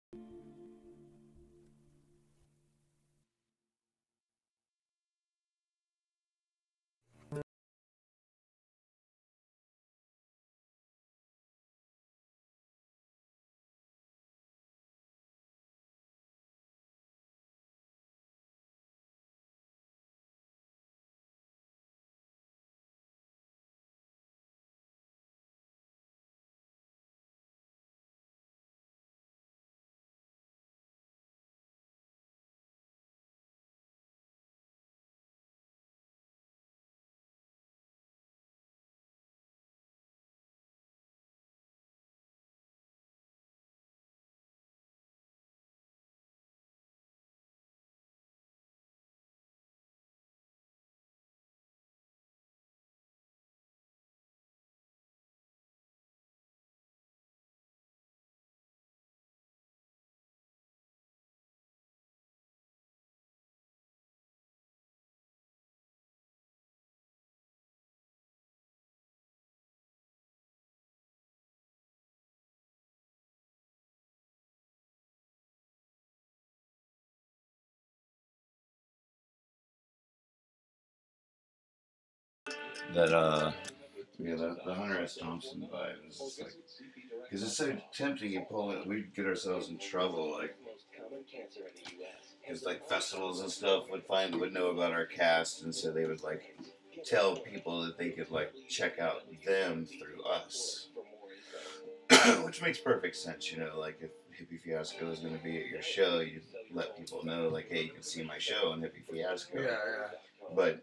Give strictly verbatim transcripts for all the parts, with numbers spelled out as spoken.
That uh, yeah, the, the Hunter S. Thompson vibe is just like, because it's so tempting. You pull it, we'd get ourselves in trouble, like, because like festivals and stuff would find would know about our cast, and so they would like tell people that they could like check out them through us, which makes perfect sense. You know, like if Hippie Fiasco is going to be at your show, you let people know, like, hey, you can see my show on Hippie Fiasco. Yeah, yeah. But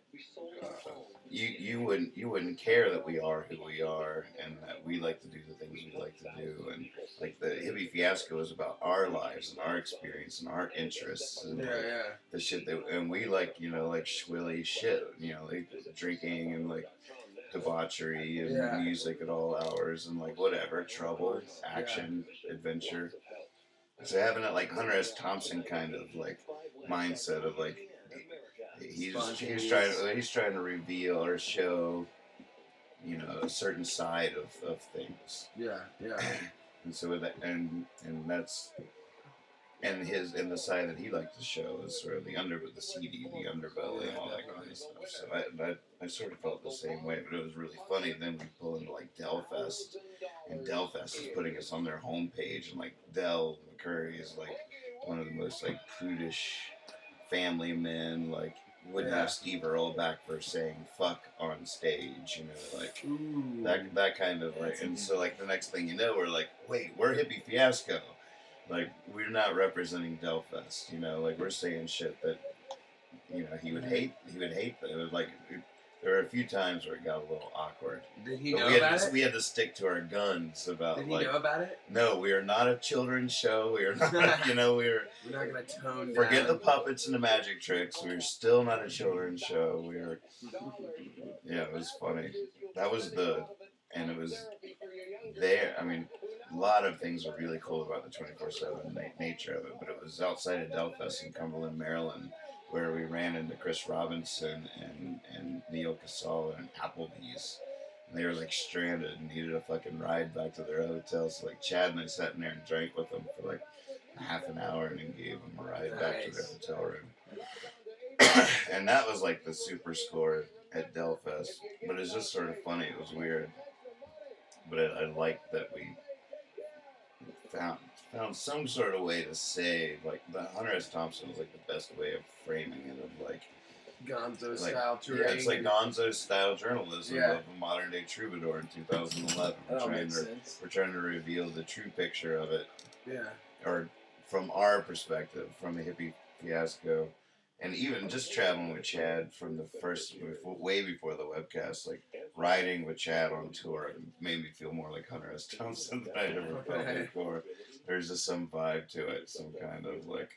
you you wouldn't you wouldn't care that we are who we are and that we like to do the things we like to do, and like the Hippie Fiasco is about our lives and our experience and our interests and Yeah, like yeah. the shit that, and we like, you know, like schwilly shit, you know, like drinking and like debauchery and Yeah. music at all hours and like whatever, trouble, action, adventure. So having that like Hunter S. Thompson kind of like mindset of like he's he's trying he's trying to reveal or show, you know, a certain side of, of things. Yeah, yeah. And so with that, and and that's and his and the side that he liked to show is sort of the under the seedy, the underbelly, Yeah, and all that definitely. kind of stuff. So I, I I sort of felt the same way, but it was really funny. Then we pull into like Delfest, and Delfest is putting us on their homepage, and like Del McCurry is like one of the most like prudish family men, like wouldn't Yeah. have Steve Earle back for saying fuck on stage, you know, like Ooh. that that kind of like, and so like the next thing you know, we're like, wait, we're Hippie Fiasco, like we're not representing Delfest, you know, like we're saying shit that, you know, he would hate, he would hate, but it was like it, there were a few times where it got a little awkward. Did he but know we had about to, it? We had to stick to our guns about. Did he like, know about it? No, we are not a children's show. We are not, you know, we are. We're not gonna tone Forget down. the puppets and the magic tricks. We're still not a children's show. We're. Yeah, it was funny. That was the, and it was there. I mean, a lot of things are really cool about the twenty-four seven nature of it, but it was outside of Delfest in Cumberland, Maryland, where we ran into Chris Robinson and, and Neil Casal and Applebee's. And they were like stranded and needed a fucking ride back to their hotel. So like Chad and I sat in there and drank with them for like half an hour and then gave them a ride nice. back to their hotel room. And that was like the super score at Delfest. But it's just sort of funny. It was weird. But I, I liked that we found found some sort of way to say, like, the Hunter S. Thompson was like the best way of framing it, of like Gonzo like, style touring. Yeah, it's like Gonzo style journalism yeah. of a modern day troubadour in two thousand eleven. We're that trying makes to sense. we're trying to reveal the true picture of it. Yeah. Or from our perspective, from the Hippie Fiasco. And even just traveling with Chad from the first, way before the webcast, like riding with Chad on tour made me feel more like Hunter S. Thompson than I'd ever felt before. There's just some vibe to it, some kind of like,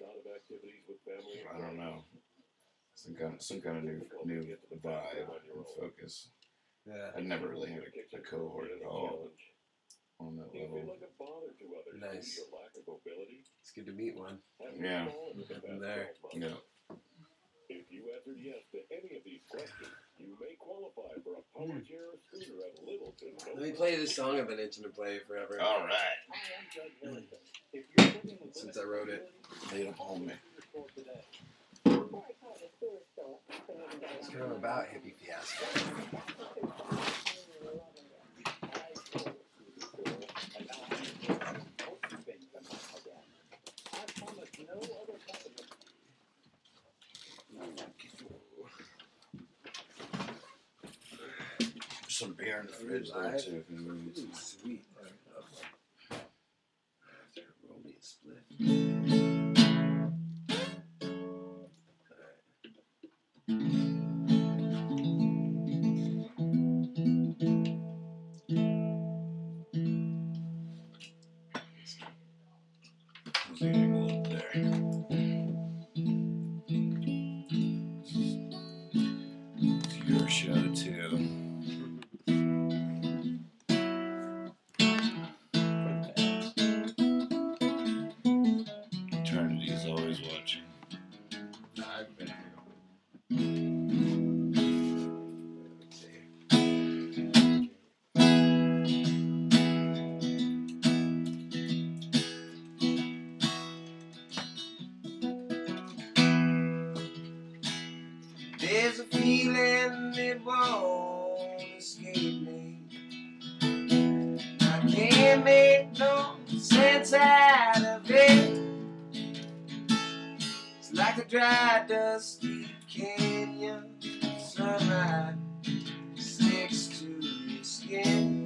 I don't know, some kind of, some kind of new new vibe and focus. Yeah. I never really had a, a cohort at all on that level. Nice. It's good to meet one. Yeah. I'm there. Yeah. you answered yes to any of these questions, you may qualify for a power chair or scooter at little to no Let me play this song I've been itching to play forever. All right. Since I wrote it. Lay it upon me. It's kind of about Hippie Fiasco. Some beer in the fridge there too. If you need some. Sweet. Roll me a split. Who's eating a little there? It's your show too. Eternity's always watching. I've been here. Let's see. There's a feeling that won't escape me. I can't make no sense out of it. It's like a dry, dusty canyon. Sunlight sticks to your skin.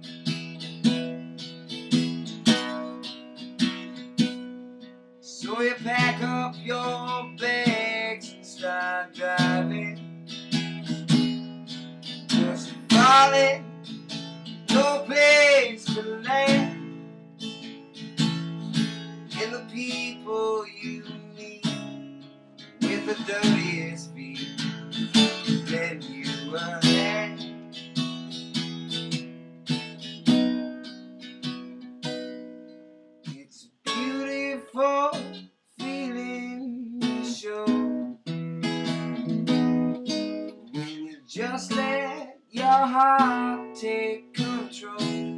So you pack up your bags and start driving. Just falling, no place to land. And the people you meet with the dirtiest feet lend you a hand. It's a beautiful feeling to show when you just let your heart take control.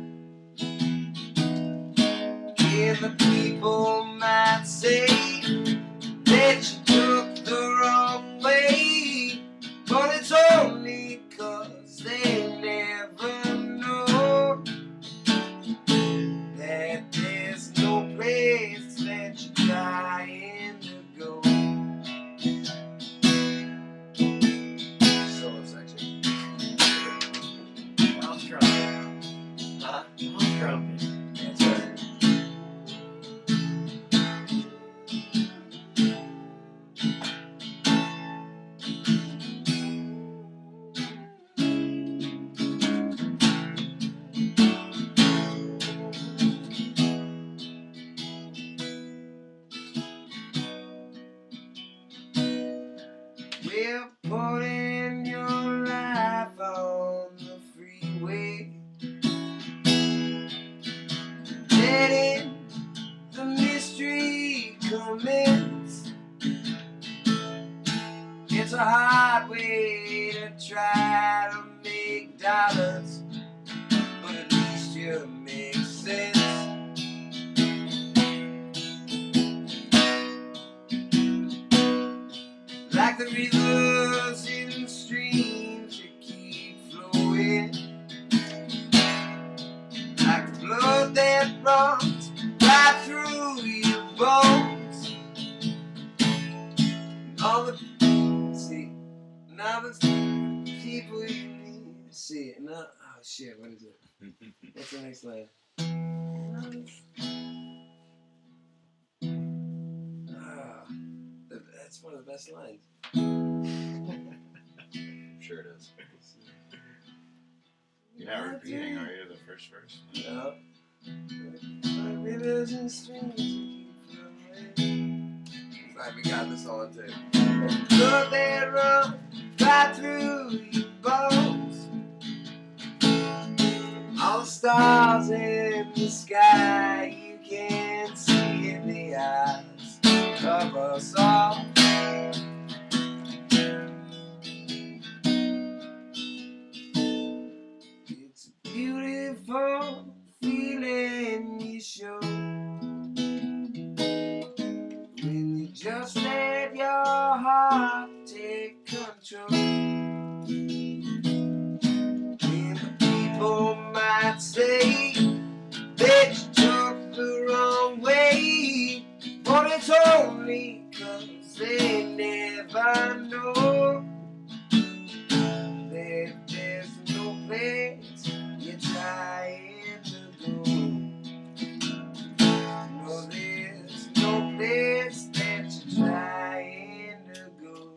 And the people might say that you took the wrong way, but it's only 'cause they never know that there's no place that you're trying to go. Solo section. Mouth trumpet. Huh? Mouth trumpet. That's right. We're putting your life on the freeway, letting the mystery commence. It's a hard way to try to make dollars, but at least you make sense. Like the rivers and streams that keep flowing, like the blood that runs right through your bones. All the see, now the people you need to see it. Now, oh shit, what is it? What's the next line? Ah, that- that's one of the best lines. I'm sure it is. You're not repeating, are you, the first verse? No. Like rivers and streams keep flowing. Glad we got this on tape. Blood that runs right through your bones. All the stars in the sky you can't see in the eyes of us all. Just let your heart take control. And the people might say that you took the wrong way, but it's only 'cause they never know that there's no place you're trying to go. No, there's no place that you're trying to go.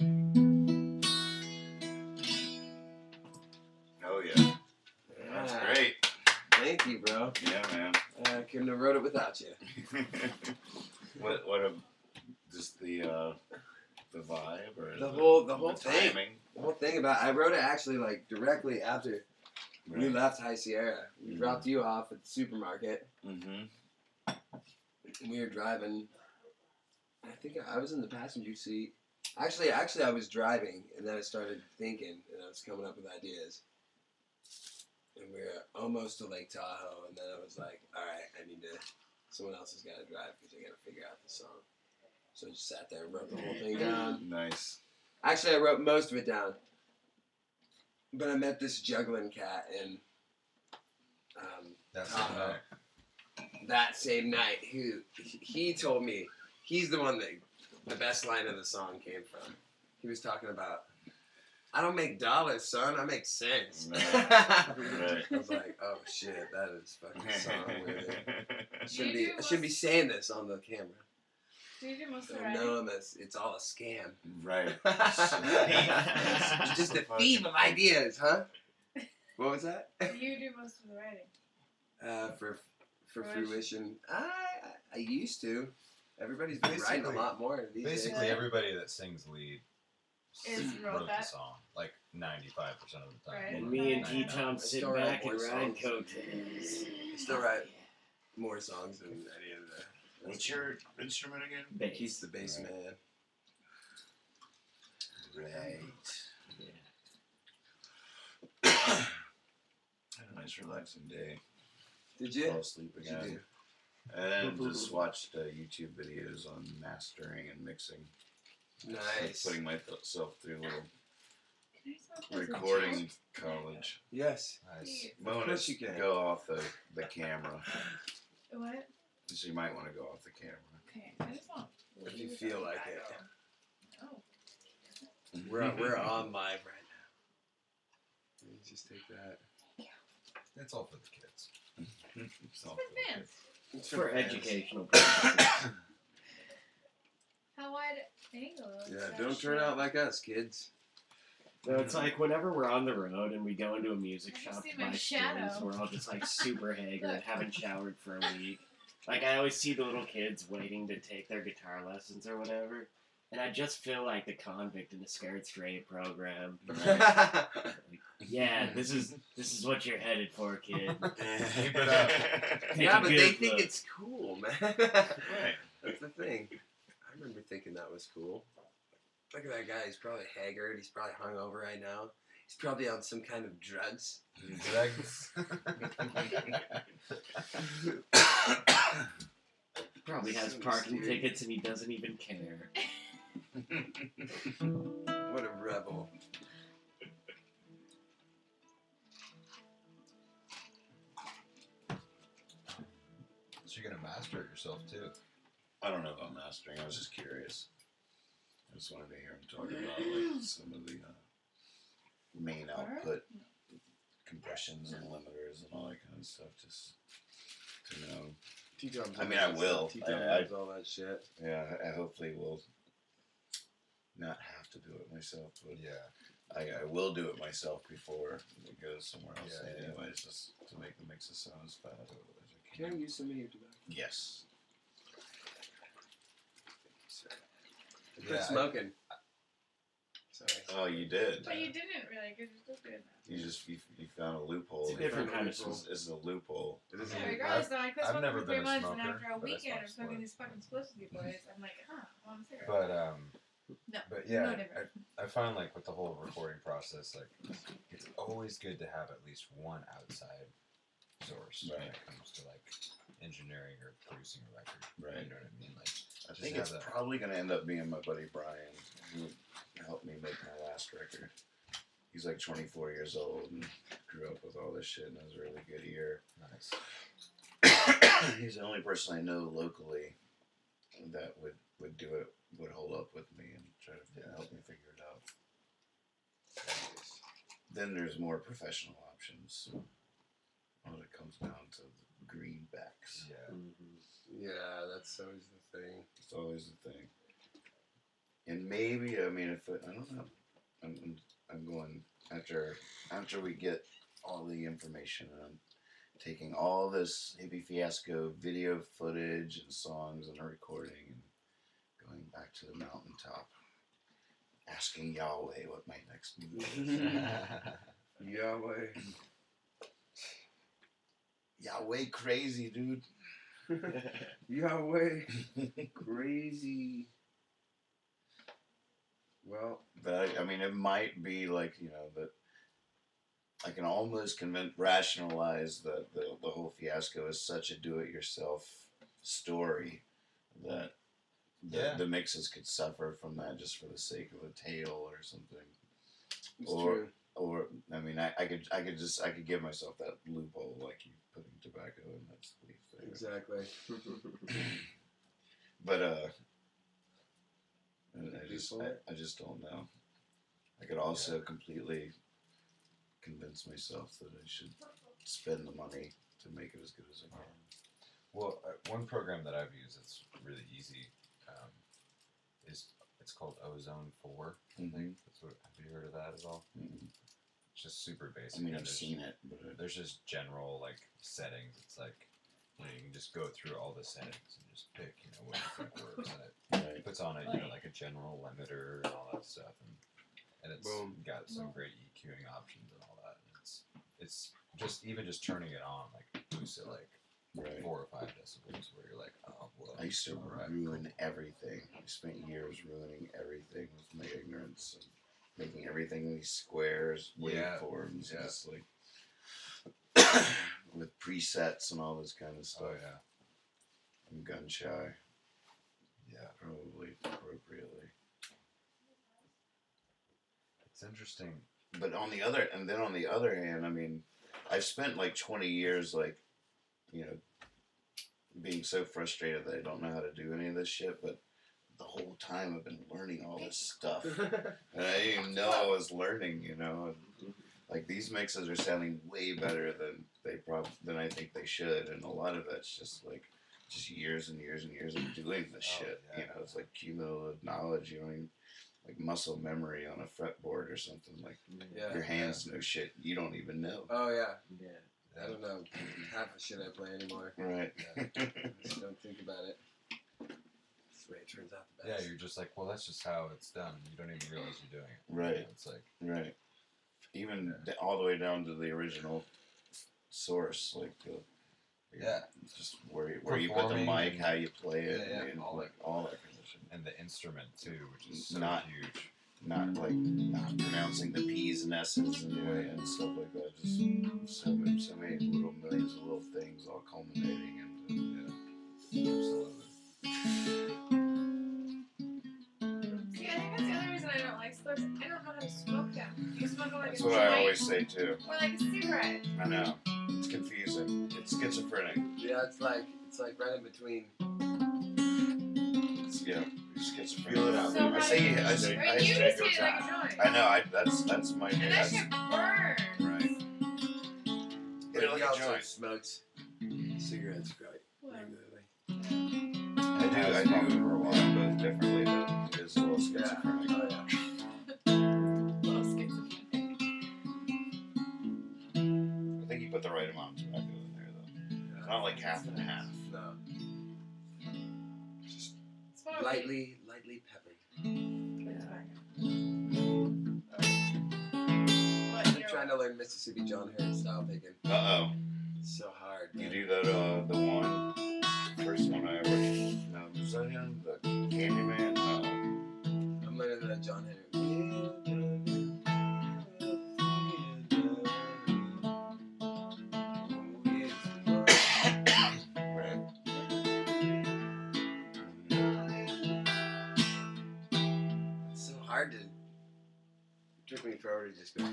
Oh yeah, that's Ah, great. Thank you, bro. Yeah, man. I couldn't have wrote it without you. what what a just the uh, the vibe or The whole- the whole thing. timing. The whole thing about I wrote it actually like directly after we Right. left High Sierra. We Mhm. dropped you off at the supermarket. Mm-hmm. And we were driving. I think I was in the passenger seat. Actually, actually, I was driving, and then I started thinking, and I was coming up with ideas. And we were almost to Lake Tahoe, and then I was like, all right, I need to. Someone else has got to drive because I got to figure out the song. So I just sat there and wrote the whole thing down. Nice. Actually, I wrote most of it down. But I met this juggling cat in um, That's Tahoe uh, that same night. Who he told me he's the one that the best line of the song came from. He was talking about, I don't make dollars, son. I make cents. Right. I was like, oh shit, that is fucking song worthy. I shouldn't You be. do I shouldn't be most- saying this on the camera. Do you do most of So the writing? no, it's, it's all a scam. Right. It's just a thief of ideas, huh? What was that? Do you do most of the writing? Uh, for for Fruition. fruition, I I, I used to. Everybody's been writing a Basically- lot more these basically days. everybody that sings lead Is wrote wrote the that? song, like ninety-five percent of the time. Right. And me and Right. T Tom sit Still write back more and ride songs. coattails. I still write more songs than any of the. What's your instrument again? Bass. He's the bass Right. man. Right. Yeah. Had a nice relaxing day. Did you? Fall asleep What'd you again. And just watched uh, YouTube videos on mastering and mixing. do? Nice. Putting myself through a little Can I smoke this recording college. Yes. Nice. Bonus, course you can. go off the, the camera. in- What? So you might want to go off the camera. Okay, I just want. If you feel like it. Oh. We're we're on live right now. Let me just take that. It's all for the kids. It's all For good. fans. It's For fans. educational purposes. How wide angle? is Yeah, that don't turn shot? out like us, kids. So it's like whenever we're on the road and we go into a music I can shop see to my buy shadow. strings, we're all just like super haggard, Look. haven't showered for a week. Like I always see the little kids waiting to take their guitar lessons or whatever, and I just feel like the convict in a Scared Straight program. Like, yeah, this is this is what you're headed for, kid. Keep it up. Take yeah, a but good they think look. it's cool, man. Right. That's the thing. I remember thinking that was cool. Look at that guy. He's probably haggard. He's probably hungover right now. He's probably on some kind of drugs. Drugs. Probably has So parking mysterious. tickets and he doesn't even care. What a rebel. So you're gonna master it yourself too. I don't know about mastering. I was just curious. I just wanted to hear him talk about like some of the uh, main output compressions and limiters and all that kind of stuff. Just to know. T-Tom's I mean, I will. T-Tom I- I- knows all that shit. Yeah, I hopefully will not have to do it myself, but Yeah. I, I will do it myself before it goes somewhere else. Yeah, yeah. Anyways, just to make the mixes sound as fast as I Can I can. use some of your tobacco? Yes. Quit Yeah, I- smoking. Sorry. Oh, you did. But you didn't really, because you're still doing that. You just you, you found a loophole. It's a different kind of This is, this is a loophole. It is Yeah, a- regardless, though, I quit I've smoking never for three been a months, and smoker, after a but I weekend smoked of smoking before. these fucking spliffs with you boys, I'm like, huh, I want a cigarette. But um. No, But yeah, no I, different. I find like with the whole recording process, like it's always good to have at least one outside source Right. when it comes to like engineering or producing a record. Right. You know what I mean? Like I just think have it's that- probably gonna end up being my buddy Brian, who helped me make my last record. He's like twenty-four years old and grew up with all this shit and has a really good ear. nice. He's the only person I know locally that would, would do it, would hold up with me and try to Yeah. help me figure it out. Then there's more professional options when it comes down to the greenbacks. Yeah. Yeah, that's always the thing. It's always the thing. And maybe, I mean, if it, I don't know, I'm, I'm, I'm going after after we get all the information. I'm taking all this Hippie Fiasco video footage and songs and a recording and going back to the mountaintop, asking Yahweh what my next move is. Yahweh. Yahweh, crazy dude. Yahweh. Crazy. Well, But I, I mean, it might be like, you know, that I can almost convince, rationalize that the, the whole fiasco is such a do-it-yourself story that the, Yeah. the mixes could suffer from that just for the sake of a tale or something. it's Or- true. Or I mean, I, I could I could just I could give myself that loophole like you putting tobacco in that sleeve thing. Exactly. But uh, I, I You just pull I, it? I just don't know. I could also completely convince myself that I should spend the money to make it as good as I can. Well, uh, one program that I've used that's really easy um, is it's called Ozone Four. I Mhm. think that's what. Have you heard of that at all? Mhm. It's just super basic. I mean, and I've there's- seen it, but uh, There's just general like settings. It's like you know you can just go through all the settings and just pick you know what you think works, and it right. puts on it you know like a general limiter and all that stuff, and and it's Boom. got some great EQing options and all that. And it's it's just even just turning it on like boosts it like Right. four or five decibels where you're like oh well. I used to all right, ruin cool. everything. I spent years ruining everything with my ignorance and making everything these squares, Yeah, waveforms, yeah. just like with presets and all this kind of stuff. Oh yeah, I'm gun shy, yeah. probably appropriately. It's interesting. But on the other, and then on the other hand, I mean, I've spent like twenty years, like, you know, being so frustrated that I don't know how to do any of this shit. But the whole time I've been learning all this stuff, and I didn't even know I was learning. You know, and, like these mixes are sounding way better than they prob than I think they should, and a lot of that's just like just years and years and years of doing this Oh, shit. yeah. You know, it's like cumulative knowledge. You know, like muscle memory on a fretboard or something. Like Yeah. your hands know shit you don't even know. Oh yeah. Yeah. I don't know half the shit I play anymore. Right. I just don't think about it. That's the way it turns out the Yeah, best. you're just like, well, that's just how it's done. You don't even realize you're doing it. Right. You know, it's like, Right. Even Yeah. d- all the way down to the original source, like the Yeah. just where you, where you put the Performing mic, and- how you play it, Yeah, yeah, and all like all that kind of shit. and the instrument too, which is so Not- huge. Not like not pronouncing the P's and S's and, Yeah. and stuff like that. Just so many, so many little millions of little things all culminating into. Yeah, absolutely. See, I think that's the other reason I don't like cigars. I don't know how to smoke them. You smoke them like That's a what joint I always say too. or like a cigarette. I know it's confusing. It's schizophrenic. Yeah, it's like it's like right in between. It's, yeah, you're schizophrenic. Feel it out. So I how say, do you, I say, right, I you say, just hit it like a joint. I know. I that's that's my. And that That's, shit burns. right. Hit But it like he a also joint. smokes cigarettes quite Well, regularly. I do. I Has do. probably for a while. Yeah, both differently. Though it is a little Yeah. schizophrenic. Oh yeah. little schizophrenic. I think you put the right amount of tobacco in there, though. Not like half and half. No. Just It's probably lightly, lightly peppered. good tobacco. What, I'm you're trying to learn Mississippi John Hurt style picking. Uh oh. It's so hard. You man. do that. Uh, the one, first one I ever. No, was that him? The Candyman. No. I'm learning that John Henry. hard to. It took me forever to just go.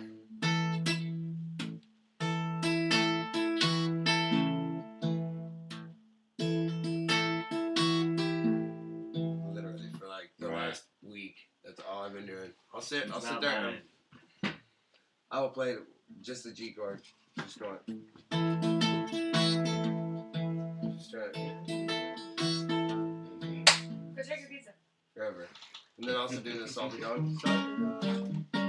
Literally for like the Right. last week. That's all I've been doing. I'll sit. I'll It's sit not there. mine. And I will play just the G chord. Just going. Just try it Go check your pizza. forever. And then also doing the salty dog stuff.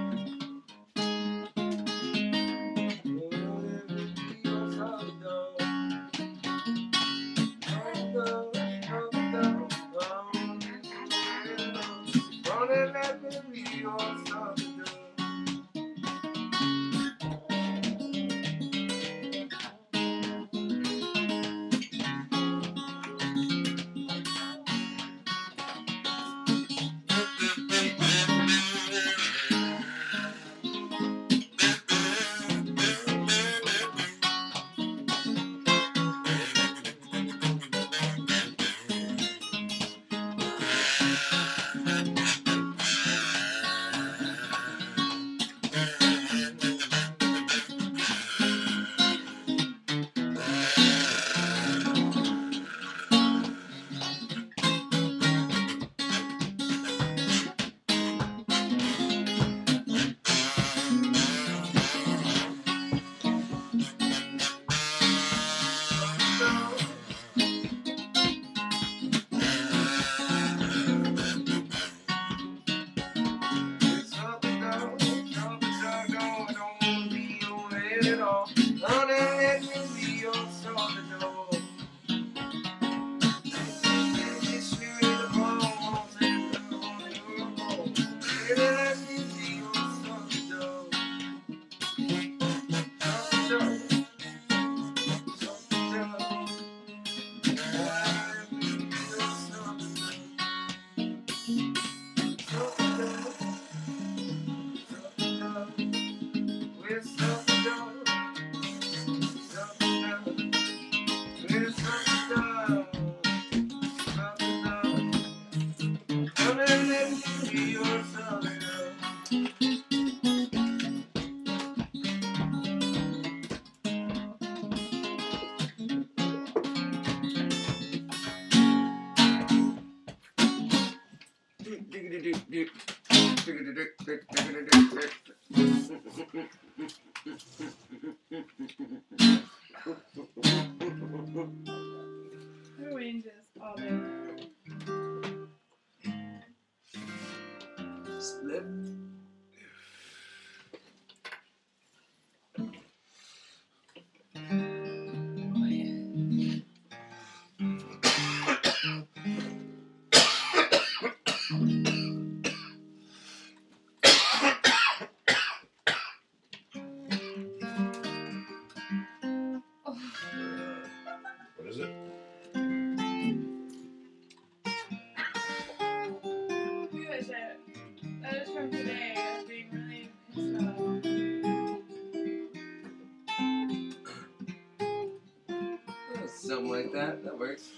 Ranges all day. Split. What is it? You guys said that is from today. I was being really pissed off. Something like that. That works.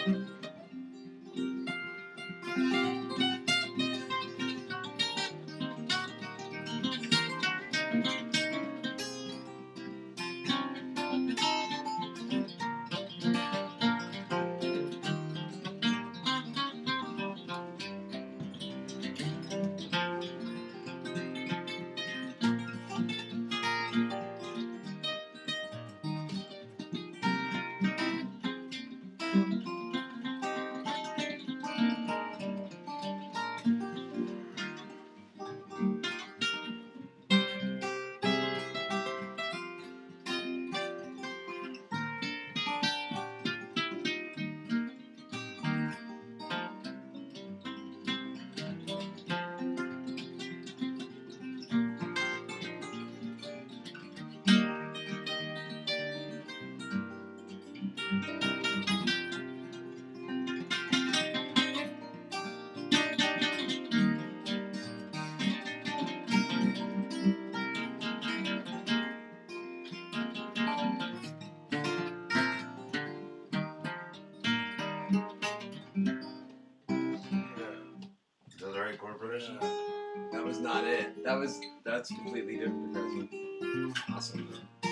Is that the right chord progression? That was not it. That was that's completely different progression. Awesome.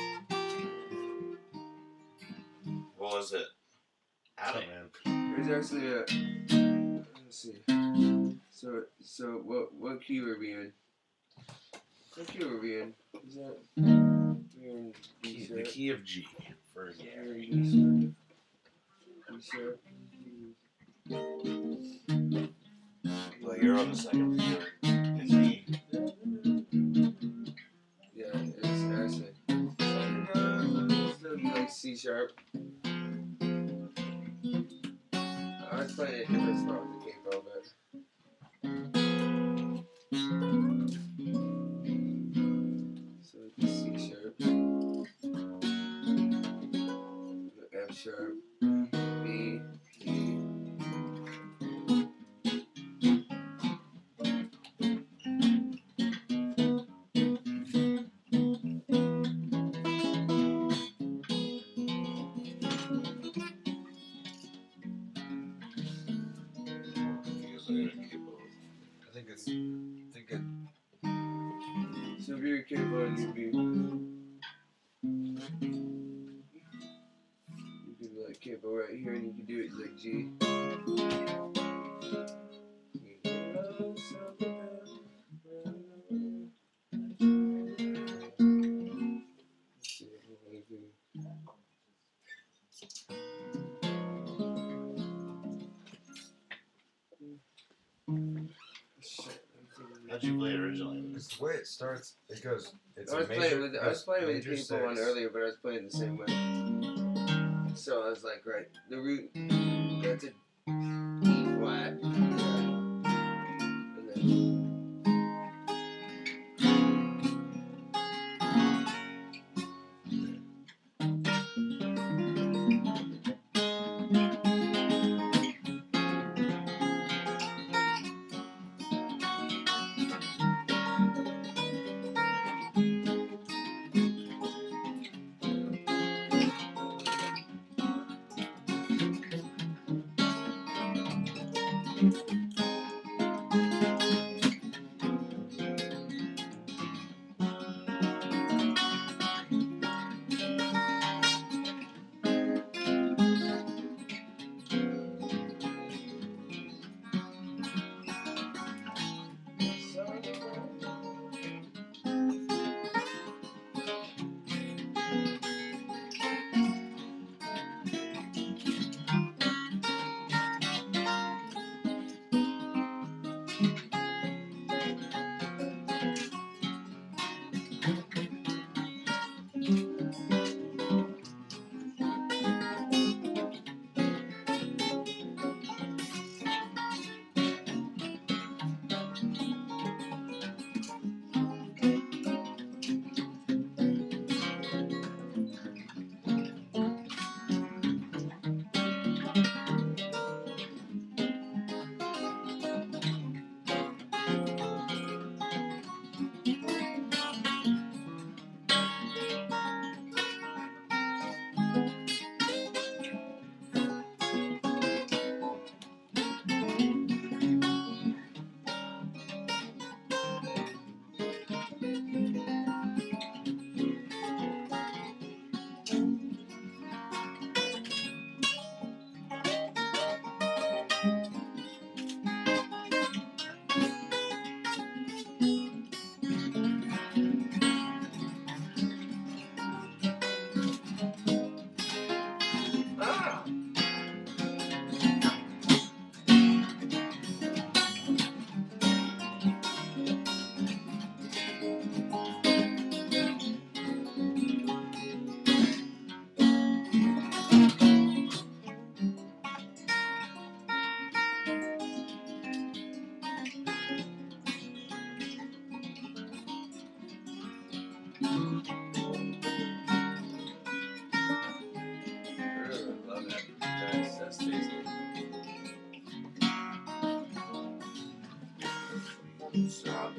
What was it? Adam, man. There's actually a. Let's see. So so what what key were we in? What key were we in? Is that? We were in B Key, sharp. the key of G for We yeah. were in B sharp. B sharp. Well, you're on the second finger. Is he? Yeah, it's actually. It's still be like C sharp. I was playing a different spot with the capo, but. So the C sharp, the F sharp, B, E. I think it's. I think it. So if you're a capo and you'd be. You could be like capo right here and you could do it like G. How'd you play it originally? Because the way it starts, it goes. It's I a was major, playing with I was goes playing with major the capo one six. earlier, but I was playing the same way. So I was like, right, the root that's a E flat, and then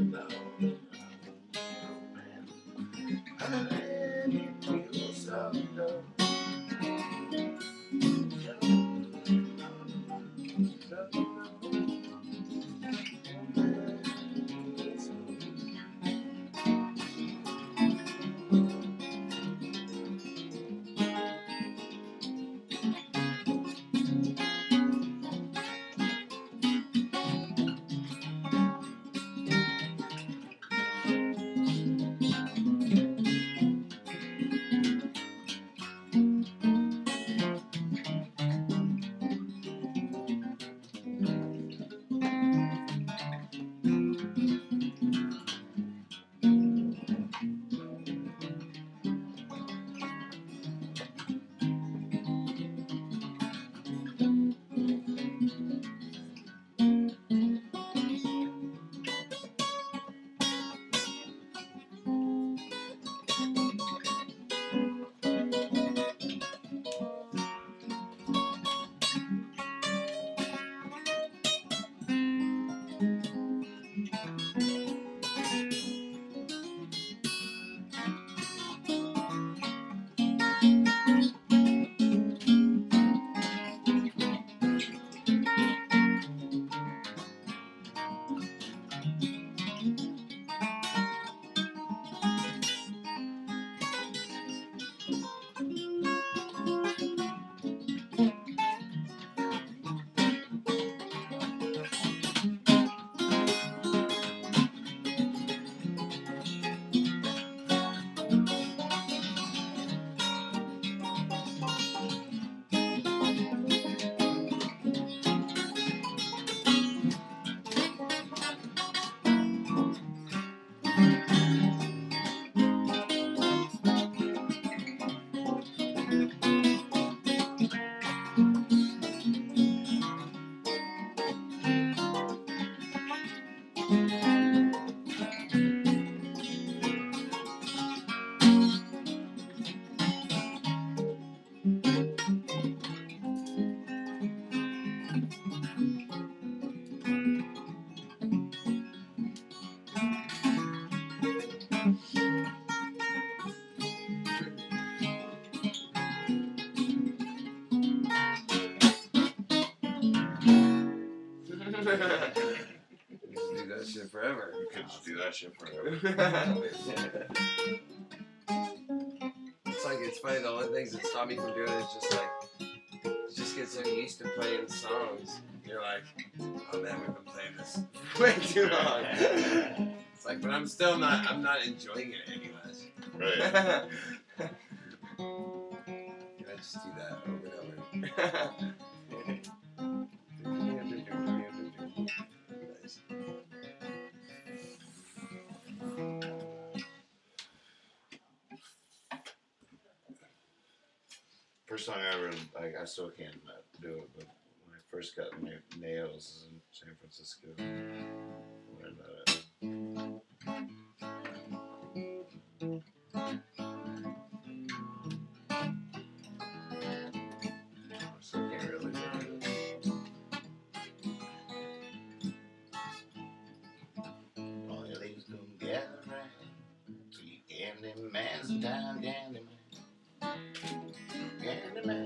No, man. I let it feel so low. We can do that shit forever. You could just do that shit forever. It's like, it's funny, the only things that stop me from doing it is just like, you just get so used to playing songs. You're like, oh man, we've been playing this way too long. It's like, but I'm still not, I'm not enjoying it any less. Right. Can I just do that over and over? Nice. First song I ever, like, I still can't uh, do it, but when I first got my nails in San Francisco, I learned that. I still can't really do it. All your ladies come gather round, sweet candy man's in town, candy man. Candy man.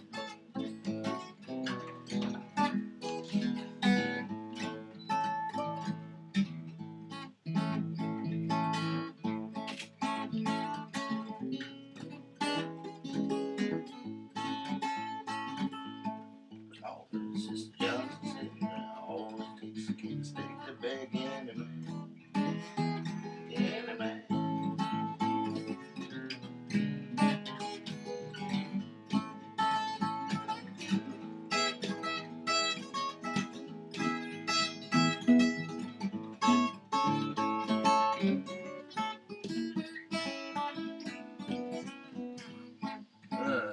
All this is just sitting around. All it takes a kid to stick to bed, candy man. Candy man. Uh,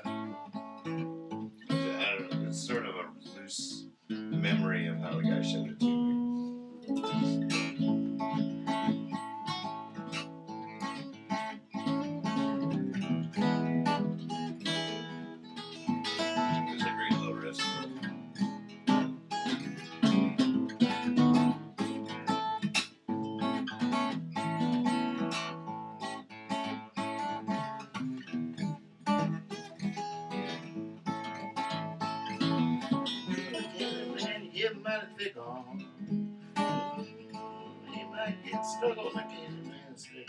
I don't know, it's sort of a loose memory of how the guy showed it to me. It was a very low risk. mighty thick on. He might get stuck on the candy man stick.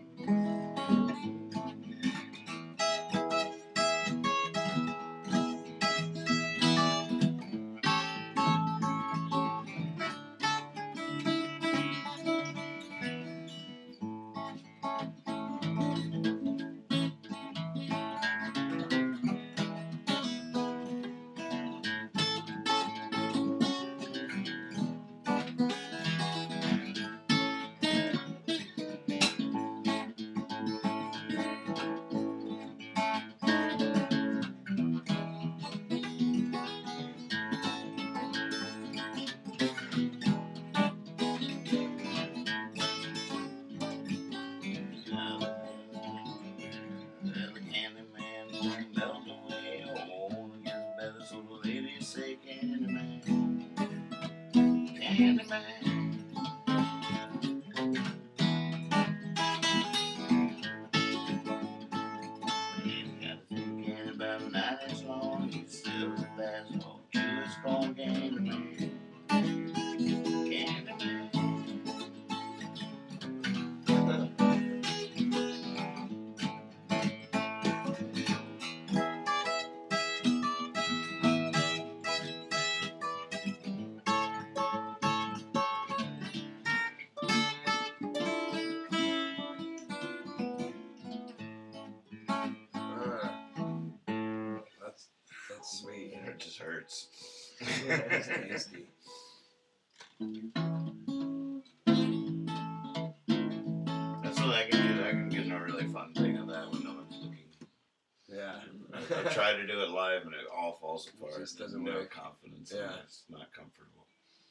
Sweet. It just hurts. It's tasty. That's what I can do. I can get in a really fun thing of that when no one's looking. Yeah. I, I try to do it live and it all falls apart. just doesn't no work. confidence. Yeah. In it. It's not comfortable.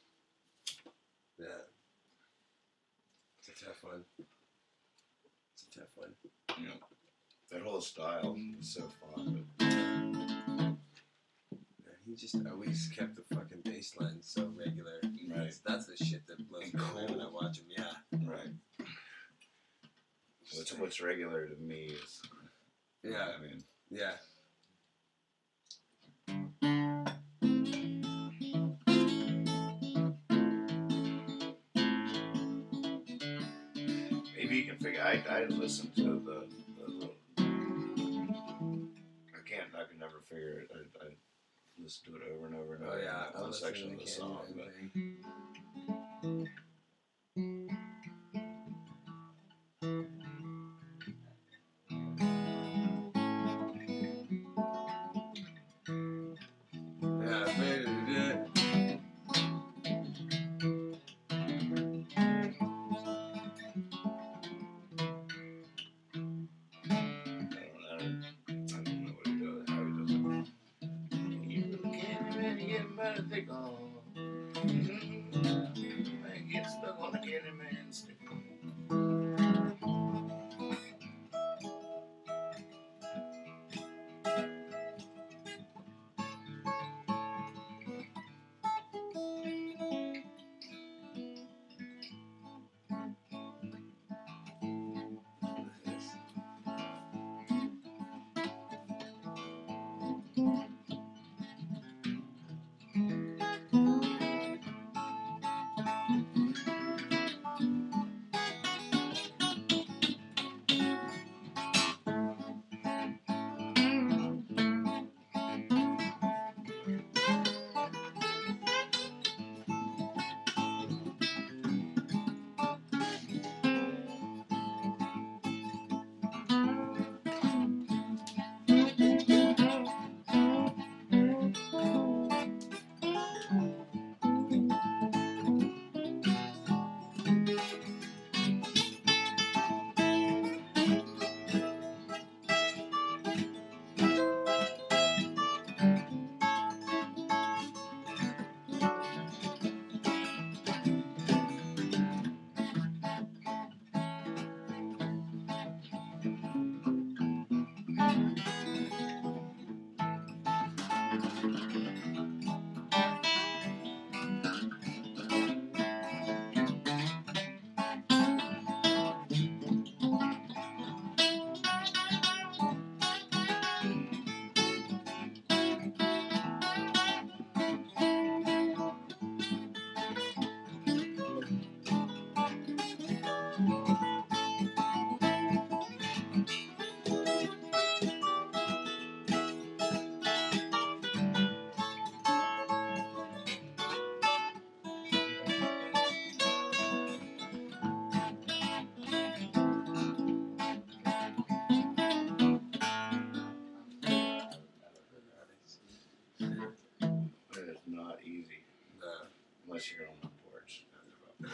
Yeah. It's a tough one. It's a tough one. You know, that whole style is so fun. But He just always kept the fucking bass line so regular. Right. That's, that's the shit that blows And me away when I cool. watch him. Yeah. right. What's what's regular to me is. Yeah. I mean. Yeah. Maybe you can figure. I I listen to the. the, the I can't. I can never figure it. I, I listen to it over and over and over. Oh yeah. in that I one listen section to of the the song. But thing. Yeah, baby, we did it. I don't, I don't, I don't know what he does. How he does it. You can't really get better thick on. Man, get stuck on the candy man stick.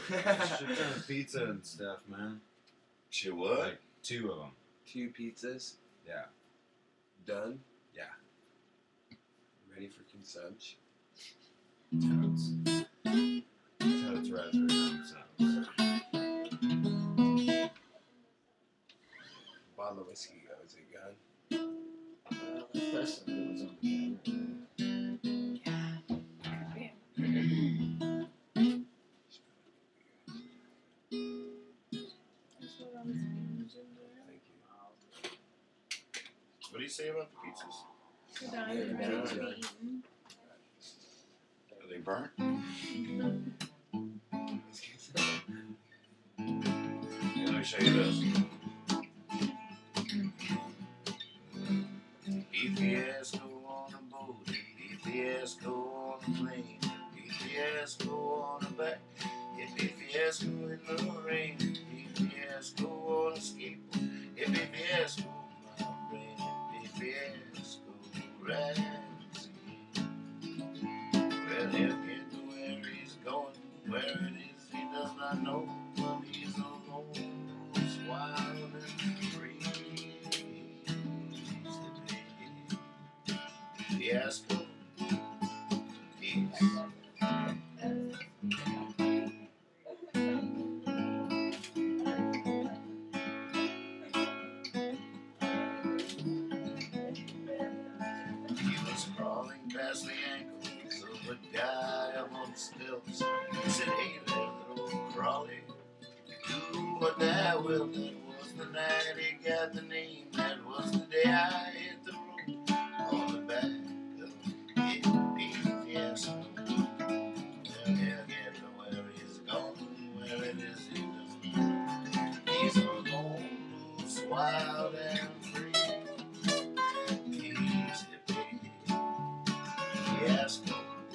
Shit ton of pizza and stuff, man. Shit, what? Like two of them. Two pizzas. Yeah. Done. Yeah. Ready for consumption. Toads. Toads raspberry themselves. Bottle of whiskey goes a gun. Well, especially if it was on camera. Thank you. What do you say about the pizzas? We're done. Yeah, We're ready yeah. to be eaten. Are they burnt? Yeah, let me show you this. E P S go on the boat, E P S go on the plane, E P S go on the back, E P S go in the rain, E P S go on the skateboard, E P S go on the rain, E P S go rise again. Well, he'll get to where he's going, where it is he does not know, but he's alone, it's wild and free. Fiasco. Peace. He was crawling past the ankles of a guy up on stilts. He said, hey there, little crawly, do what that will. That was the night he got the name. That was the day I hit the road on the back of it. Yes. Well, he'll get to where he's going, where it is he doesn't know. He's alone, loose, wild, and free. He's hippie. Fiasco.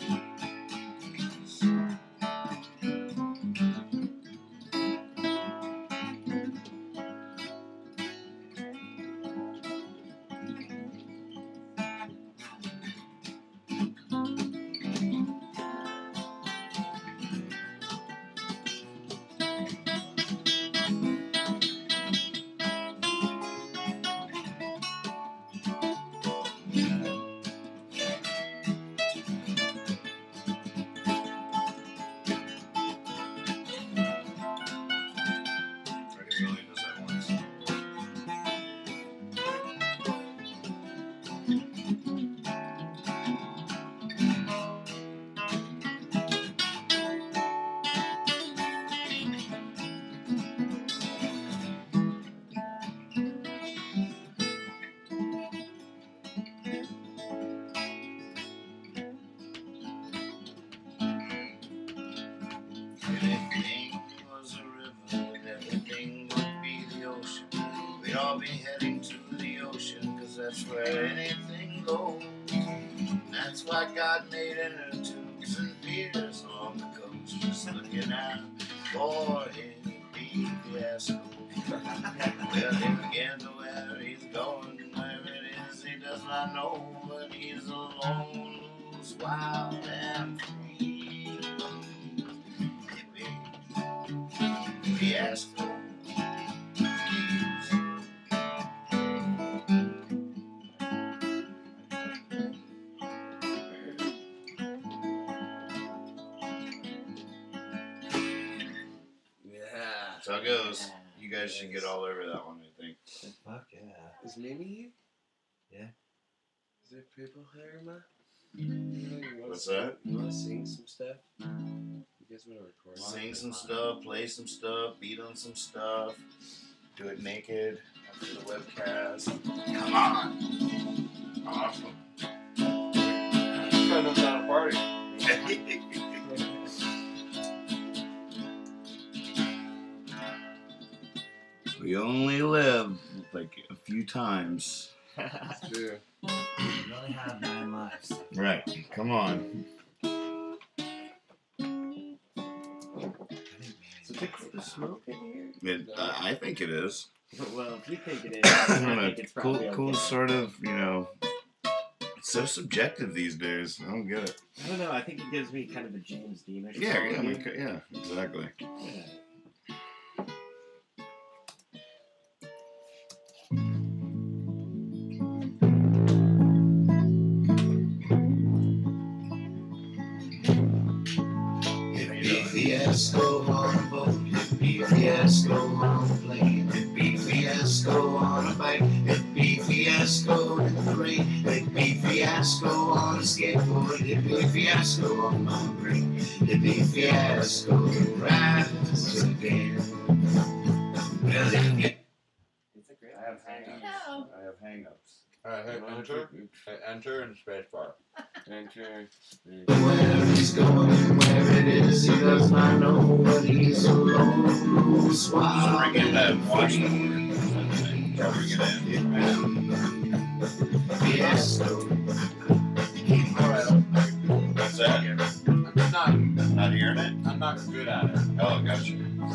I guess he only does that once. Anything was a river, and everything would be the ocean. We'd all be heading to the ocean, cause that's where anything goes. And that's why God made inner tubes and piers on the coast, just looking out for hippie fiasco. Well, he'll get to where he's going, where it is he does not know, but he's alone, loose, wild, and free. Hippie fiasco. Yeah. That's how it goes. You guys should get all over that one, I think. Fuck yeah. Is Mimi here? Yeah. Is there people here, ma? You wanna What's sing- that? You wanna sing some stuff? You guys wanna record? Sing some stuff, play some stuff, beat on some stuff, do it naked after the webcast. Come on! Awesome. Kind of not a party. We only live like a few times. It's true. You only have nine lives. Right. Come on. So think the smoke in here? It, uh, I think it is. Well, if you think it is, I I don't know. think it's Cool, probably cool okay. sort of, you know, so subjective these days. I don't get it. I don't know. I think it gives me kind of a James Deanish. Yeah, yeah, I quality. mean, yeah, exactly. Yeah. Hippie fiasco on a boat, hippie fiasco on a plane, hippie fiasco on a bike, hippie fiasco in the rain, hippie fiasco on a skateboard, hippie fiasco on my brain, hippie fiasco rise again. Well, it get- It's a great. I have hang-ups. No. I have hang-ups. Alright, hit enter. Hit enter and spacebar. Enter. Where he's going, where it is, he does not know, but he's alone. So Swallow bring in that and watch free. I'll bring it in. Fiasco. What's that? I'm just not, Not hearing it? I'm not good at it. Oh, gotcha.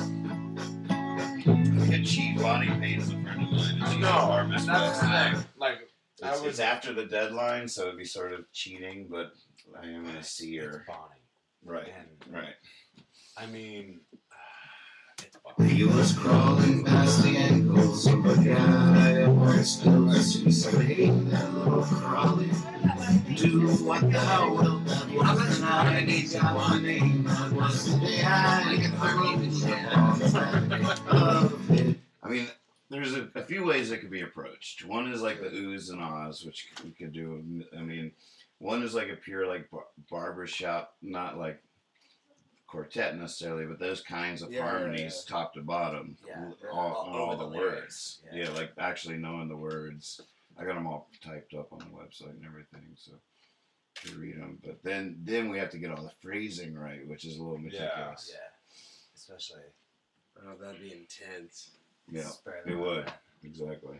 I could cheat. Lonnie Payne is a friend of mine. and she's No, our and Miss that's the West. thing. Like, I It's, was it's after the deadline, so it'd be sort of cheating, but I am gonna see it's her. Bonnie. Right, And, right. I mean, it's Bonnie. He was crawling past the ankles of a guy who wants still to say that little crawling. Do what thou wilt, that was the night he got my name, that was the day I of it. I mean, there's a, a few ways it could be approached. One is like the oohs and ahs, which we could do. I mean, one is like a pure like bar- barbershop, not like quartet necessarily, but those kinds of Yeah, yeah, harmonies, yeah. top to bottom, Yeah, all, all on all over the, the words. lyrics, Yeah. yeah. like actually knowing the words. I got them all typed up on the website and everything, so to read them. But then, then we have to get all the phrasing right, which is a little meticulous. Yeah. Especially. Oh, that'd be intense. Yeah, spare it the would. moment. Exactly.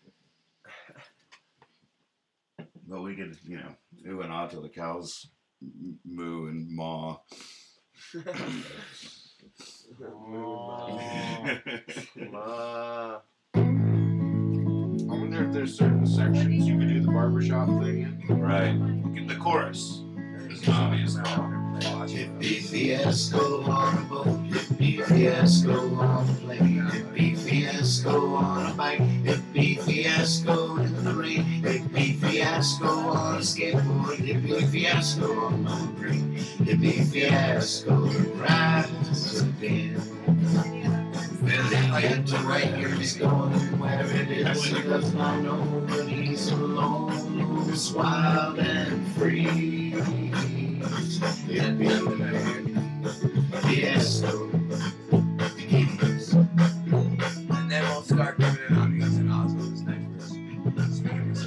But we could, you know, ooh and ah till the cows m- moo and maw. Ma. I wonder if there's certain sections you could do the barbershop thing in. Right. Get the chorus. This is obvious. Hippie fiasco on a boat, hippie fiasco on a plane, hippie fiasco on a bike, hippie fiasco in the rain, hippie fiasco on a skateboard, hippie fiasco on my brain, hippie fiasco rise again. Well, he get to right here, he's going where it is, he does not know, but he's alone, he's wild and free. Hippie fiasco. And then we'll start giving it on Eats and Osmos next verse. Speaking of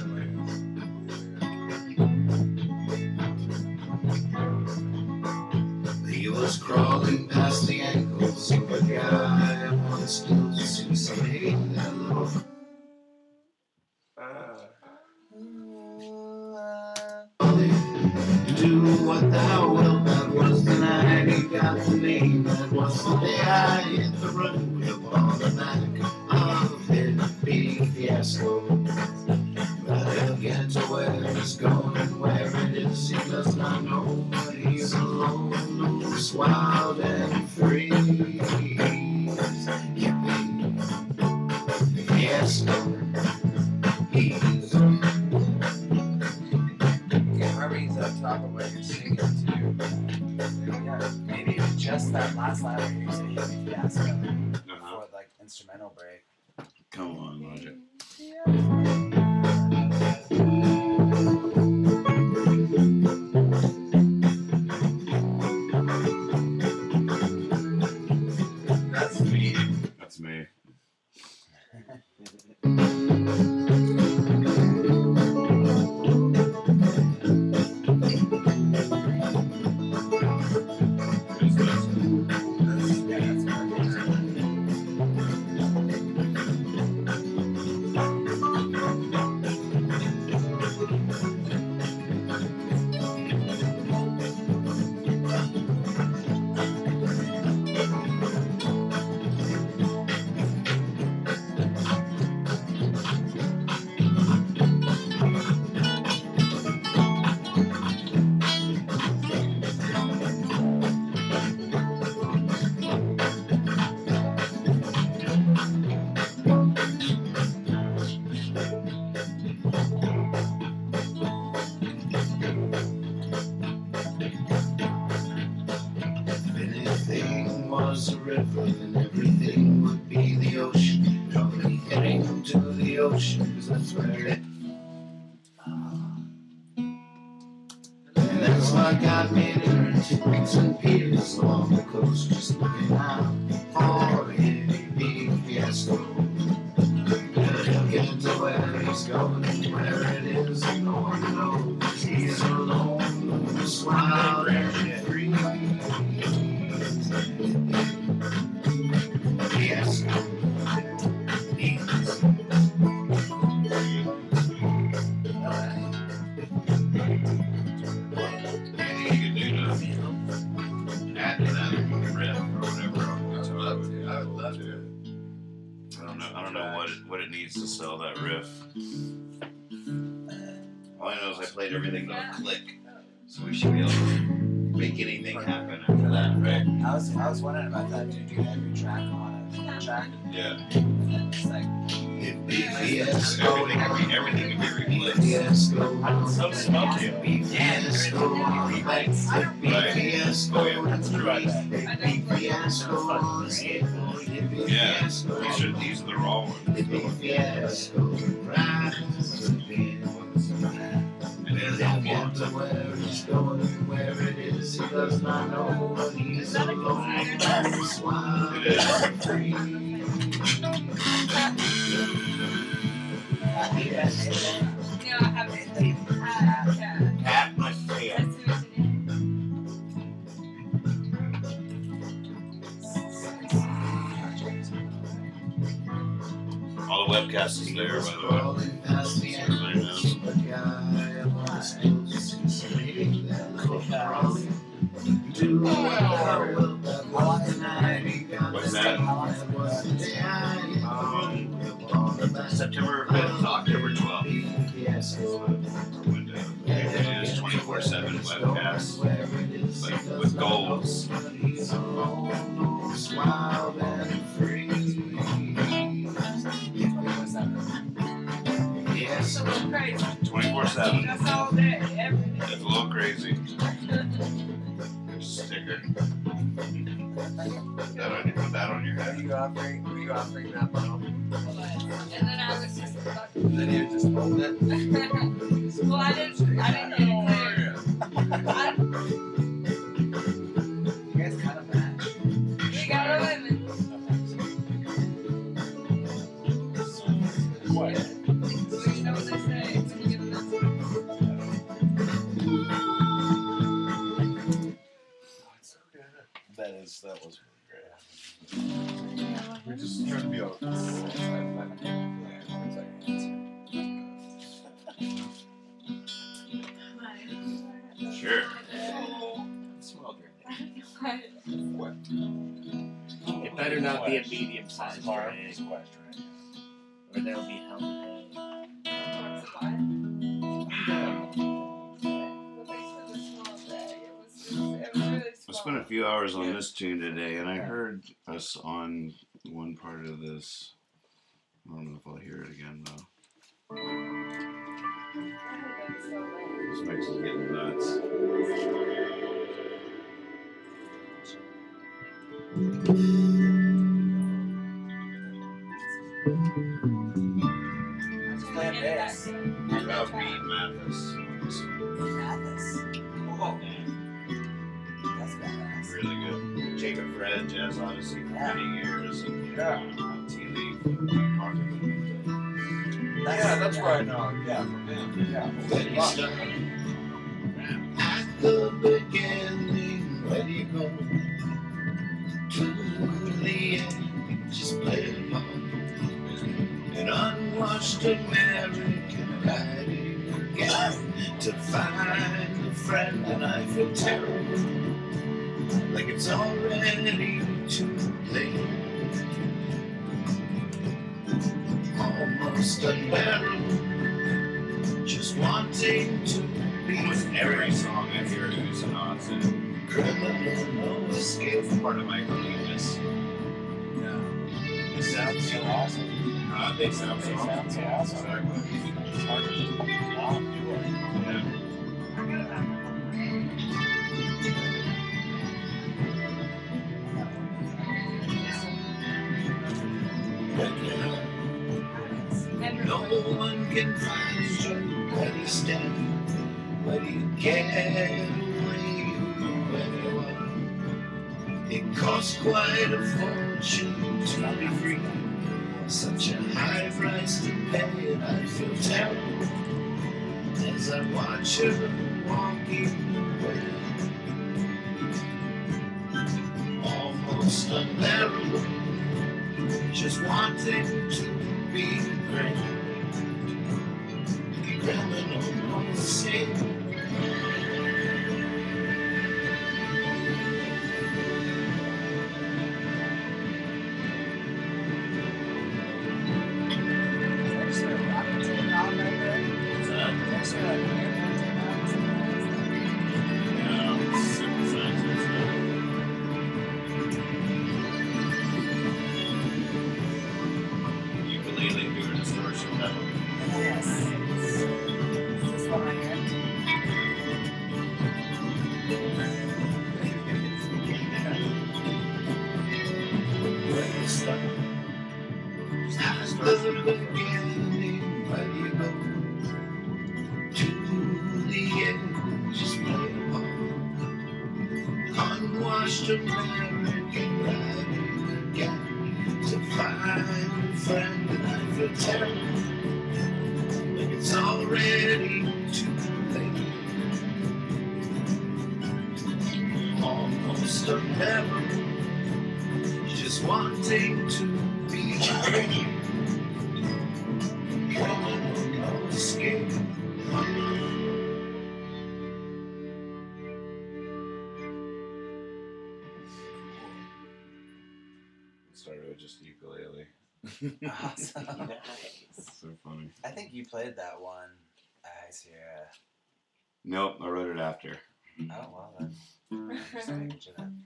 somebody He was crawling past the ankles of a guy once still to say that little. Do what thou wilt, that was the night he got the name, that was the day I hit the road upon the back of hippie fiasco. But he'll get to where he's going, where it is he does not know, but he's alone, loose, wild and free. Hippie fiasco. He's Yeah, harmonies up top of what you're singing too. Yeah, maybe just that last line where you say hippie fiasco Uh-huh. before like instrumental break. Come on, Logic. That's me. That's me. Who's this? That's, yeah, that's perfect. was a river, then everything would be the ocean. I'll be heading to the ocean, cause that's where it. And that's why God made it and piers along the coast, just looking out for a heavy big fiasco. He'll get to where he's going, where it is, no one knows. He's alone, wild and free. Fiasco. Add to that riff or whatever. I would love to. I would love to. I don't know. I don't know what it, what it needs to sell that riff. All I know is I played everything to a click, so we should be able to make anything happen after that, right? I was I was wondering about that, dude. You have your track on a track, Yeah. and it's like It'd be fiasco. Everything would be everything would be replaced. Fiasco. I'm so smoky. Fiasco. It'd be fiasco. Oh yeah, that's true. I bet. It'd be fiasco. Yeah. These are these are the raw ones. It'd be fiasco. Right. And then they'll get to where he's going, where it is. He does not know, but he's alone. He's wild and free. No, I haven't. Uh, yeah. Pat my face. That's who it's in. All the webcast is there, by the way. Everybody knows. What's that? Um, September fifth to October twelfth. It is twenty-four seven webcast, but with goals. Wild and free. Yes, It's a little crazy. twenty-four seven. That's all day, every day. It's a little crazy. There's a sticker. Put that on, put that on your Are head. you offering? Were you offering that bottle? And then I was just about to. Then you just hold it. Well, I didn't. I didn't get it clear. I, you guys kind of match. we got a lemon. What? So you know what they say when you get a lemon. That is that was really great. We're just trying to be all. Sure. Small What? It better not be a medium sized Tomorrow drink, is question, right? or there'll be hell to pay. I spent a few hours on this tune today, and I heard us on one part of this. I don't know if I'll hear it again though. This mix is getting nuts. I'm just playing bass. About Pete Mathis. Mathis. Cool. That's badass. Really good. Jacob Fred, Jazz Odyssey for Yeah. many years, and Yeah. uh, Tea Leaf. Talked with him. Yeah, that's where I know. Yeah, from him. Yeah. Then he stuck at the beginning, where you go to the end, just play along. An unwashed American riding again to find a friend, and I feel terrible, like it's already too late. Almost unbearable, just wanting to be. Almost every song I hear Oohs and Ahs in. Criminal, no escape. Part of my weakness. Yeah. It sounds so awesome. Uh, they sound so They sound so awesome. Exactly. It's hard to not do it. Yeah. recognize. And No one can find you where you stand, where you get away where you are. It costs quite a fortune to be free. Such a high price to pay, and I feel terrible as I watch her walking away. Almost unbearable, just wanting to be great. A criminal on the scene. There's a rocket taking off right there. What's that? There's a airplane taking off. Yeah, synthesizer stuff. Ukulele doing distortion pedal. Yes. Is this what I hear? After the beginning, where do you go? To the end, just play a part. Unwashed American riding again to find a friend, and I feel terrible. Like it's already too late. Almost unbearable, just wanting to be free. Criminal escape. Started with just ukulele. Awesome. Nice. So funny. I think you played that one at High Sierra. Nope, I wrote it after. Oh, well then. I'm just making sure that.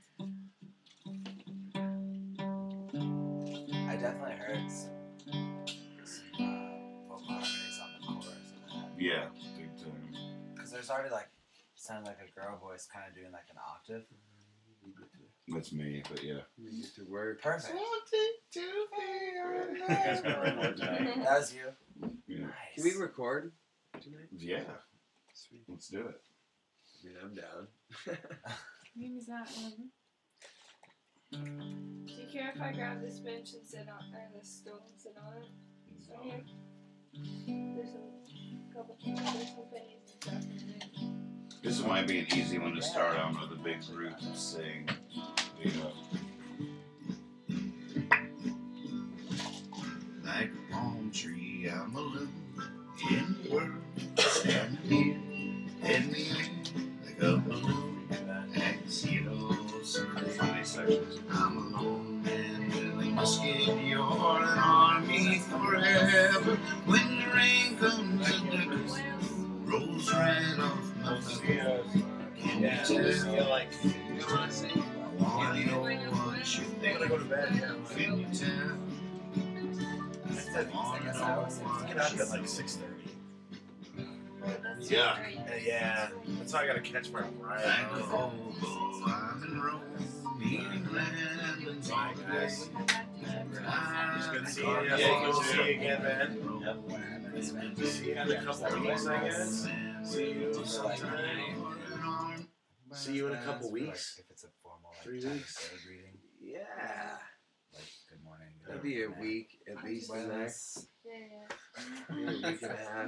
I definitely heard some, some uh, vocal harmonies on the chorus of that. Yeah, big time. Because there's already like, sounded like a girl voice kind of doing like an octave. That's me, but yeah. We get to work. Perfect. to You guys got right more tonight. That was you. Yeah. Nice. Can we record tonight? Yeah, Sweet. let's do it. I mean, I'm down. Mimi's not one. Do you care if I grab this bench and sit on, or this stool and sit on it? Right here. There's a couple things, there's some pennies and stuff. This might be an easy one to start on with a big group and sing. Yeah. Like a palm tree, I'm alone in the world, standing here in the air, like a balloon. As you know, so funny sections. I'm alone and really musket, you're an army forever. When the rain comes and the rolls right off my face. Can you tell? like, you wanna sing? I wanna know what you think. go to bed, yeah. Can you tell? I guess I always Get out at like six thirty. Yeah. Yeah, that's how I gotta catch my ride. Like a hobo, I'm in Rome, eating lemons all day. It's good seeing you. Yeah, Yeah, good good to to see see you you again, man. Yep. See you in a couple weeks, I guess. See you sometime. See you in a couple weeks. If it's a formal like Three time of weeks. day greeting, Yeah. like good morning. good That'd be a afternoon. week at least in there. Buenas. Yeah, yeah. Maybe a week and a half.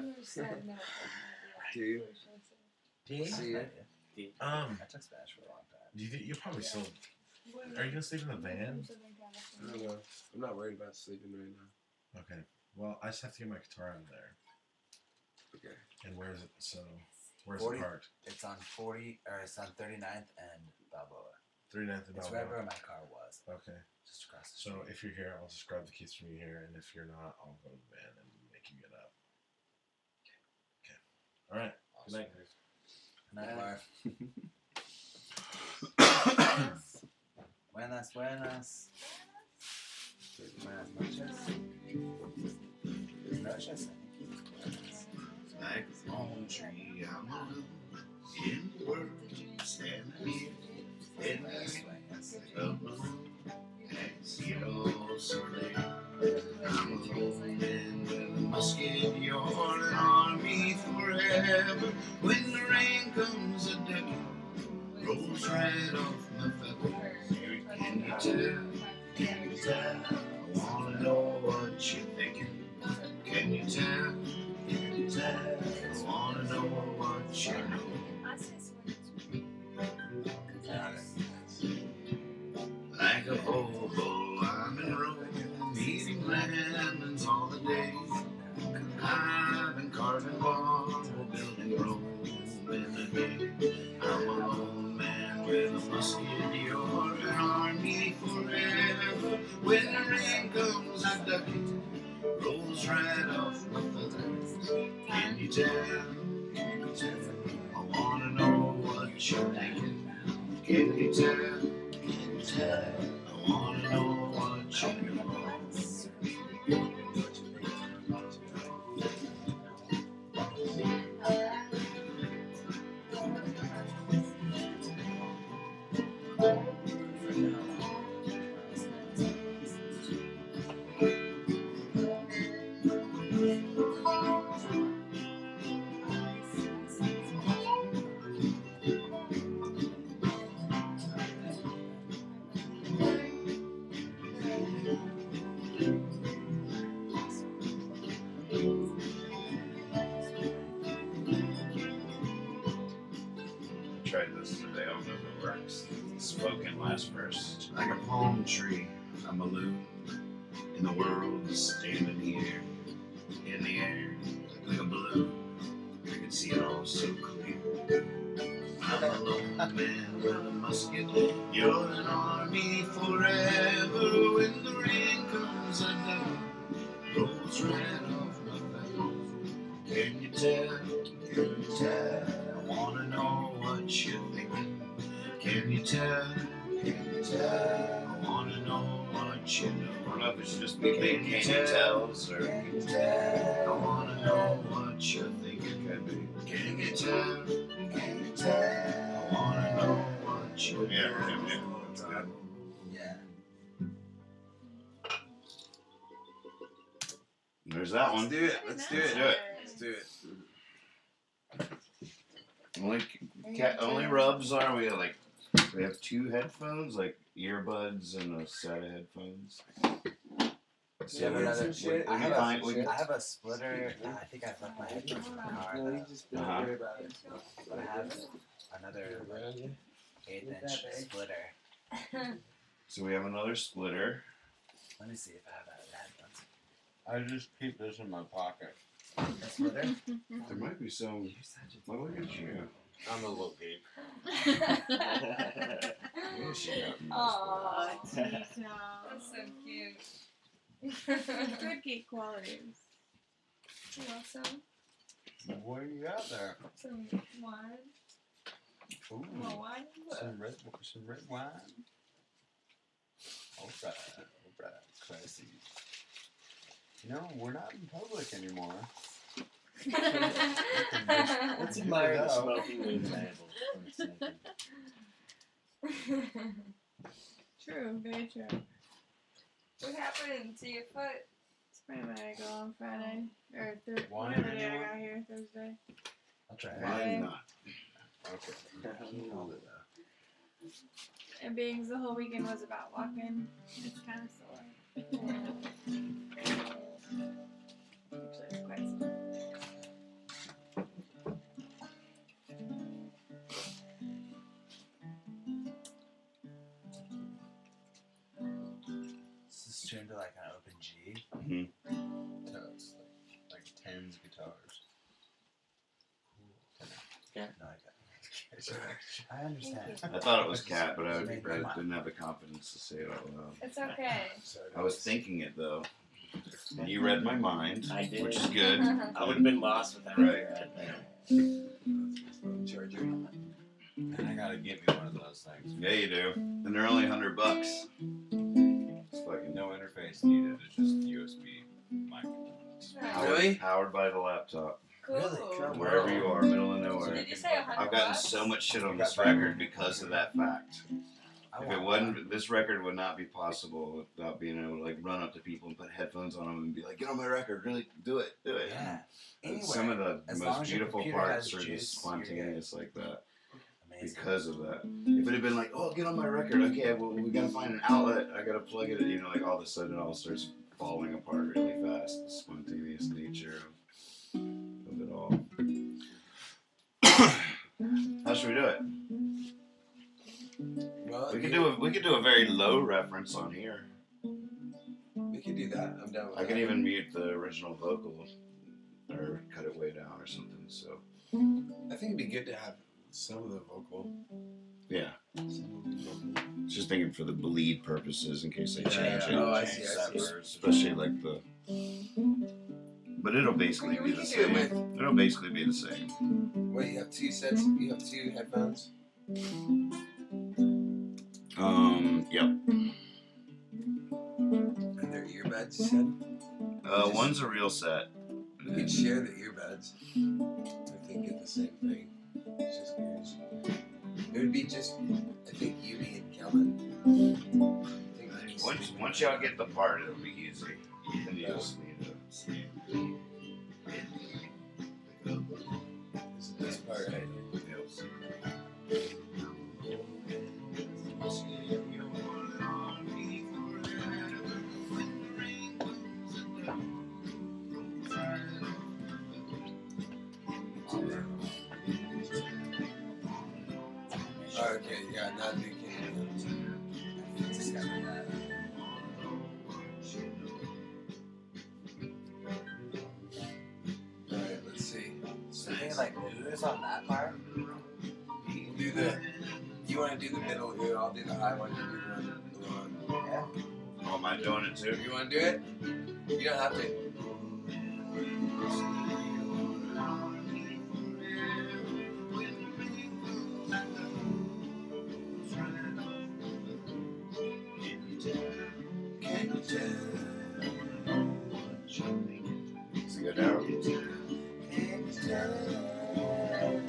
Two. D? See ya. Um, I took Spanish for a long time. you you probably still. Are you gonna sleep in the van? I don't know. I'm not worried about sleeping right now. Okay. Well, I just have to get my guitar out of there. Okay. And where is it? So, where's forty it parked? It's on forty, or it's on thirty-ninth and Balboa. thirty-ninth and It's Balboa. wherever my car was, Okay. just across the street. So if you're here, I'll just grab the keys from you here, and if you're not, I'll go to the van and make you get up. Okay. All right. Good night, guys. Good night, Marv. Buenas, buenas. Buenas noches. Noches. Like a palm tree, I'm alone in the world, standing here in the Buenas, air, buenas. like a balloon. As you know, so clear. I'm a lone man with a musket, you're an army forever. When the rain comes, a decade rolls right off my feathers. Can you tell? Can you tell? I wanna know what you're thinking. Can you tell? Can you tell? I wanna know what you know. Like a hobo, I'm in Rome, eating lemons all the day. I've been carving marble, building Rome in the day. I'm a lone man with a musket, you're an army forever. When the rain comes, a ducky rolls right off my feathers. Can you tell? Can you tell? I wanna know what you're thinking. Can you tell? Can you tell? I wanna know what you know. Tried this today, I don't know if it works. Spoken last verse. Like a palm tree, I'm a loon. In the world, standing here. In the air, like a balloon. I can see it all so clear. I'm a lone man with a musket. You're an army forever. When the rain comes, a day rolls right off my feathers. Can you tell? Can you tell? I wanna know what you're thinking. Can you tell? Can you tell? I wanna know what you know. I don't know if it's just me being can you tells or can you tell? I wanna know what you're thinking. Could be. Can you tell? Can you tell? I wanna know what you know. Yeah, yeah, yeah. That's good. Yeah. There's that one. Let's do it. Let's do it. Do it. Let's do it. Only ca- only rubs are we like we have two headphones, like earbuds and a set of headphones. So Yeah, but we, another- we, shit. we I can have a- find we can, I have a splitter. Uh, I think I left my headphones in the car. No, you though. just don't Uh-huh. worry about it. But I have another eighth inch splitter. so we have another splitter. Let me see if I have a headphones. I just keep this in my pocket. A splitter? There might be some. Well, look at you. I'm a little geek. Yeah, she got me. Aww, Tito. that's so cute. Good geek qualities. You want some? What do you got there? Some wine? Ooh, You want wine? some red, some red wine. All right, all right, classy. You know, we're not in public anymore. Let's admire the smoking room table for a second. True, very true. What happened to your foot? Sprained my ankle on Friday. Or Thursday. Wine Whatever day I anyone? got here, Thursday. I'll try it. Why not? Okay. Hold it though. And being the whole weekend was about walking, it's kind of sore. Actually, it's quite sore. Is this tuned to like an open G? Mm-hmm. So it's like, like tens guitars. No, I got I understand. I thought it was cat, but I, I didn't have the confidence to say it out loud. It's okay. I was thinking it though. And you read my mind, I did. which is good. I would have been lost without Right. your head there. Charger. And I gotta get me one of those things. Yeah, you do. And they're only a hundred bucks. It's fucking No interface needed. It's just U S B mic. powered, Really? powered by the laptop. Cool. Really? Wherever you are, middle of nowhere. Did you say a hundred I've gotten bucks? so much shit on this record because of that fact. I If want it wasn't, this record would not be possible without being able to like run up to people and put headphones on them and be like, "Get on my record, really do it, do it." Yeah. And Anyway, some of the as long most as your beautiful computer parts has are juice, just you're good. spontaneous like that Amazing. because of that. If it had been like, "Oh, get on my record," okay, well, we gotta find an outlet. I gotta plug it. You know, like all of a sudden it all starts falling apart really fast. The spontaneous nature of, of it all. How should we do it? Well, We could you- do a we could do a very low reference on here. We could do that. I'm down with I that. could even mute the original vocal or cut it way down or something. So I think it'd be good to have some of the vocal. yeah, Some of the vocal. just thinking for the bleed purposes in case they Yeah, change yeah. it. Oh, I change see, I that see. verse, especially like the. But it'll basically We- we be the can do it same. It'll basically be the same. What, you have two sets? You have two headphones? Um. Yep. And they're earbuds, you said? Uh, one's a real set. We could share the earbuds. If they get the same thing. It's just ears. It would be just, I think, you, me, and Kellen. I think we just- Once once y'all get the part, it'll be easy. Then you just need to. This is this part right here. Okay, yeah, now they can. Just got that. Alright, let's see. So the thing like ooze on that part. We'll do the. You want to do the middle ear? I'll do the high one. You do the one. The one. Yeah. Oh, am I doing it too? You want to do it? You don't have to. Can you tell? Does it go down? Can you tell?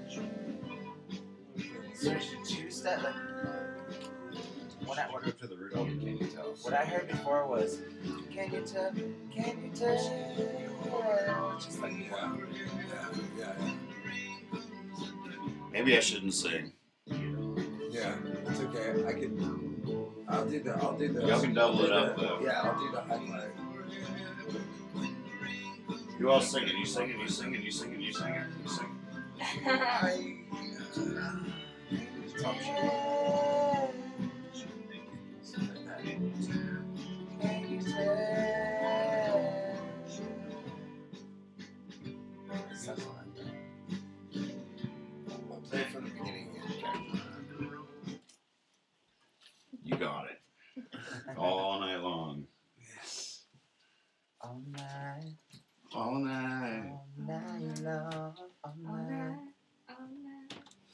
So there's your two step like when I Walk up to the root album, can you tell? what I heard before was can you tell can you tell just like Yeah, yeah, yeah. Maybe I shouldn't sing. Yeah, it's okay. I can. I'll do the. I'll do the. Y'all can double I'll do it up, the- though. Yeah, I'll do the highlight. You all sing it. You sing it. You sing it. You sing it. You sing it. You sing it. Top shot. can you tell something like that. I'll play it from the beginning here. You got it. All night long. Yes. All night, All night. all night long, all night. Alright, alright.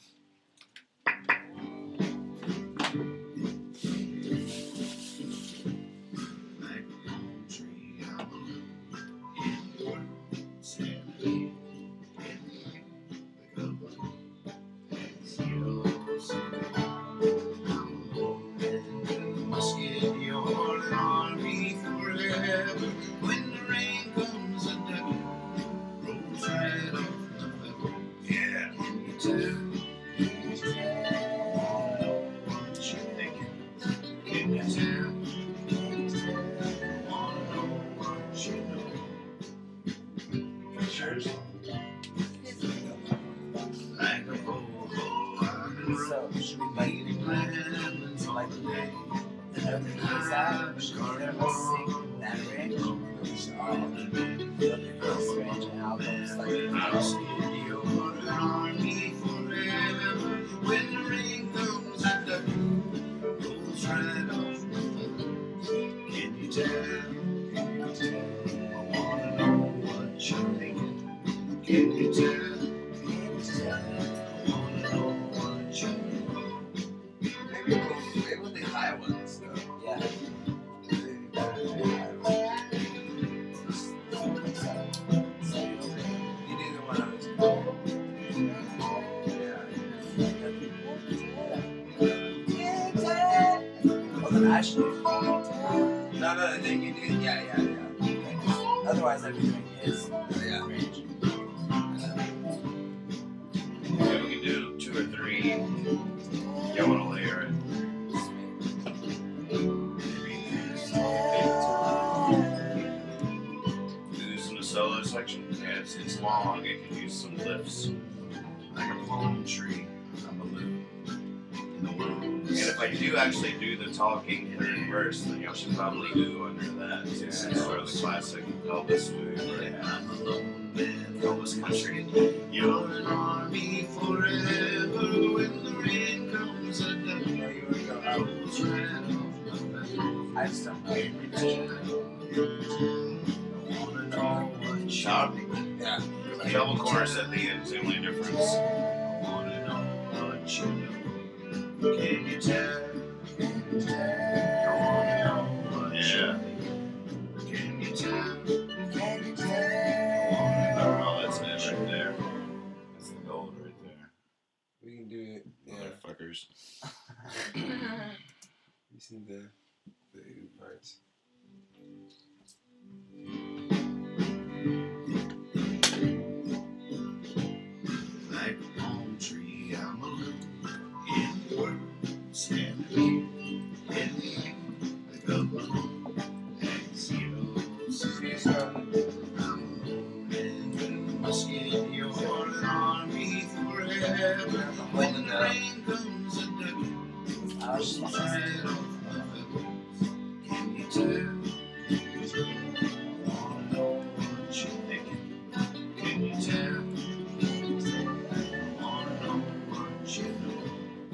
So should we like like the note that goes out? Should either of us sing that range? Okay, this range and I'll go slightly down. Maybe we'll, maybe we'll do high ones though. Yeah. matching you. No, no, then you do. Yeah, yeah, yeah. Okay, 'cause otherwise, I'd be doing his Yeah. range. Yeah, we can do two or three. You want to layer it? Who's in the solo section? Yeah, it's, it's long. It can use some lifts. Like a palm tree, a balloon in the womb. And if I do actually do the talking third verse, then you should probably do under that. Yeah, it's sort of the classic Elvis movie. Where I'm alone in Elvis country. You're an army forever when the rain comes and the You know, you would go out. clothes ran off my back. I just don't know. I wanna know what shopping. Yeah. The double chorus at the end is the only difference. I wanna know what you know. Can you tell? I wanna know what you know. Can you tell? I wanna know. Oh, that's it right there. That's the gold right there. We can do it. Yeah. Motherfuckers. You see the the ooh parts. Like a palm tree, I'm alone in the world, standing here in the air, like a balloon, and zeros. I'm alone in my skin, you're an army forever. When the rain comes and the I was just right off my face, can you tell? I wanna know what you're thinking. Can you tell? I wanna know what you know.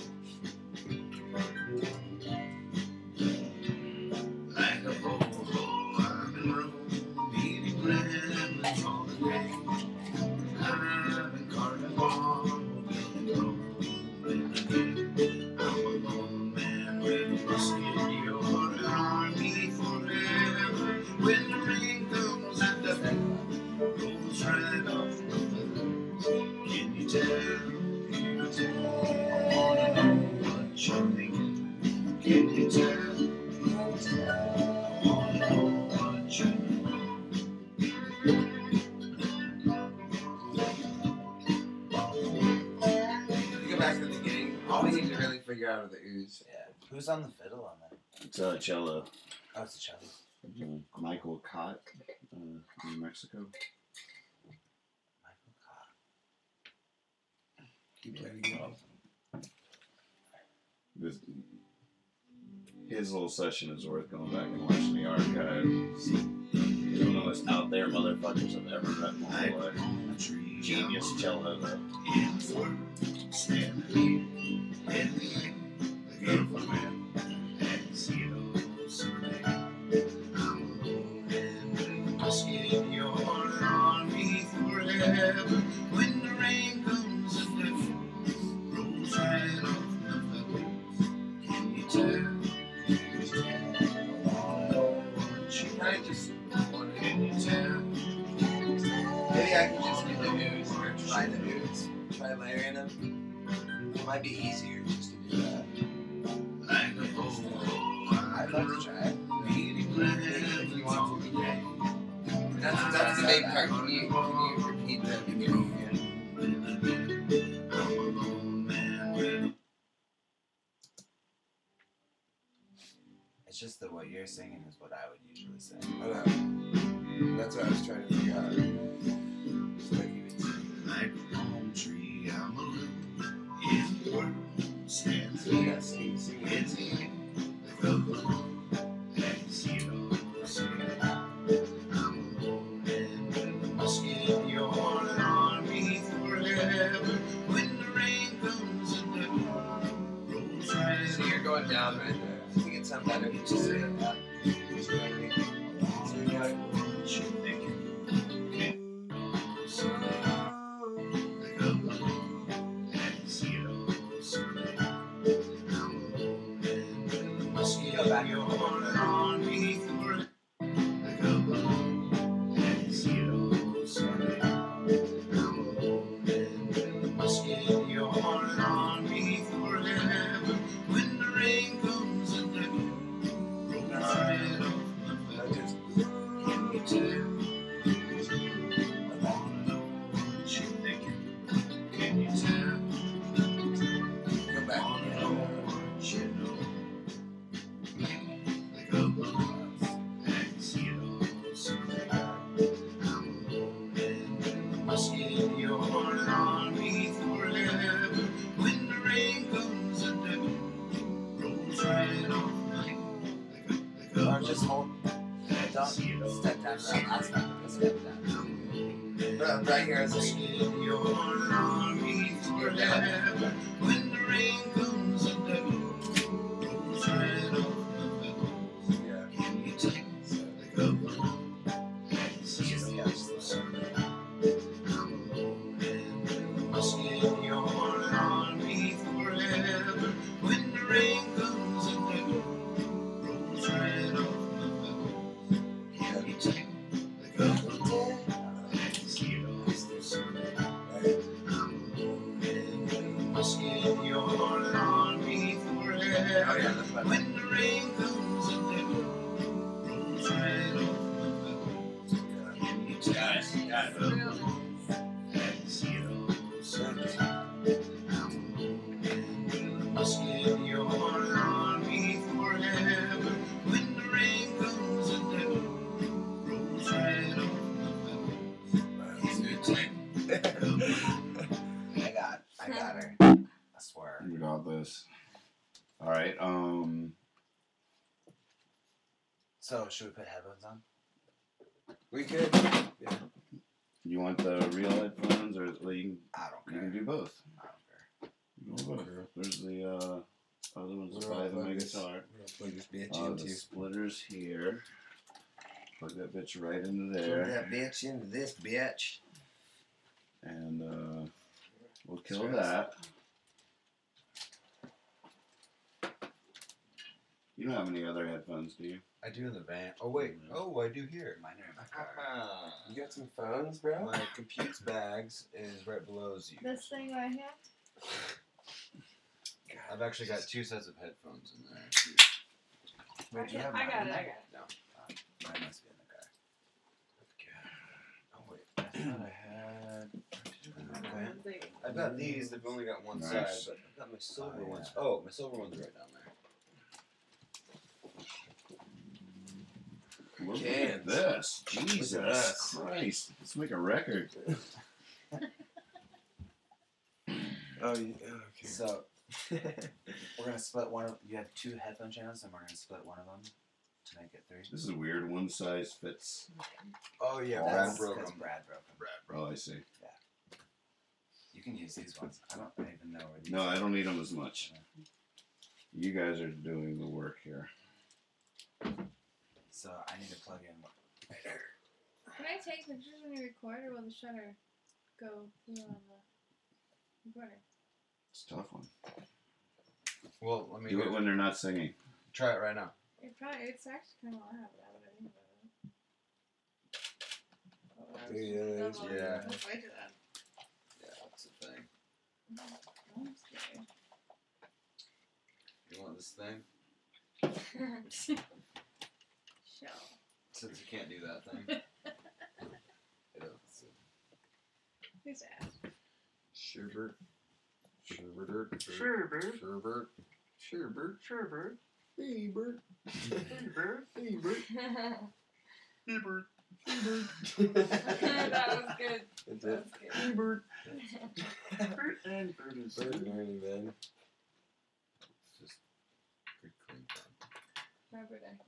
Like a boho, I'm in Rome, eating lemons all the day. I'm in Carnival, building Rome in the day. I'm a lone man with a musket, you're an army forever. When the rain comes and the rolls right off my feathers. Can you tell? Can you tell? I wanna know what you're thinking. Can you tell? I wanna know what you know. To go back to the beginning, all we need to really figure out are the oohs. Yeah. Who's on the fiddle on that? It's a cello. Oh, it's a cello. Michael Cott, uh, New Mexico. Michael Cobb. Keep playing again. This, his little session is worth going back and watching the archives. He's one of the most out there motherfuckers I've ever met in my life. Genius cello though. Beautiful man. You're an army forever. When the rain comes and the rolls right off my feathers. Can you tell? Can I just Can you tell? maybe I can just do the oohs or try the oohs, try layering them. It might be easier just to do that. Like a boho, I'd love to try it. If you want to, we can. That's that's the main part. Can you can you repeat the beginning again? It's just that what you're singing is what I would usually say. Oh, no. That's what I was trying to figure out. So like you would sing. Like a palm tree, I'm a loon in the world, stands So you gotta sing, sing it. It's like a balloon, and zeros. I'm alone and with a musket, you're an army forever. When the rain comes and the rolls right So you're going down right there. I think it sounds better if you just say it. Yeah. So you gotta- what you thinking. So like a balloon, and zeros. I'm alone and with a musket, Go back. you're an army forever. Like a balloon, and zeros. I'm alone and with a musket, you're an army forever. When the rain comes and the I'm right here. It's like, When the rain comes and the rolls right off the yeah. can you take the cover? I'm alone and whiskey in your heart on me forever. When the rain comes and the rolls right off the can you take the cover? See it all this way. I'm alone and whiskey in your heart on me forever. Oh, yeah, that's my When the rain comes and the rolls right off the can you take Got it, got it. the cover? See it all this way. I'm alone and whiskey in your heart on me forever. When the rain comes and the rolls right off the can you take the cover? I got, I got her. I swear. We got this. All right. Um. So, should we put headphones on? We could. Yeah. You want the real headphones, or well, you I don't can, you care. can do both. I don't care. You can do both. There's the uh, other ones We're by all the my focused. guitar. We're gonna plug this bitch Uh, the into. splitters here. Plug that bitch right into Plug there, that bitch into this bitch. and uh, we'll kill Stress. that. You don't have any other headphones, do you? I do in the van. Oh wait. Oh, I do here. Mine are in my car. You got some phones, bro? My compute's bags is right below you. This thing right here. I've actually got two sets of headphones in there. Too. Wait, do you I, have I got mine? it. I got it. No. Uh, mine must be in the car. Oh wait, I thought I had. Okay. They- I've got these. They've only got one Nice. side, but I've got my silver Oh, yeah. ones. Oh, my silver ones are right down there. Look Cans. at this. Jesus Look at us. Christ. Let's make a record. Oh, yeah. Okay. So, we're gonna split one of. You have two headphone channels, and we're gonna split one of them to make it three. This is weird. One size fits. Oh yeah, Brad That's broke 'cause them. Brad broke them. Oh, I see. You can use these ones. I don't even know where these. No, are. I don't need them as much. You guys are doing the work here. So I need to plug in. Can I take pictures when you record, or will the shutter go through on the recorder? It's a tough one. Well, let me Do it when they're not singing. try it right now. It probably it's actually kind of loud. Now that I think about it. Oh, Yeah, it is, I'll- yeah. I'll fight to that. Yeah, that's the thing. I'm scared. You want this thing? Show. Since you can't do that thing. It doesn't see. Who's ass? Sherbert. Sherbert. Sherbert. Sherbert. Sherbert. Sherbert. Ebert. Sherbert. Ebert. Ebert. That was good. That's That it. was good. Ebert. Bert and Bert is Bird and Ernie, man. It's just good clean fun. Robert Eckler.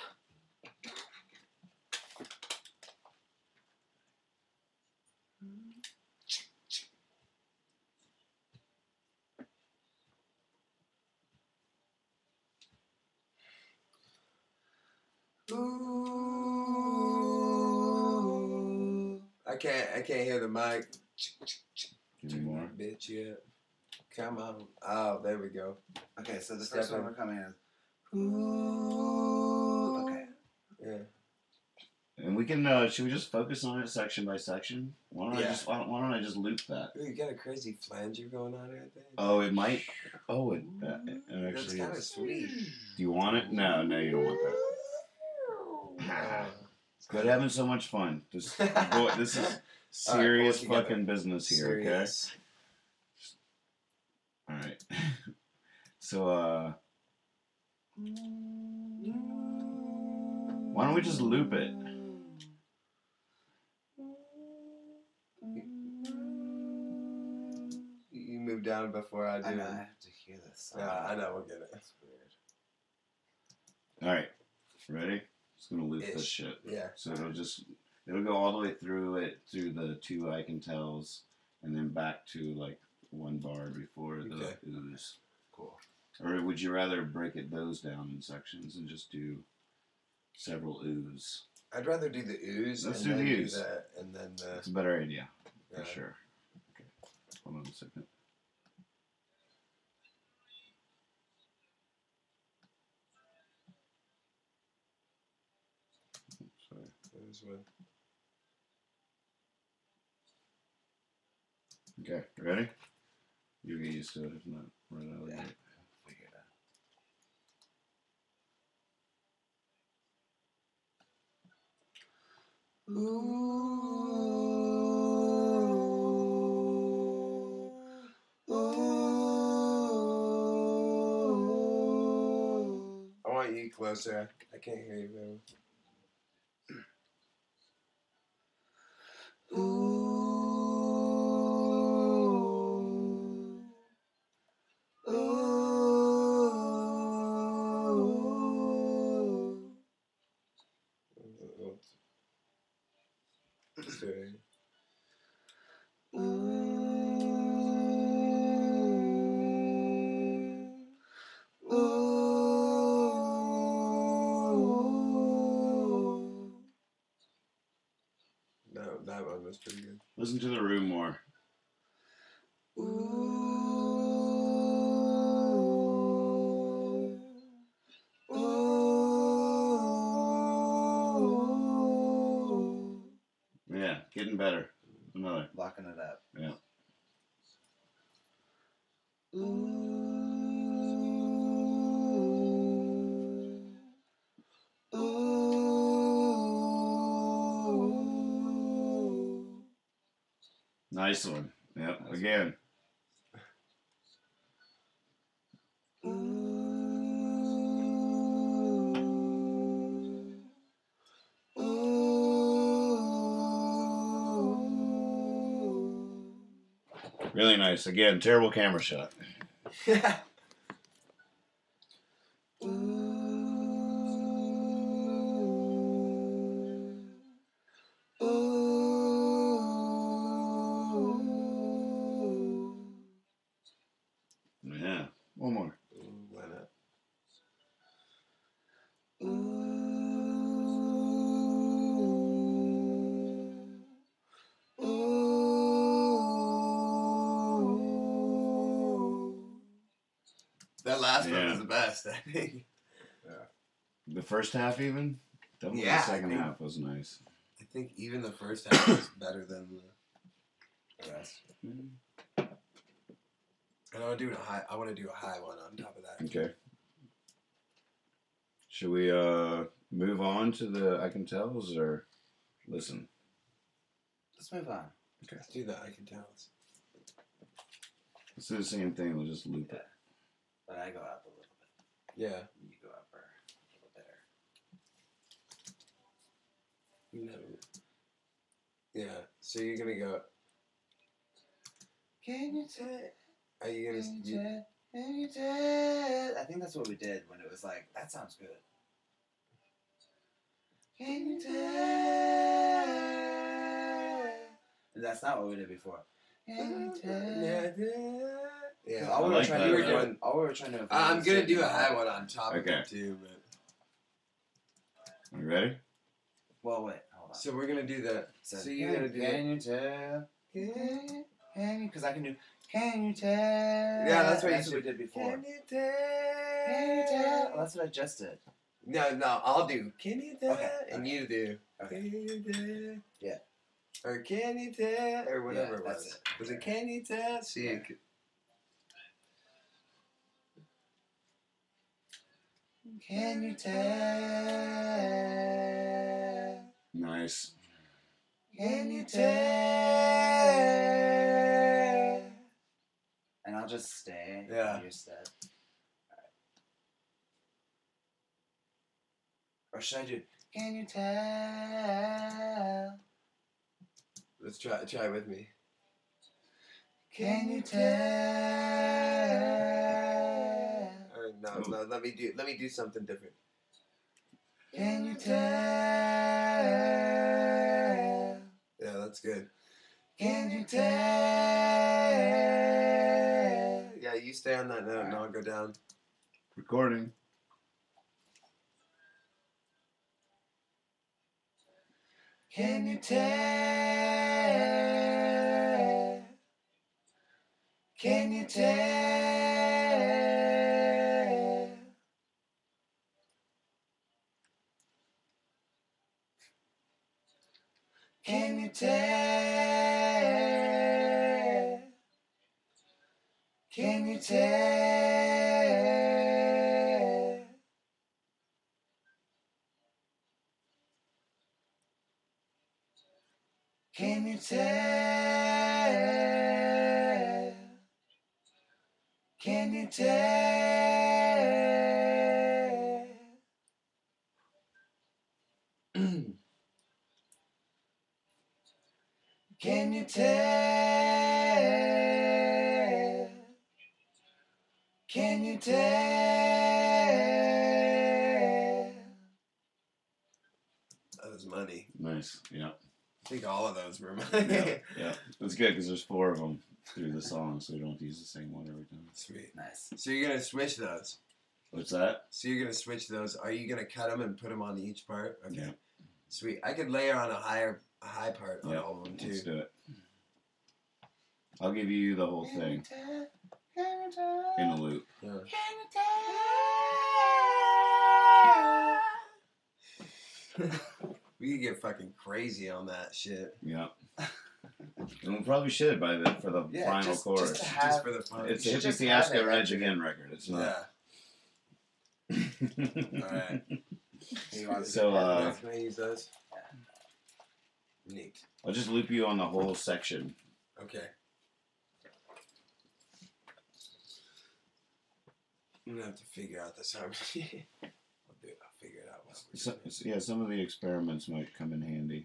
Ooh. I can't. I can't hear the mic. Give me more. Bitch, yeah. Come on. Oh, there we go. Okay, so the Step first one in. we're coming in is. Ooh. Okay. Yeah. And we can. Uh, should we just focus on it section by section? Why don't I Yeah. just? Why don't, why don't I just loop that? Ooh, you got a crazy flanger going on right there. Oh, it might. Oh, it. Uh, it That's actually kind of is. sweet. Do you want it? No, no, you don't want that. Uh, But having so much fun. This, boy, this is serious together. fucking business here. serious. Okay. All right. So, uh, why don't we just loop it? You move down before I do. I know. I have to hear this. Yeah, I know. We'll get it. That's weird. All right. Ready? Just gonna loop this Ish. shit. Yeah. So it'll just It'll go all the way through it, through the two I can tells, and then back to like one bar before the Okay. ooze. Cool. Or would you rather break it those down in sections and just do several ooze? I'd rather do the ooze Let's and do then the do ooze. that, and then the. That's a better idea, for Yeah. sure. Okay, hold on a second. Sorry. Ooze one. Okay, ready? You get used to it, if not, right out of the Yeah. gate. Figure it out. I want you closer. I can't hear you, man. Let's do it. No, that one was pretty good. Listen to the room more. Yeah, getting better. Another. Locking it up. Yeah. Nice one. Yep, again. Really nice. Again, terrible camera shot. Yeah, one more. Why not? That last one Yeah. was the best, I think. The first half, even? Definitely Yeah, I the second think- half was nice. I think even the first half was better than the, the rest. And I want to do a high. I want to do a high one on top of that. Okay. Should we uh move on to the I can tells or listen? Let's move on. Let's do that. I can tell. Let's do the same thing. We'll just loop it. But I go up a little bit. Yeah. You go up or a little better. No. Yeah. So you're gonna go. Can you tell? Are you gonna? Can You, you tell? Can you tell? I think that's what we did when it was like, that sounds good. Can you tell? And that's not what we did before. Can you tell? yeah. All I we were like trying that. to We were avoid- doing- all we were trying to avoid I'm was gonna certain- do a high one on top of Okay. it too, but. You ready? Well, wait, hold on. So we're gonna do that. So, So you're gonna do Can that. you tell? Can, can you? Because I can do. Can you tell? Yeah, that's what you that's what we should- did before. Can you tell? Can you tell? Well, that's what I just did. No, no, I'll do. Can you tell? Okay, And okay. you do. Okay. Can you tell? Yeah. Or can you tell? Or whatever Yeah, it that's was. it. Was it can you tell? See, Yeah. it could- Can you tell? Nice. Can you tell? And I'll just stay. Yeah. on your step. Alright. Or should I do? Can you tell? let's try try it with me. Can you tell? Or no, Ooh. no, let me do let me do something different. Can you tell? that's good. Can you tell? Yeah, you stay on that note and I'll go down. Recording. Can you tell? Can you tell? Can you tell? Can you tell? Can you tell? Can you tell? Can you tell? Can you tell? That was money. Nice. Yeah. I think all of those were money. Yeah. Yeah. It's good because there's four of them through the song, so we don't have to use the same one every time. Sweet. Nice. So you're gonna switch those. What's that? So you're gonna switch those. Are you gonna cut them and put them on each part? Okay. Yeah. Sweet. I could layer on a higher, a high part on Yeah. all of them too. Let's do it. I'll give you the whole thing in a loop. Yeah. We could get fucking crazy on that shit. Yeah. And we probably should by the for the Yeah, final just, chorus. just to have, Just for the fun. It's you a should hippie just have fiasco it Rage like- Again record. It's not. Yeah. Alright. You want So, uh, Can I use those? Neat. I'll just loop you on the whole section. Okay. I'm gonna have to figure out this harmony. I'll do it. I'll figure it out. while we're So, doing it. yeah, some of the experiments might come in handy.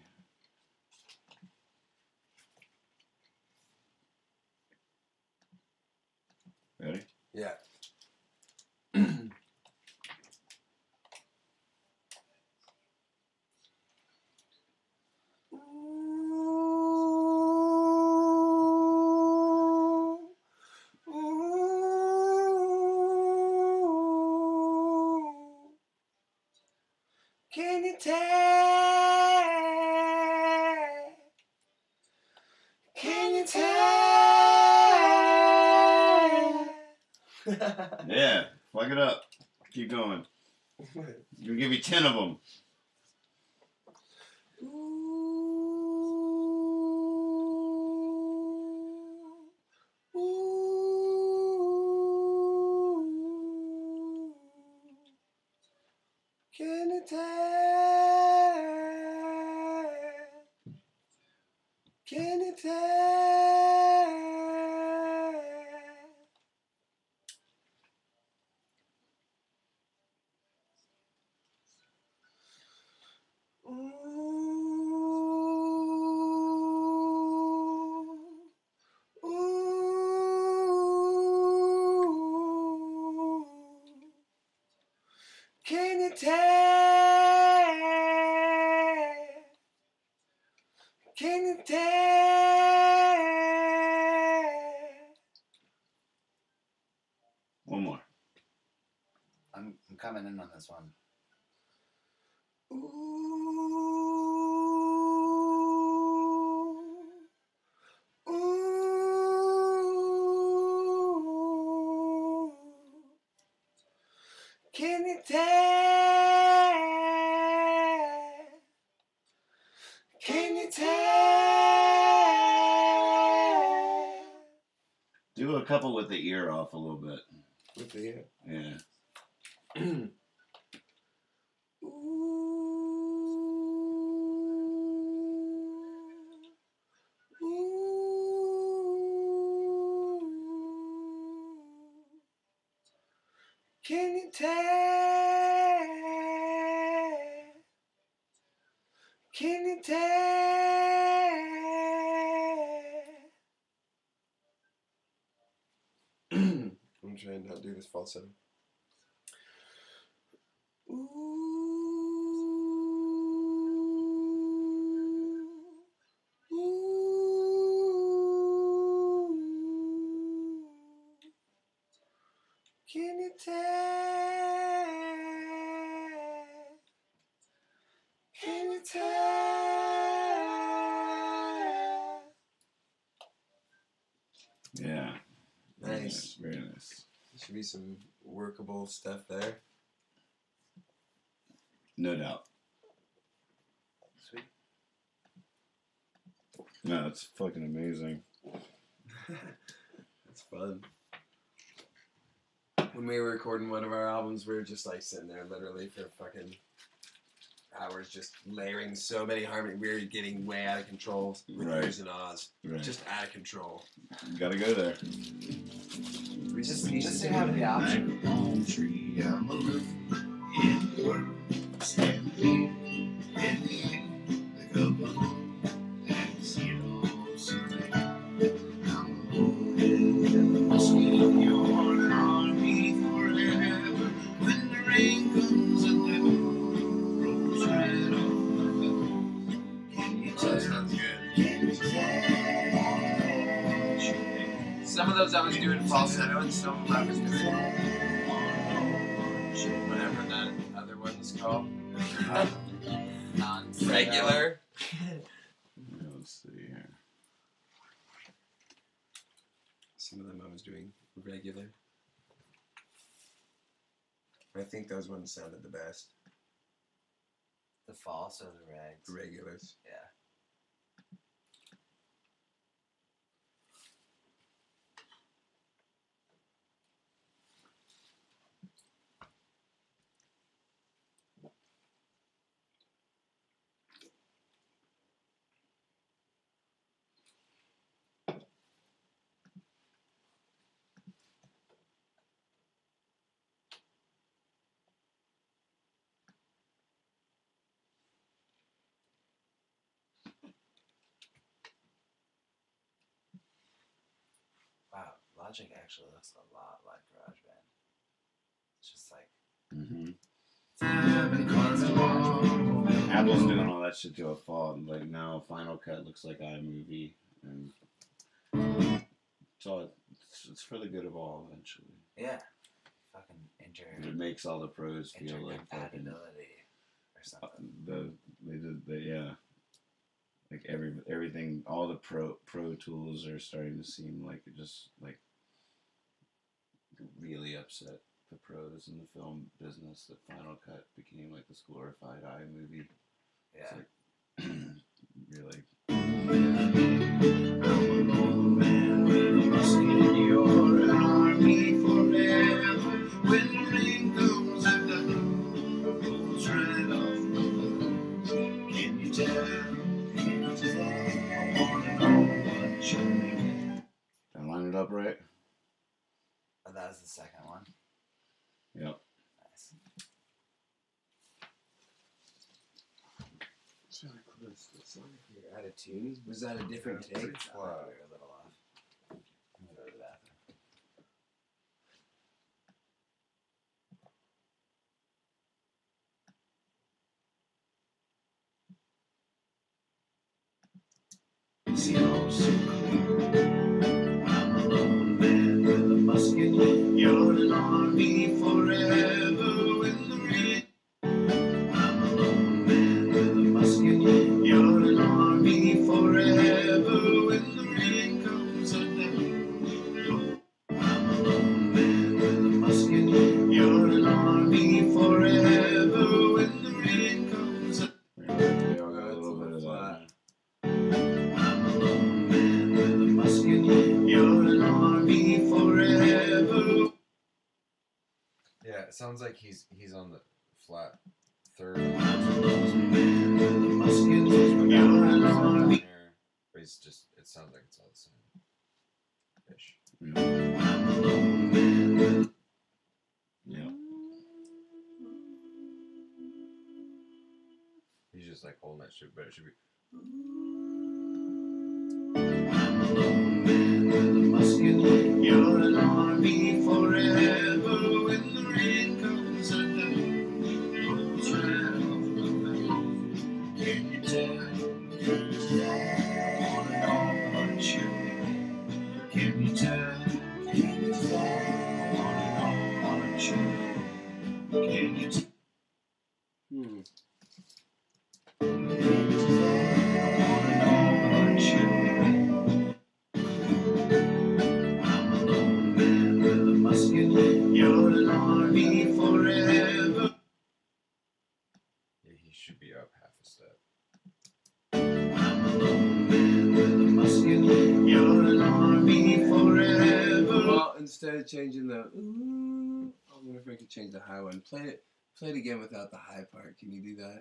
Ready? Yeah. Can you tell? Can you tell? Yeah, plug it up. Keep going. We'll give you ten of them. Can you tell? Can you tell? Ooh, ooh. Can you tell? Can you tell? One more. I'm, I'm coming in on this one. Ooh, ooh. Can you tell? Can you tell? Do a couple with the ear off a little bit. With the ear. Yeah. Can you tell? Can you tell? I'm trying to not do this falsetto. Ooh, ooh. Yeah. Nice. Yeah, very nice. Should be some workable stuff there. No doubt. Sweet. No, it's fucking amazing. It's fun. When we were recording one of our albums, we were just like sitting there literally for fucking hours, just layering so many harmonies. We were getting way out of control with Right. Ears and Ahs. Right. Just out of control. You gotta go there. We just we just have the option. Palm tree, I'm alone in the world, standing in the air, like a balloon that's yellow serene. I'm alone in the musket, you're on me forever. When the rain comes and the moon rolls right off my face, can you tell? That sounds good. Can you tell? Some of those I was doing falsetto, and some of them I was doing whatever that other one's called. Non Regular. Let's see here. Some of them I was doing regular. I think those ones sounded the best. The false or the regs? Regulars. Yeah. Wow, Logic actually looks a lot like GarageBand. It's just like Mm-hmm. Mm-hmm. Apple's doing all that shit to a fault. Like now, Final Cut looks like iMovie, and it's all it's, it's for the good of all. Eventually, yeah, fucking inter it makes all the pros feel like fucking intercompatibility or something. the they did the yeah. Like every everything, all the pro pro tools are starting to seem like it just like really upset the pros in the film business. That Final Cut became like this glorified iMovie. Yeah. It's like really. I'm a lone man with a musket, you're an army forever. When the rain comes and the moon rolls right off my face, can you tell? Can you tell? I wanna know what you mean. Did I line it up right? Oh, that was the second one. Yep. Nice. So close. That sounded like we were out of tune. Was that a different Yeah, take? it's not like we were a little off. I'm gonna go to the bathroom. See all so clear. I'm a lone man with a musket. You're an army forever. When the rain. I'm a lone man with a musket. You're an army forever. When the rain comes and the moon. I'm a lone man with a musket. You're an army forever. When the rain comes and They all got a little bit of that. I'm a lone man with a musket. You're an army forever. Yeah, it sounds like he's he's on the flat third. Man with a musket. You're an army. But it's just it sounds like it's all the same. Ish. I'm a lone man with Yeah. He's just like holding that shit, but it should be. I'm a lone man with a musket. You're an army forever. When the rain comes and the moon rolls right off my face, can you tell? Can you tell? I wanna know what you mean. Can you tell? Can you tell? I wanna know what you mean. Can you tell? Hmm. Can you tell? I wanna know what you mean. instead of changing the ooh, I wonder if I could change the high one. Play it. Play it again without the high part. Can you do that?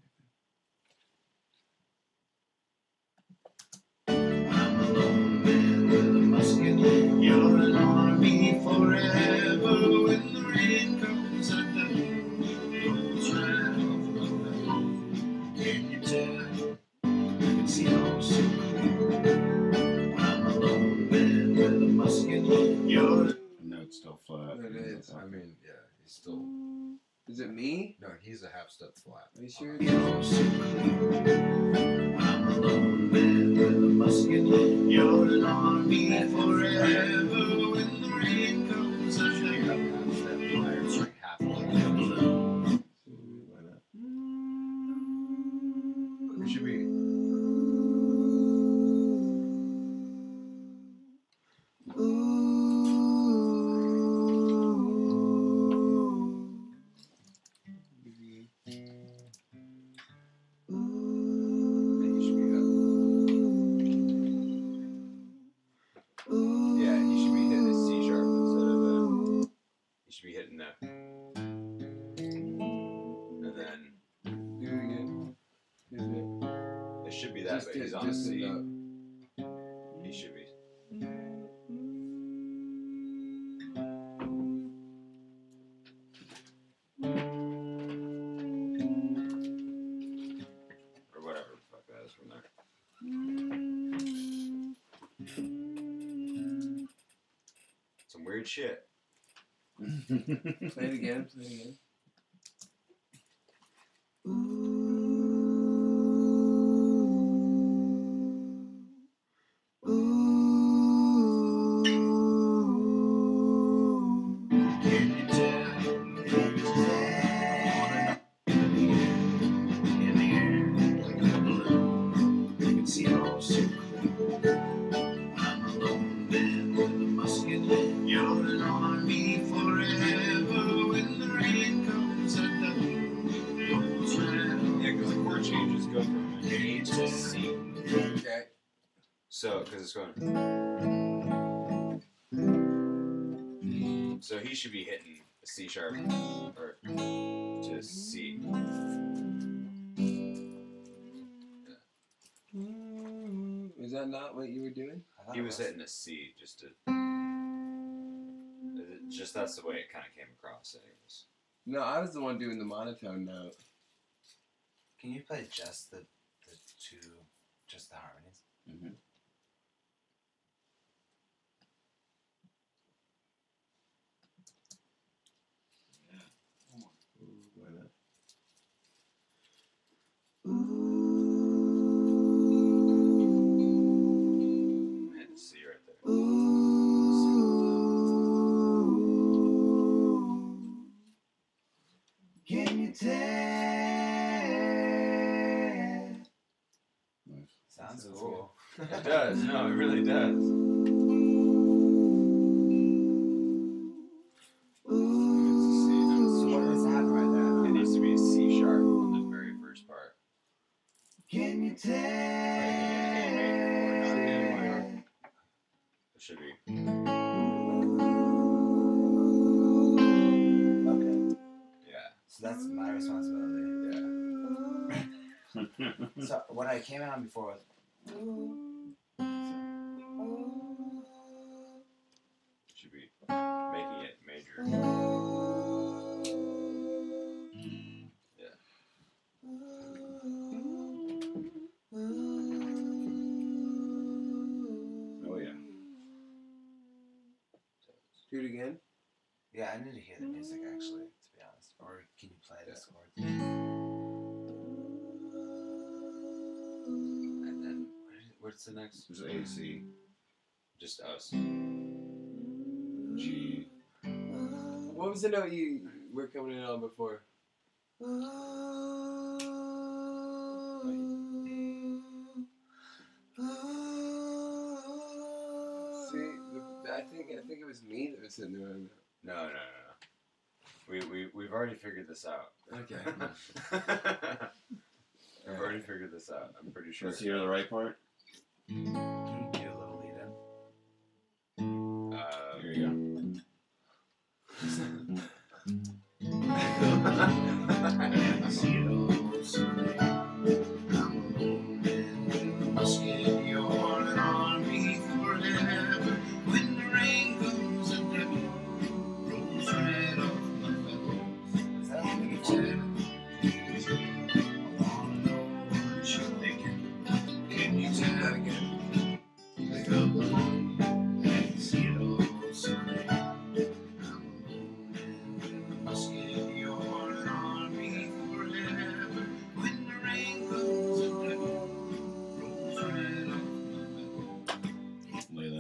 I'm a lone man with a musket. You're an army forever. When the rain comes and the moon goes round, can you tell? I can see all so clear. I'm a lone man with a musket. You're Note's still flat. It is. I mean, yeah, he's still. Is it me? No, he's a half step flat. Are you sure? all so clear. I'm a lone man with a musket. You're an army forever. When the rain comes and You the have half step higher, it's like half one. Why not? It should be. Yeah, he should be hitting a C sharp instead of a. He should be hitting that. And then Do it again. Isn't it? it should be that, Just but hit- he's on just hit C. up. He should be. Or whatever the fuck that is from there. Some weird shit. Play it again. Play it again. Can you tell? Can you tell? In the air, like a balloon, you can see it all so clear. I'm a lone man with a musket. You're an army forever. When the rain comes and the moon goes round, Yeah, because the chord changes go from can A you to tell? C. Okay. So, because it's going. So he should be hitting a C sharp or to C. Is that not what you were doing? He was hitting a C just to. it- Just that's the way it kind of came across, anyways. No, I was the one doing the monotone note. Can you play just the the two, just the harmonies? Mhm. Why not? I'm hitting C right there. Can you tell? Sounds Sounds cool. It does. No, it really does. It's a C. No, it's So C what sharp. needs to happen right there? It needs to be a C sharp on the very first part. Can you Like an A major chord, not an A minor. It should be. Okay. Yeah. So that's my responsibility. Yeah. So what I came in on before was Should be making it major. Oh yeah. Do it again. yeah, I need to hear the music actually, to be honest. Or can you play this chord? And then what is- what's the next? There's A C. Just us. G. What was the note you were coming in on before? See, the, I think I think it was me that was hitting the wrong No, no, no, no. We we we've already figured this out. note. Okay. We've already figured this out. I'm pretty sure. Let's hear the right part. Can you do a little lead in? Uh, Here you go.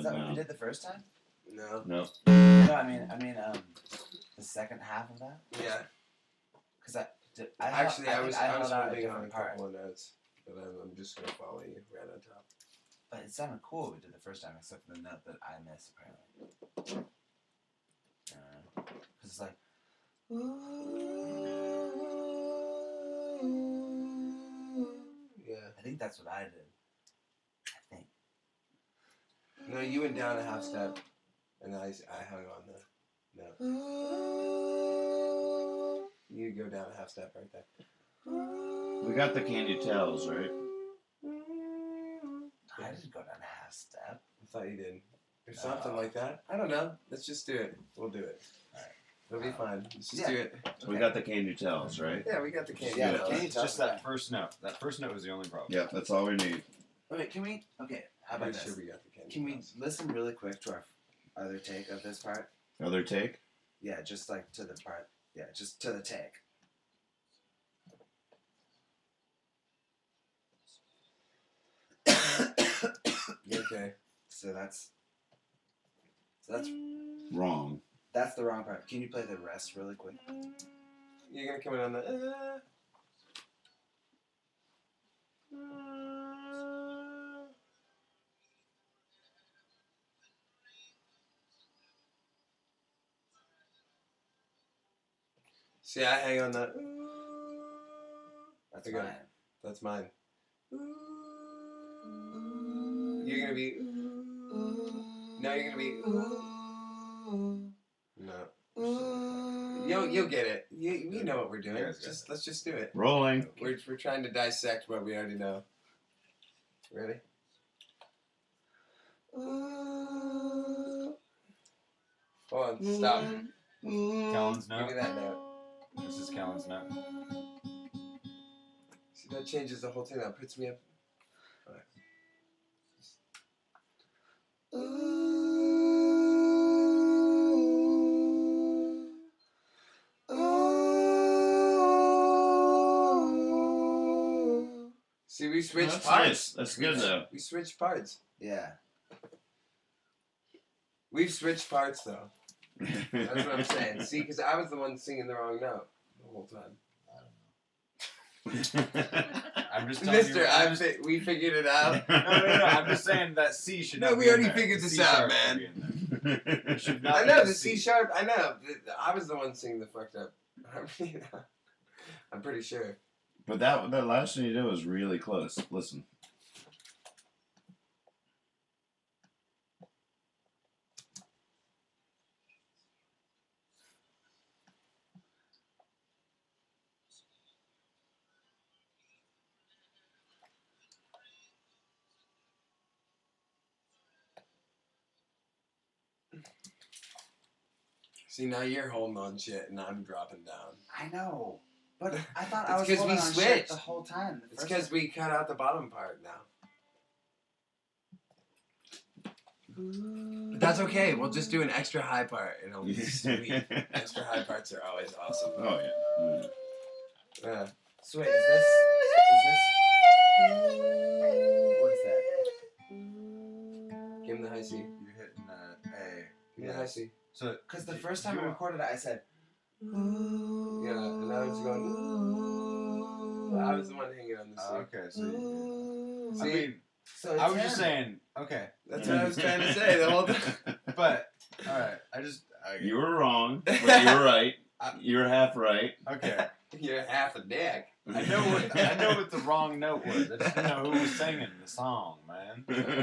that what No. we did the first time? No. No. No, I mean, I mean, um, the second half of that. Yeah. Cause I, did, I held- Actually, I, I think was I, I held was out a holding on a different part, couple of notes, but I'm, I'm just gonna follow you right on top. but it sounded cool. What we did the first time, except for the note that I missed apparently. Uh, Cause it's like. Yeah. I think that's what I did. I think. No, you went down a half step, and I, I hung on the note. You go down a half step right there. We got the Candy Tales, right? I didn't go down a half step. I thought you did. Or No. something like that. I don't know. Let's just do it. We'll do it. Alright. It'll be fine. Let's just Yeah. do it. We got the Candy Tales, right? Yeah, we got the candy. Yeah, Tales. the candy It's tales just are that bad. first note. That first note was the only problem. Yeah, that's all we need. Wait, can we? Okay, how I'm about pretty this? sure we got the candy. Can we Tales. listen really quick to our other take of this part? Other take? Yeah, just like to the part. Yeah, just to the take. Okay. So that's. So that's Wrong. that's the wrong part. Can you play the rest really quick? You're gonna come in on the. Uh, See, I hang on the. That's Okay. fine. That's mine. You're gonna be. No, you're gonna be. No. You'll you'll get it. You we know what we're doing. You guys got Just let's just do it. Rolling. We're we're trying to dissect what we already know. Ready? Hold on. Stop. Callan's Give me note. that note. This is Callan's note. See, that changes the whole thing. That puts me up. Alright. See, we switched That's parts. nice. That's good though. We switched parts. Yeah. We've switched parts though. That's what I'm saying. See, because I was the one singing the wrong note the whole time. I'm just telling Mister, you. I I'm just, fi- we figured it out. no, no, no. I'm just saying that C should No, not we be in already there. figured The this C out, sharp man. should be in there. It should not I be know a the C. C sharp. I know. I was the one singing the fucked up. I mean, I'm pretty sure. But that that last one you did was really close. Listen. See, now you're holding on shit and I'm dropping down. I know, but I thought It's I was 'cause holding we on shit switched. the whole time. The It's first because we cut out the bottom part now. But that's okay. We'll just do an extra high part and it'll be sweet. Extra high parts are always awesome. Oh yeah. Yeah. So wait, is this? Is this? What is that? Give him the high C. You're hitting the A. Give him the high C. So, Because the first time I recorded it, I said. Yeah, and now it's going. Well, I was the one hanging on the C. oh, okay. So, you- See, I mean, So it's I was just him. saying. Okay, that's what I was trying to say the whole time. but all right. I just. I, You were wrong, but you were right. I- You were half right. okay. You're half a dick. I know what I know what the wrong note was. I just didn't know who was singing the song, man.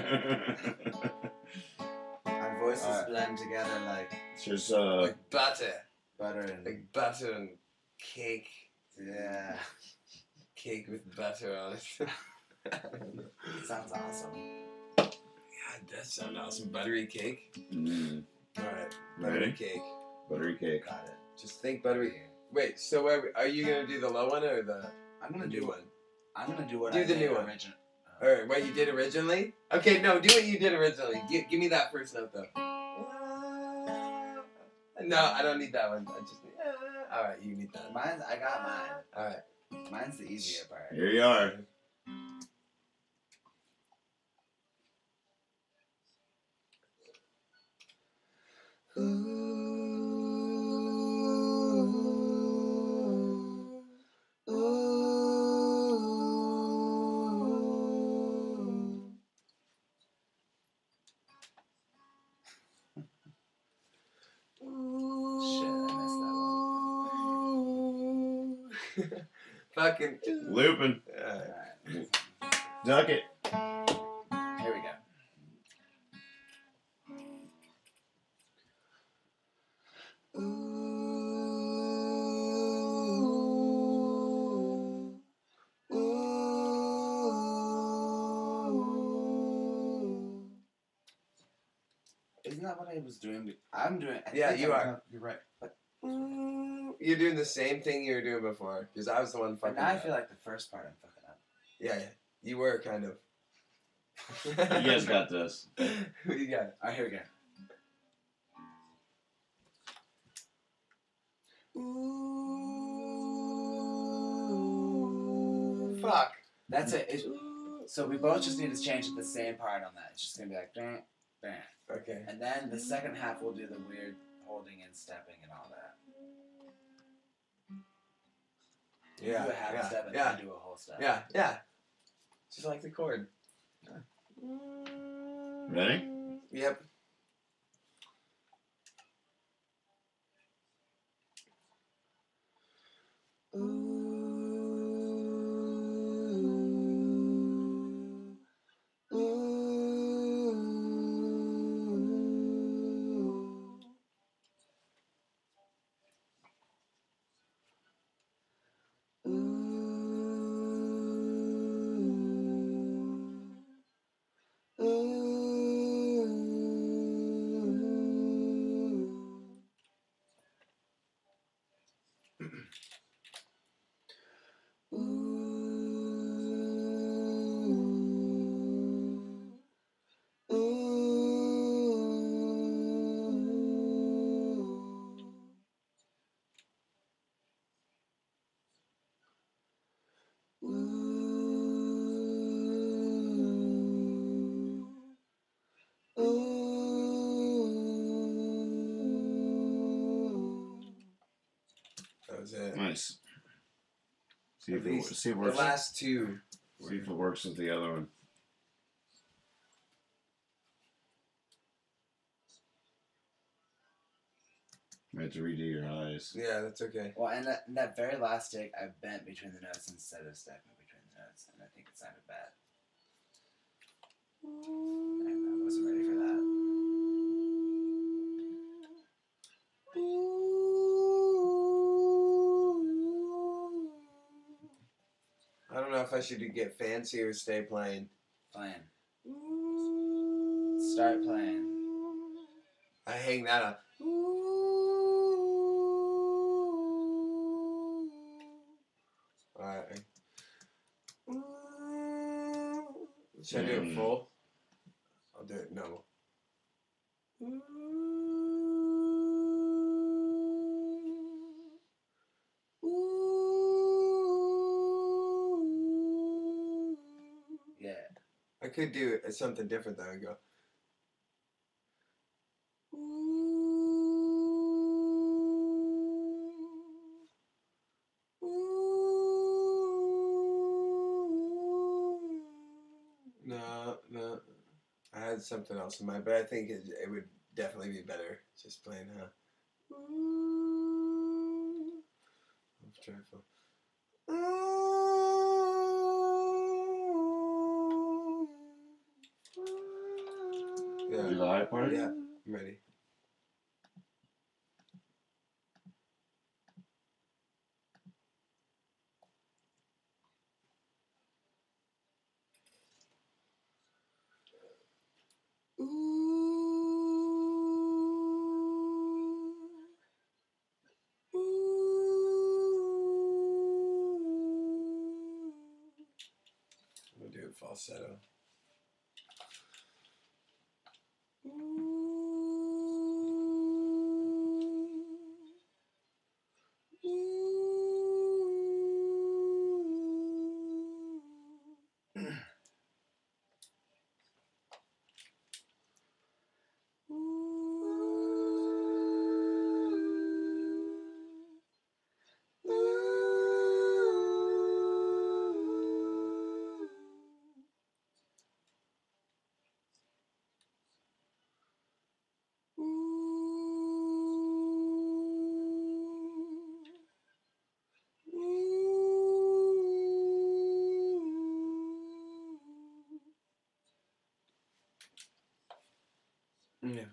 Our voices Alright. blend together like It's just uh. Like butter. butter and Like butter and cake. yeah. Cake with butter on it. Sounds awesome. God, that sounds awesome. Buttery cake. Mm, Alright. Buttery Ready? cake. buttery cake. Got it. Just think buttery. Wait, so are, are you gonna do the low one or the I'm gonna new do one? I'm gonna do what Do I the did new one. original. Or what you did originally? Okay, no, do what you did originally. Give, give me that first note though. No, I don't need that one. I just need. All right, you need that. Mine's I got mine. All right. Mine's the easier part. Here you are. Fucking. Looping. Uh, Alright. Duck it. Here we go. ooh, ooh. Isn't that what I was doing? be- I'm doing. I Yeah, think you I'm are. not- You're right. But, Mm, You're doing the same thing you were doing before, because I was the one but fucking now I up. feel like the first part I'm fucking up. Yeah, yeah. You were kind of. You guys got this. Who you got? Alright, here we go. Ooh, fuck. That's it. It- So we both just need to change the same part on that. It's just gonna be like bam, bam, Okay. and then the second half we'll do the weird holding and stepping and all that. You Yeah, do a half yeah, step and yeah. then do a whole step. Yeah, yeah. Just like the chord. Ready? Yep. Ooh, ooh. Ooh, ooh. Ooh, ooh. Ooh, ooh. That was it. Nice. See if At it, least wo- see if it the works. last two. See if it works with the other one. I have to redo your highs. Yeah, that's okay. Well, and that, and that very last take, I bent between the notes instead of stepping between the notes, and I think it sounded bad. And I wasn't ready for that. I don't know if I should get fancy or stay plain. Playing. Start playing. I hang that up. Alright. Should I do it Mm. full? I'll do it no. Yeah. I could do something different though and go. No, no. I had something else in mind, but I think it, it would definitely be better just playing, huh? Let's try it for. Yeah. Do the high part? Yeah, I'm ready. I'm gonna do it falsetto. Yeah.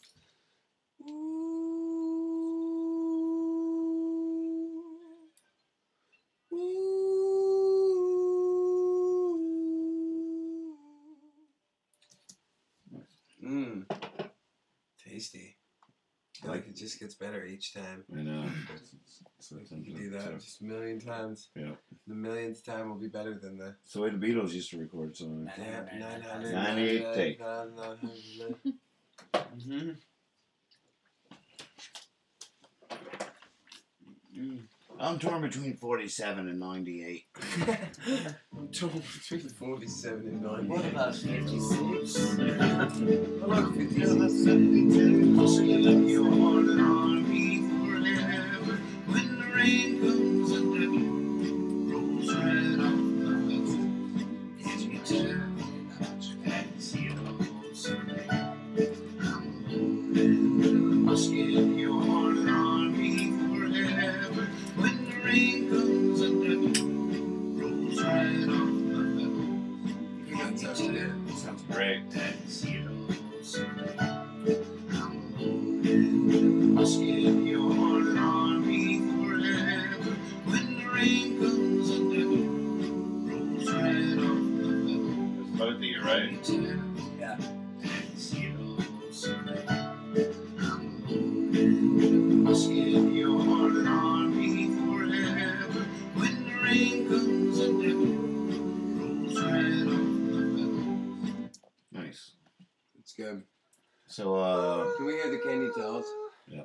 Mmm. Tasty. I feel like it just gets better each time. I know. That's, that's, Like that's you can do that just a million times. Yeah. The millionth time will be better than the It's the way the Beatles used to record songs. yeah, nine hundred ninety-eight take. Mm-hmm. I'm torn between forty-seven and ninety-eight. I'm torn between forty-seven and ninety. What about fifty-six? I like fifty-six. Your heart and army forever. When the rain comes and the rolls right off the house. Can you tell that you hadn't seen a someday? I'm holding the musket. Your heart and army forever. When the rain comes and the rolls right off the house. You got touch it in. Sounds great. Hadn't seen a someday. I'm holding the musket. Your heart and army forever. When the rain comes and the rolls right off the house. It's both of you, right? Yeah. Musket, your heart and army forever. When the rain comes and the rolls right off the Nice. It's good. So, uh, Can we hear the candy tells? Yep.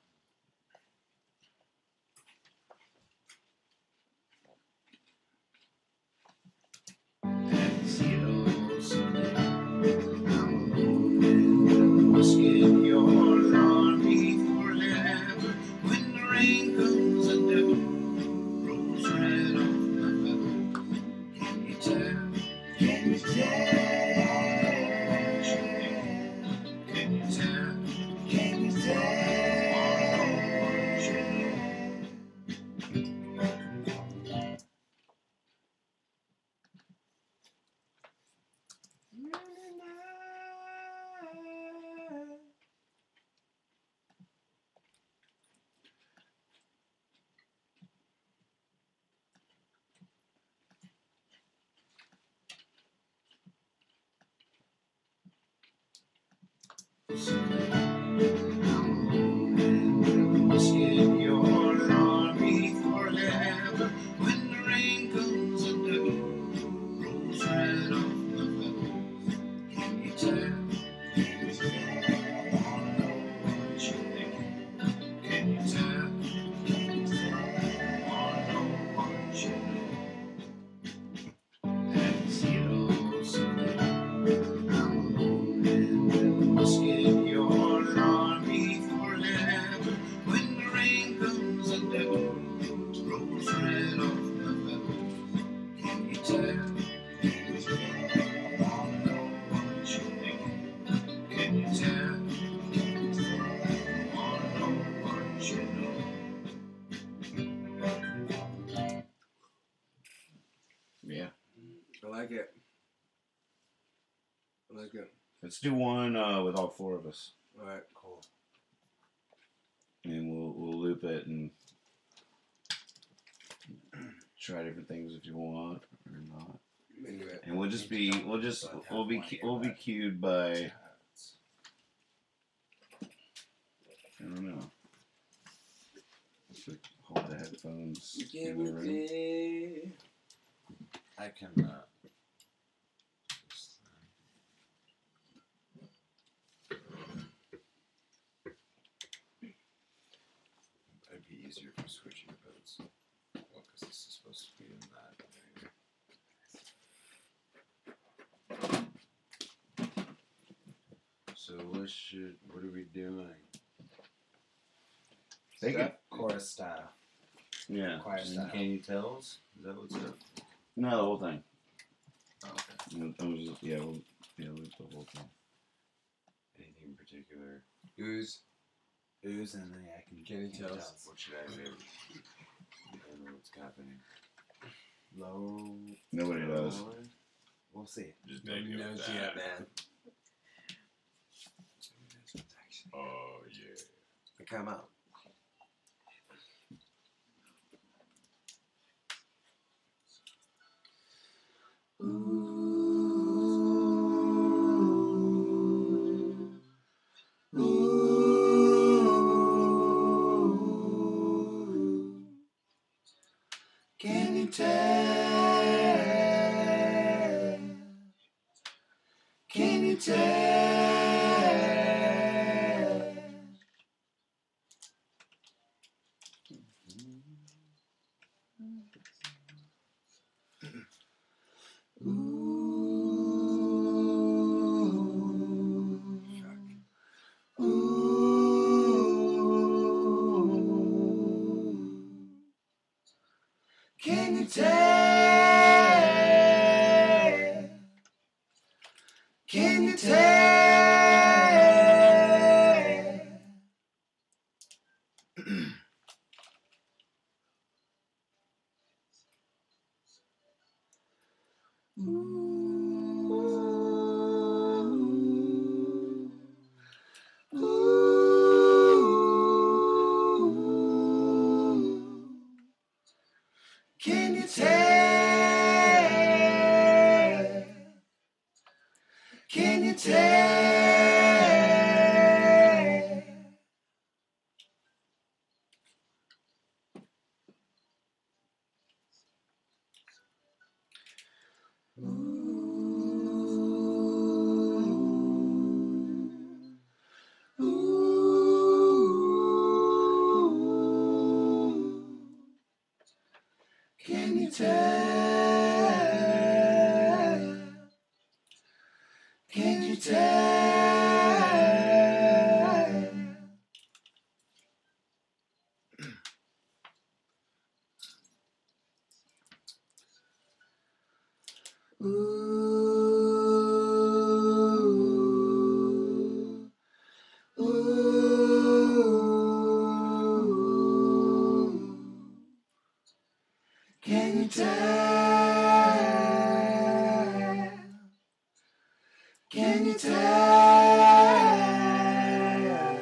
Musket, your heart and army forever. When the rain comes and the rolls right off the house. Can you tell? Can you tell? Can you tell? Can you tell? Musket, your heart and army forever. When the rain comes and the rolls right off the house. Can you tell? Can you tell? I know what you're thinking. Can you tell? Can you tell? I know what you know. Hadn't seen all someday. I'm holding the musket, your heart and army forever. When the rain comes and the rolls right off the house. Can you tell? Can you tell? I know what you're thinking. Can you tell? Can you tell? I know what you know. yeah. I like it. I like it. Let's do one uh, with all four of us. Alright, cool. And we'll we'll loop it and try different things if you want or not. Into it. And we'll just be we'll just we'll be cu- we'll be cued by I don't know. Just hold the headphones in the room. I can. Uh, just, uh, it'd be easier if we switch earbuds. Well, because this is supposed to be in that. So what should? What are we doing? They could, Chorus style. yeah. Choir Just style. Can you tells? Is that what's up? No, the whole thing. Oh, okay. We'll- we'll just- yeah, we'll yeah, loop the whole thing. Anything in particular? Ooze. Ooze and then I can Candy candy tells. tells. What should I do? I don't know what's happening. Low. Nobody knows. We'll see. Just Nobody maybe knows with yet, that. man. come out. Can you tell? Can you tell? Can you tell? Can you tell? Can you tell? Can you tell? Can you tell? Can you tell? Ooh, ooh. Can you tell? Can you tell?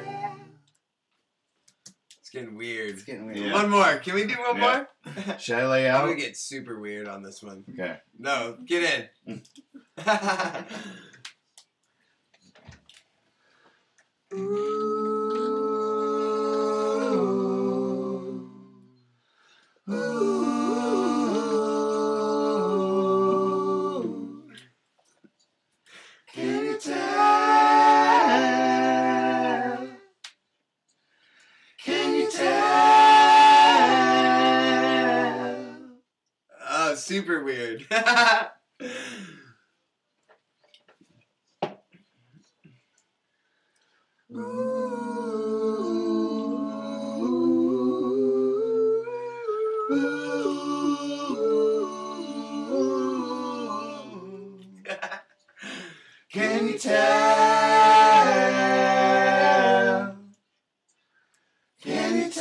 It's getting weird. It's getting weird. Yeah. One more. Can we do one Yeah. more? Should I lay I'm out? gonna get super weird on this one. Okay. No, get in. Ooh, ooh. Can you tell? Can you tell? Oh, super weird. Can you tell? Can you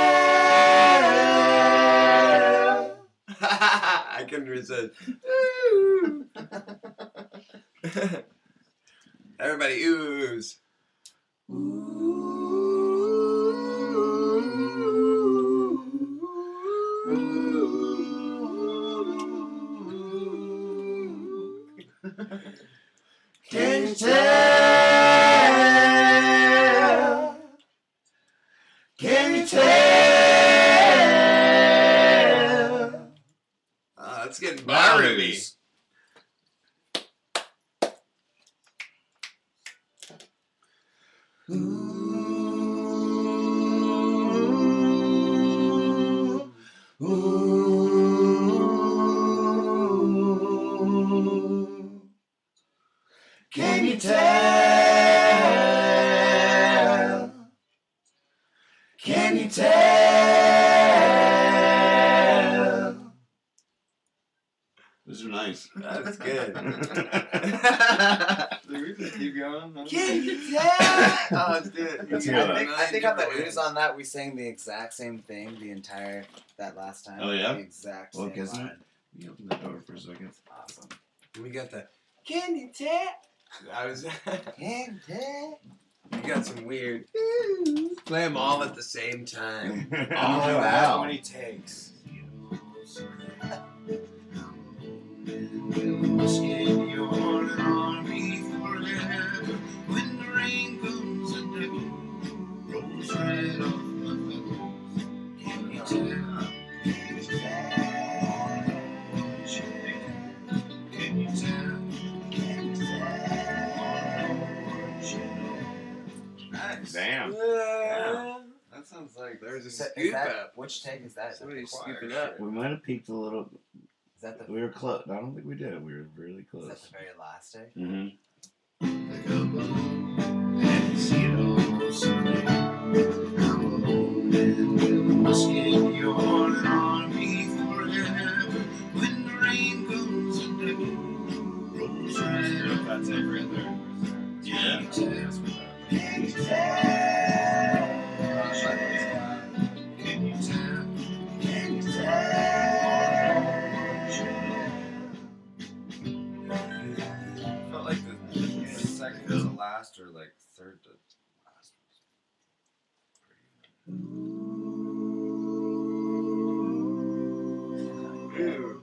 tell? I couldn't resist. Everybody oohs. Can you tell? Can you tell? Oh, it's getting borrowed. Ooh, ooh. Can you tell? Can you tell? Those are nice. That's good. We just keep going. huh? Can you tell? Oh, let's do it. Let's I hear that. think, I think on the Different ooze on that we sang the exact same thing the entire that last time. Oh, yeah? The exact Well, same guess line. what? You open the door for a second. Awesome. We got the. Can you tell? I was. Can you tell? You got some weird. Play them all at the same time. Oh, How wow. many takes? Skin your heart and army forever. When the rain comes and the dew rolls right off my feathers. Can you tell? Can you tell? Can you tell? Can you tell? Nice. Damn. Yeah. That sounds like There's a Is that, is scoop that up. which take is that? Is that the Somebody's choir scooping or up. shit? we might have peaked a little. Is that the, We were close. I don't think we did. We were really is close. that the very last take? Mm-hmm. Pick up alone and see it all someday. I'm a lone man with a musket in your heart and army forever. When the rain comes and the dew rolls right off. That's it right there. Can you tell? Can you tell? Can you tell? Can you tell? Felt like the, the second to last or like third to last was pretty Ooh.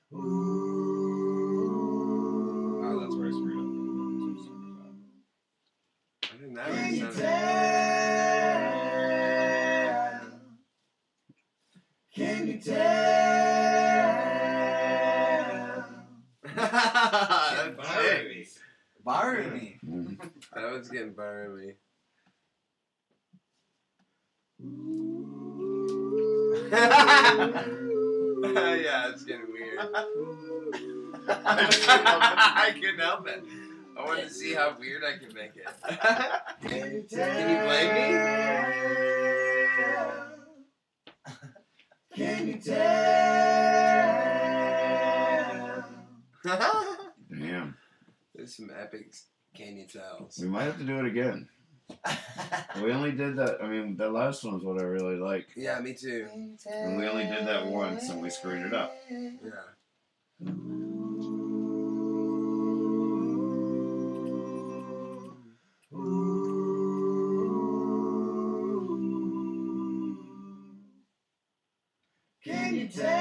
Oh, that's where I screwed up. I didn't that really sound Can you tell? That's Barumi. it. Barumi. That one's getting Barumi. Yeah, it's getting weird. I couldn't help it. I wanted to see how weird I could make it. Can you Can you blame me? Can you tell? Damn. There's some epic can you tells. We might have to do it again. We only did that. I mean, that last one was what I really like. Yeah, me too. And we only did that once, and we screwed it up. Yeah. Can you tell?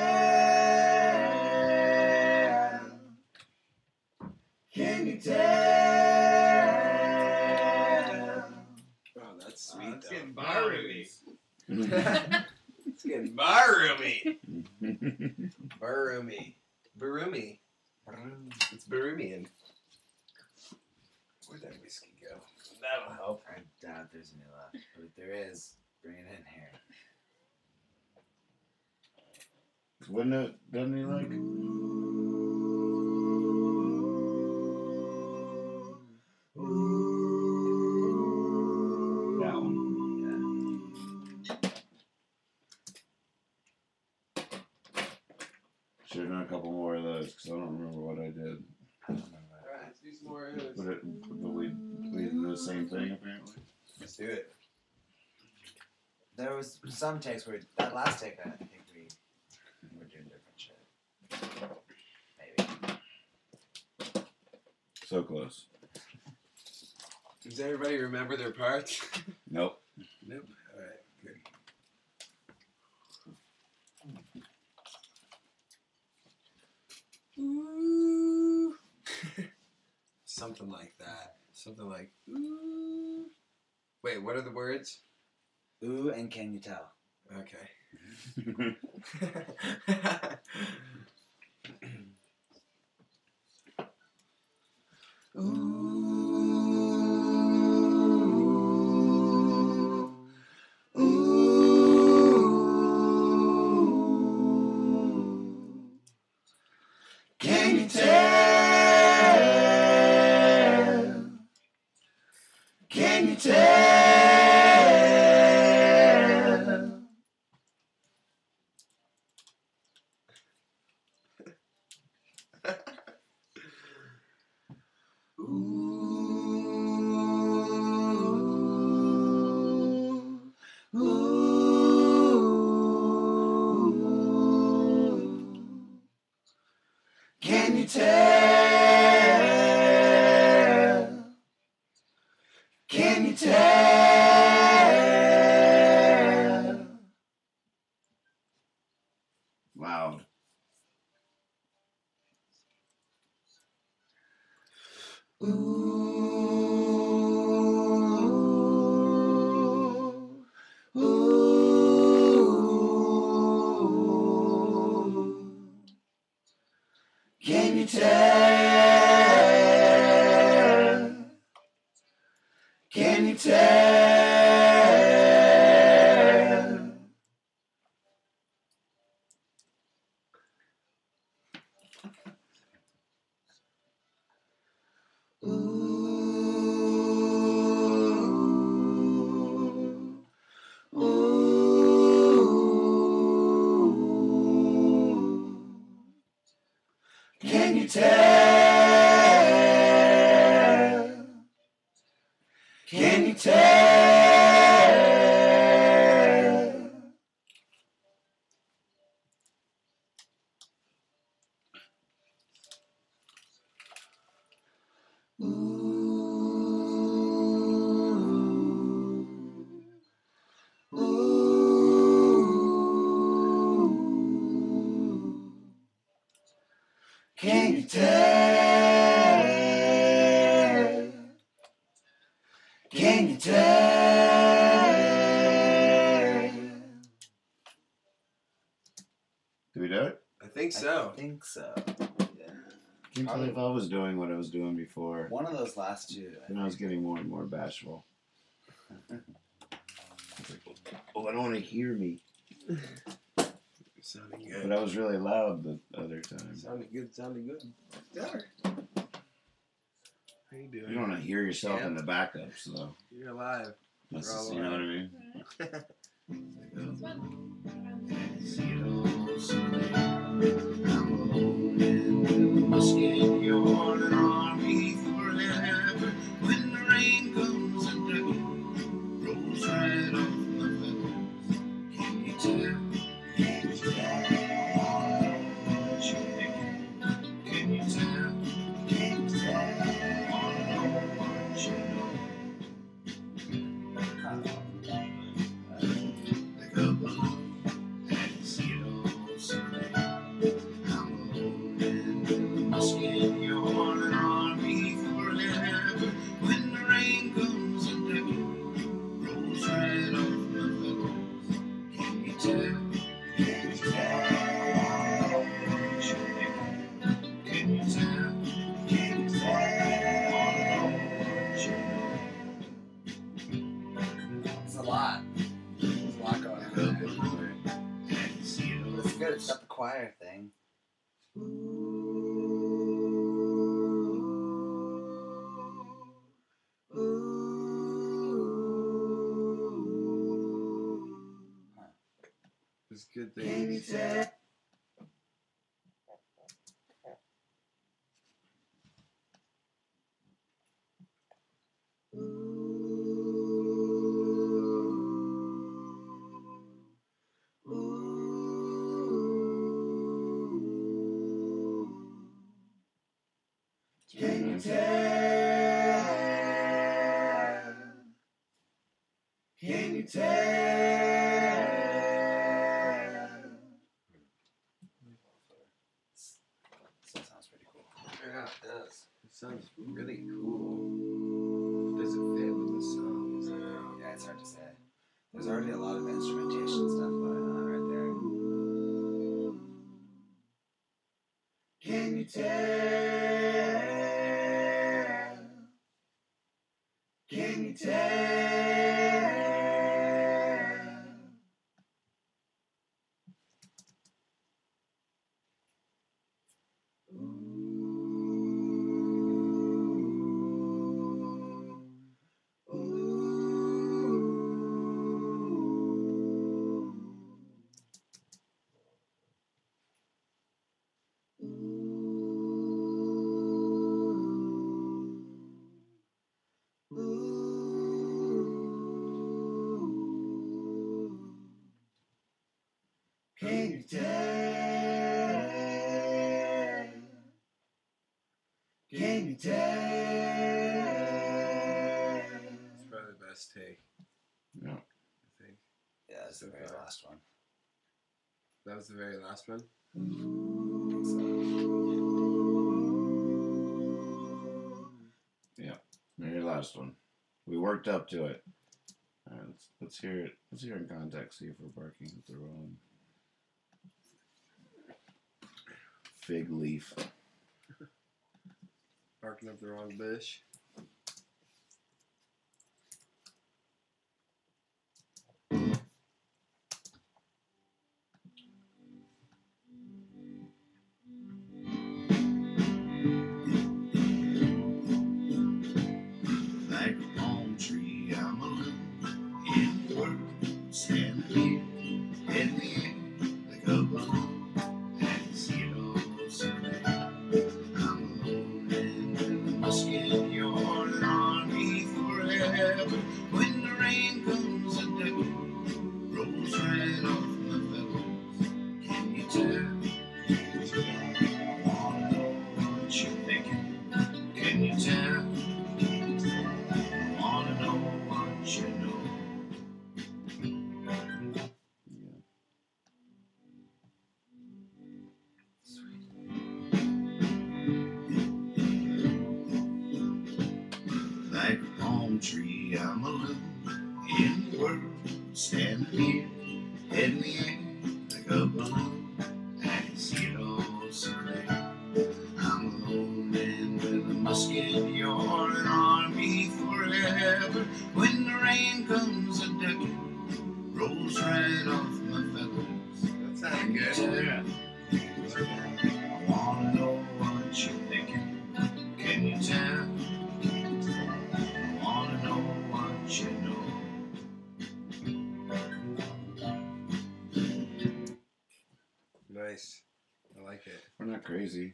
Can you tell? Oh, that's sweet. It's though. getting Barumi. It's getting Barumi. Barumi. Barumi. It's Barumian. Where'd that whiskey go? That'll help. I doubt there's any left, but if there is, bring it in here. Wouldn't it? Doesn't he like? That one. Should have done a couple more of those because I don't remember what I did. I don't remember. Alright, let's do some more of those. But it, but we we did the same thing apparently. Let's do it. There was some takes where that last take I think we were doing different shit. Maybe. So close. Does everybody remember their parts? Nope. Nope. Alright, good. Ooh. Something like that. Something like ooh. Wait, what are the words? Ooh, and can you tell? Okay. Can you tell? Can you tell? Ooh, ooh. Can you tell? Can you tell? Loud. Ooh, ooh. Can you tell? Can you tell? Ooh, ooh. Can you tell? Can you tell? Ooh, ooh. Can you tell? Can you tell? Do we do it? I think so. I think so. Can't believe I was doing what I was doing before. One of those last two. And I was getting more and more bashful. Oh, I don't want to hear me. Sounding good. But I was really loud the other time. Sounded good. Sounded good. There. How you doing? You don't want to hear yourself Yeah. in the backups, though. You're alive. That's We're all just, you know what I alive. mean? It's fun. See it all so clear. I'm alone and the musket yard and army forever. When the rain comes and the dew rolls right off my feathers. Can you tell? Can you tell? What you're thinking? Can you tell? Can you tell? Wanna know what you know? Pick up my love and see it all so clear. I'm alone and the musket yard and army forever. When the rain comes and the dew rolls right off my feathers. Can you tell? Can you tell? What you're thinking? Can you tell? Can you tell? Wanna know what you know? It's a lot. There's a lot going on there. And see it all. It's good. It's got the choir thing. It's good things. Can you tell? Can you tell? Still sounds pretty cool. Yeah, it does. It sounds really cool. Does it fit with the songs? Yeah, it's hard to say. There's already a lot of instrumentation stuff going on right there. Can you tell? Can you tell? Ooh, ooh. Can you tell? Can you tell? Yeah. I think. Yeah, that's the very last one. That was the very last one? Yeah, very last one. We worked up to it. All right, let's let's hear it. Let's hear it in context. See if we're barking at the wrong fig leaf. Barking up the wrong bush. Like a palm tree, I'm alone in the world, standing here in the air like a balloon. I can see it all so clear. I'm alone and with a musket, you're an army forever. When the rain comes, the devil rolls right off my feathers. Can you tell? I wanna know what you're thinking. Can you tell? I wanna know what you know. Like a palm tree, I'm alone in the world, standing here in the air like a balloon. I can see it all so clear. I'm alone and with a musket, you're an army forever. When the rain comes, a devil rolls right off my feathers. That sounded good. Yeah. I wanna know what you're thinking. Can you tell? I wanna know what you know. Nice. I like it. We're not crazy.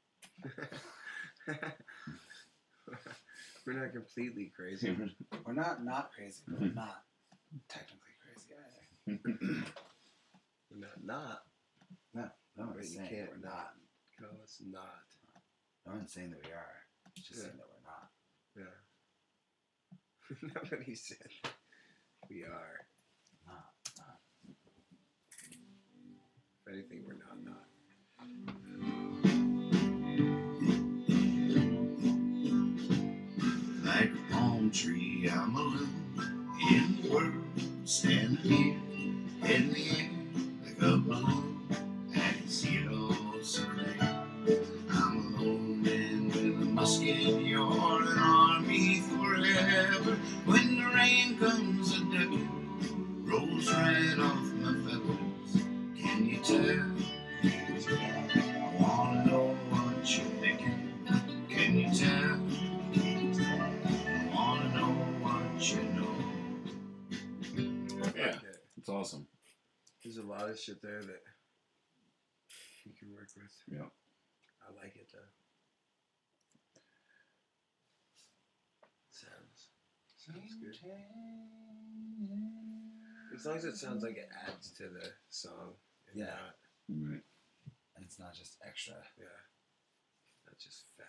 We're not completely crazy. We're not not crazy, but we're not technically crazy either. We're not not. No, no But one's you saying can't that we're not. Call us not. No one's saying that we are. It's just Yeah. saying that we're not. Yeah. Nobody said we are. Not, not. If anything, we're not not. Like a palm tree, I'm alone in the world, standing here in the air like a balloon. I can see it all so clear. I'm alone and with a musket, you're an army forever. When the rain comes, a devil rolls right off my feathers. Can you tell? I wanna know what you're thinking. Can you tell? I wanna know what you know. Yeah. Okay. It's awesome. There's a lot of shit there that you can work with. Yeah. I like it though. Sounds sounds good. As long as it sounds like it adds to the song and Yeah. not Right. And it's not just extra. yeah. Not just fat.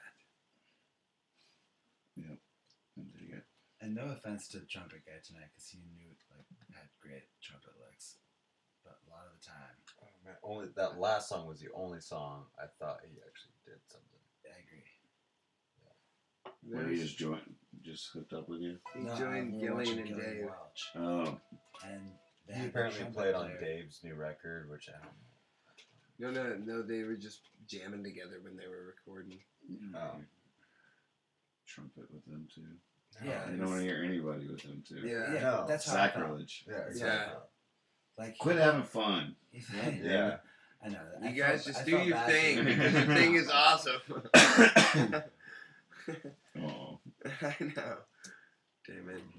And did you get? And no offense to the trumpet guy tonight, because he knew like had great trumpet licks, but a lot of the time, Oh, man. Only that last song was the only song I thought he actually did something. I agree. When he just joined, just hooked up with you? He No, joined we were Gillian watching and Gillian Dave. Welch, Oh. and they He had the apparently trumpet played on player. Dave's new record, which I don't know. No, no, no. They were just jamming together when they were recording. Oh. Trumpet with them too. Yeah, You don't want to hear anybody with them too. Yeah. yeah, No. that's how I felt. Sacrilege. Yeah, That's Yeah. how I felt. Like Quit having fun. Yeah. I know. I You guys felt- just I do felt your bad for thing them. because your thing is awesome. Oh. I know. Damn it.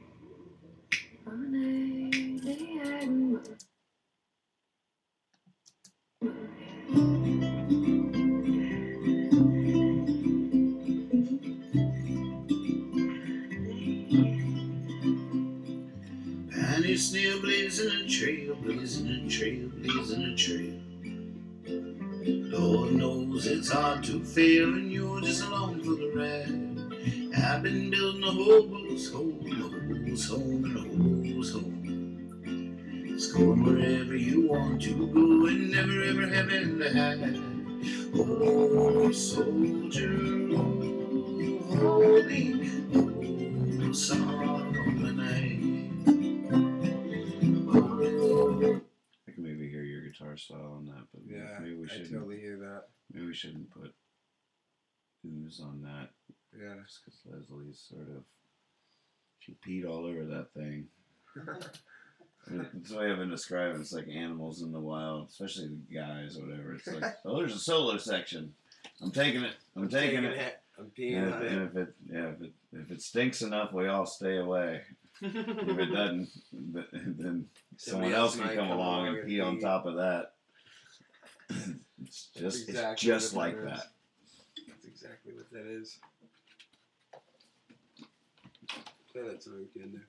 Pioneer snail blazing a trail, blazing a trail, blazing a trail. Lord knows it's hard to fail, and you're just along for the ride. I've been building a whole boat hoes home, hoes home, and hoes home. It's going wherever you want to go and never ever having to hide. Oh, soldier, oh, holy, oh, song of the night. Oh, I can maybe hear your guitar style on that, but Yeah, maybe we I shouldn't. totally hear that. Maybe we shouldn't put ooze on that. Yeah. Just because Leslie's sort of she peed all over that thing. That's the way I've been describing. It's like animals in the wild, especially the guys or whatever. It's like, oh, there's a solo section. I'm taking it. I'm, I'm taking, taking it. it. I'm peeing And, on if, it. and if it, yeah, if it, if it stinks enough, we all stay away. If it doesn't, th- then someone Somebody else else can might come come along along and and pee on pee. top of that. It's That's just, exactly it's just what like that is. that. That's exactly what that is. Yeah, that's what we can do.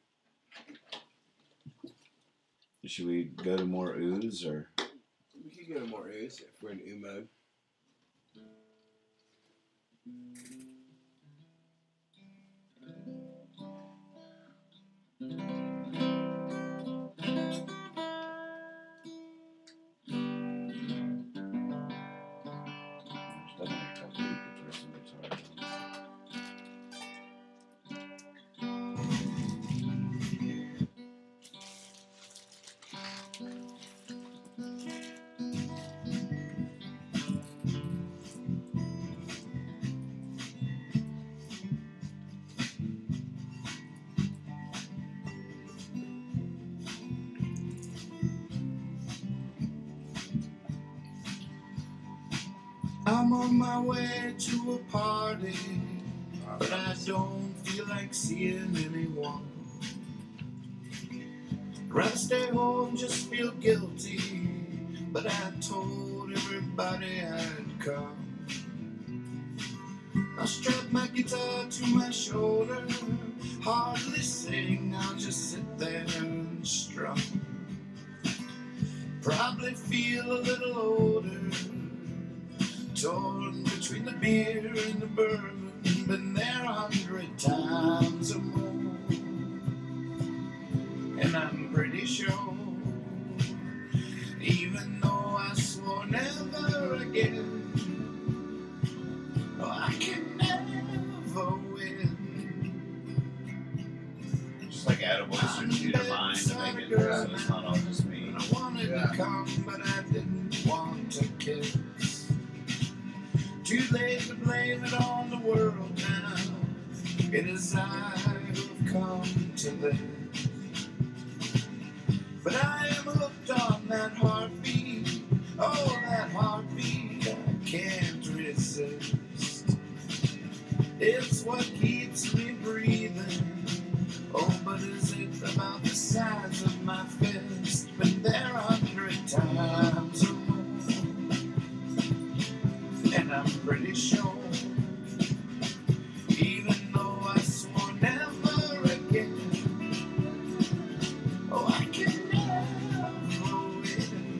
Should we go to more ooze or? We could go to more ooze if we're in oo mode. There's definitely a couple you could throw some guitars on. I'm on my way to a party, but I don't feel like seeing anyone. Rather stay home, just feel guilty, but I told everybody I'd come. I strap my guitar to my shoulder, hardly sing, I'll just sit there and strum. Probably feel a little older, torn between the beer and the bourbon, been there a hundred times or more. And I'm pretty sure, even though I swore never again, oh, I can never win. Just like add a voice or two to mine to make it so it's not all just me. I wanted Yeah. to come, but I didn't want to kiss. Too late to blame it on the world now. It is I who've come to this. But I am hooked on that heartbeat. Oh, that heartbeat I can't resist. It's what keeps me breathing. Oh, but is it about the size of my fist? Been there a hundred times or more. And I'm pretty sure, even though I swore never again, oh, I can never win.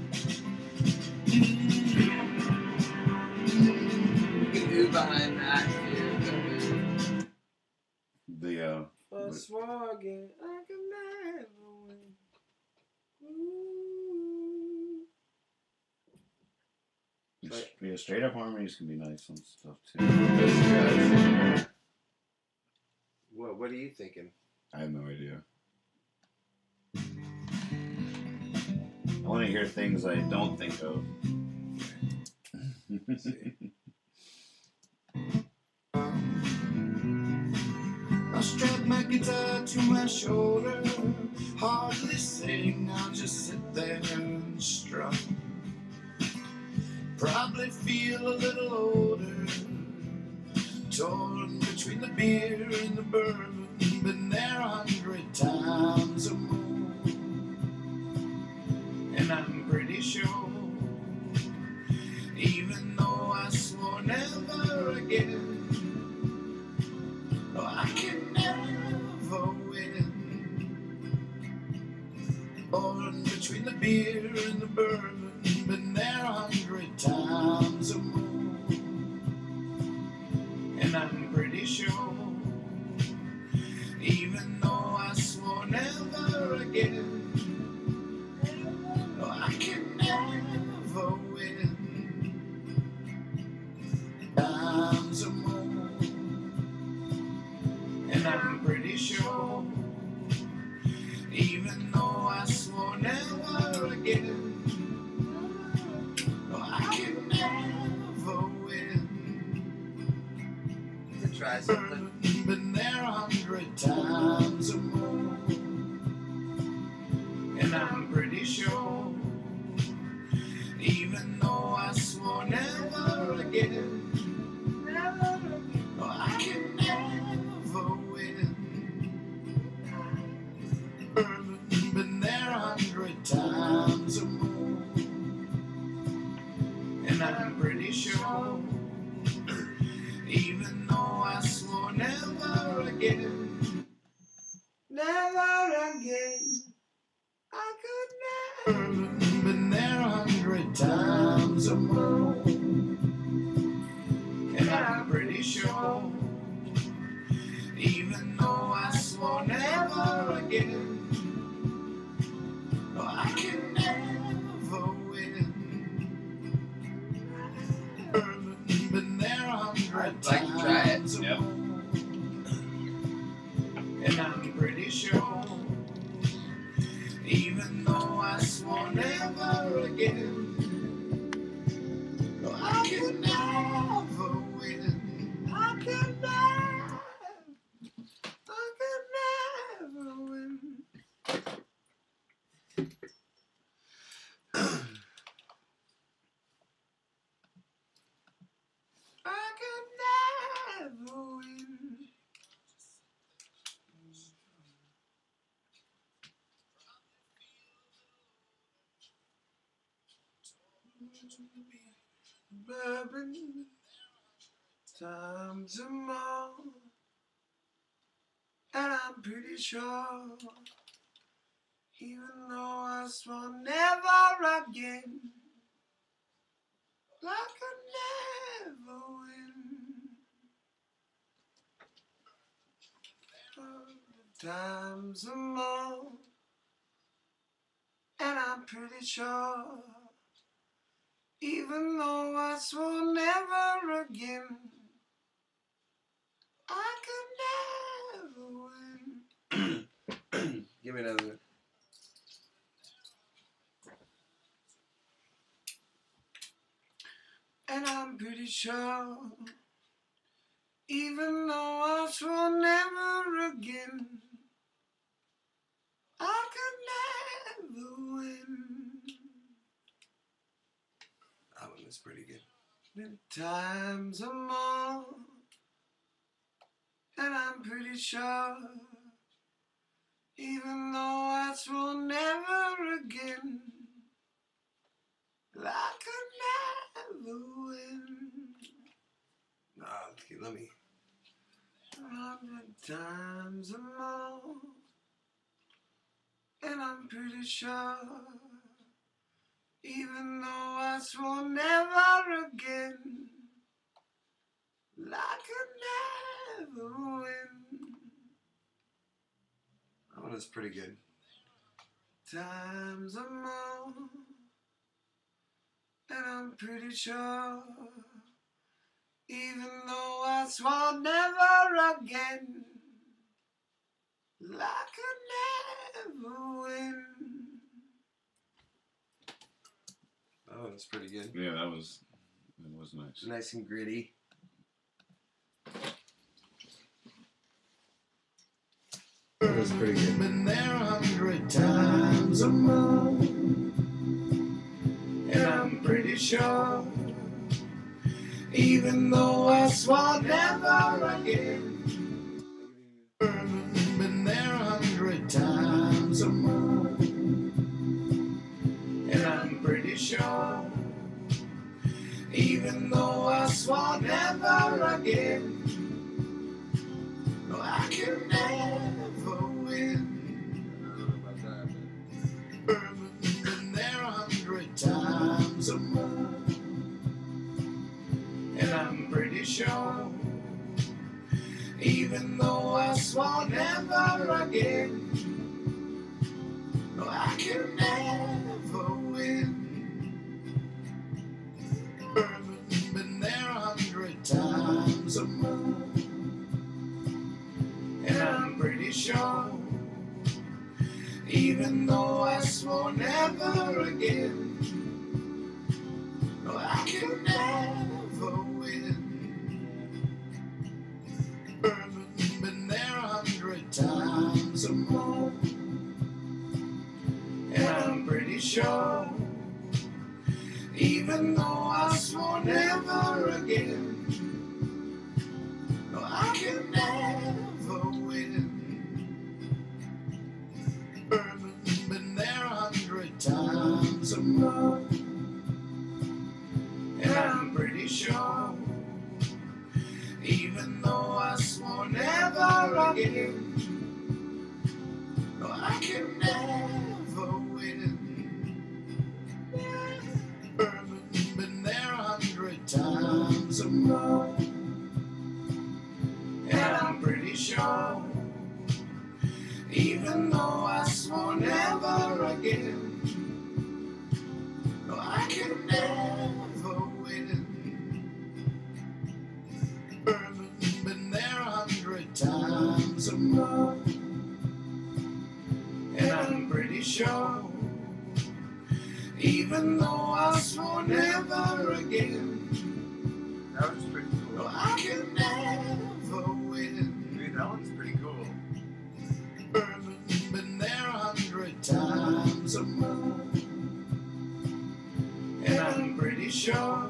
We can do behind that too. The uh, Volkswagen, I can never win. Ooh. s- yeah, straight up harmonies can be nice and stuff too. What, what are you thinking? I have no idea. I want to hear things I don't think of. I strap my guitar to my shoulder, hardly sing, I'll just sit there and strum. Probably feel a little older, torn between the beer and the bourbon, been there a hundred times or more. And I'm pretty sure, even though I swore never again, oh, I can never win. Born between the beer and the bourbon, been there a hundred times or more. And I'm pretty sure, again. No, I can never win. Times are more, and I'm pretty sure, even though I swore never again. No, I can never win. To try something. Been there a hundred times or more, and I'm pretty sure, even though I swore never again. No, I can never win. Been there a hundred times or more, and I'm pretty sure, even though I swore never again. Never again. I could never. Been there a hundred times or more, and I'm pretty sure, even though I swore never again. No, I can never win. Been there a hundred I'd like to try it. times or Yep. more, and I'm pretty sure, even though I swore never again. No, I can never win. I could never. I could never win. I could never win. Bourbon times are more, and I'm pretty sure, even though I swore never again, I could never win. Times are more, and I'm pretty sure, even though I swore never again, I could never win. Give me another. And I'm pretty sure, even though I swore never again, I could never win. That one is pretty good. Many times or more, and I'm pretty sure, even though I swore never again, I could never win. Nah, okay, let me. A hundred times or more, and I'm pretty sure, even though I swore never again, I could never win. That one is pretty good. Times or more, and I'm pretty sure, even though I swore never again, I could never win. Oh, that's pretty good. Yeah, that was that was nice. Nice and gritty. That was pretty good. Been there a hundred times or more, and I'm pretty sure, even though I swore never again. Been there a hundred times or more, and I'm pretty sure, even though I swore never again. No, I can never win. Been there a hundred times or more, and I'm pretty sure, even though I swore never again. No, I can never win. Urban's been there a hundred times or more, and I'm pretty sure, even though I swore never again, no, I can never win. Urban's been there a hundred times or more, and I'm pretty sure, even though I swore never again, no, I can never win. Urban's been there a hundred times or more, and I'm pretty sure, even though I swore never again, no, I can never win. Urban's been there a hundred times or more, and I'm pretty sure, even though I swore never again, no, I can never win. Urban's been there a hundred times or more, and I'm pretty sure, even though I swore never again, That was pretty no, cool. I can never win. Dude, that one's pretty cool. Urban's been there a hundred times or more, and I'm pretty sure,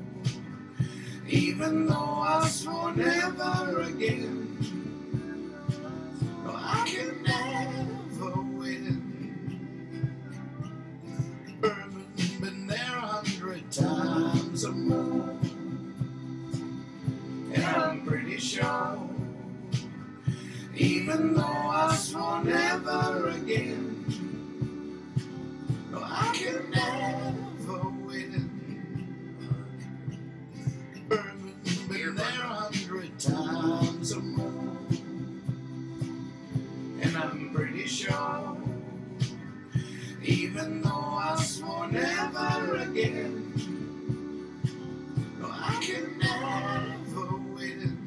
even though I swore never again, no, I can never win. Urban's been there a hundred times or more, and I'm pretty sure, even though I swore never again, no, I can never win. Urban's been there a hundred times or more, and I'm pretty sure, even though I swore never again, no, I can never win.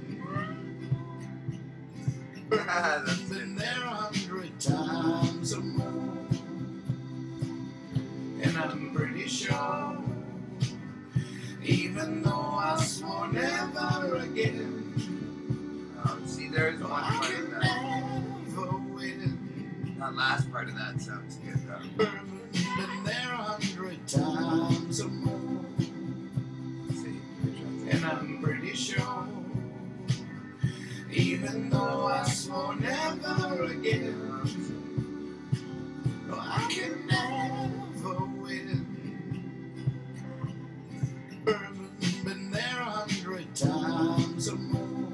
That's Been it. there a hundred times or more, and I'm pretty sure, even though I swore never again, Um, see, there's no, one I part of can that. never win. That last part of that sounds good though. Urban's been there a hundred times or more, See, good job. and I'm pretty sure, even though I swore never again, no, I can never win. Urban's been there a hundred times or more,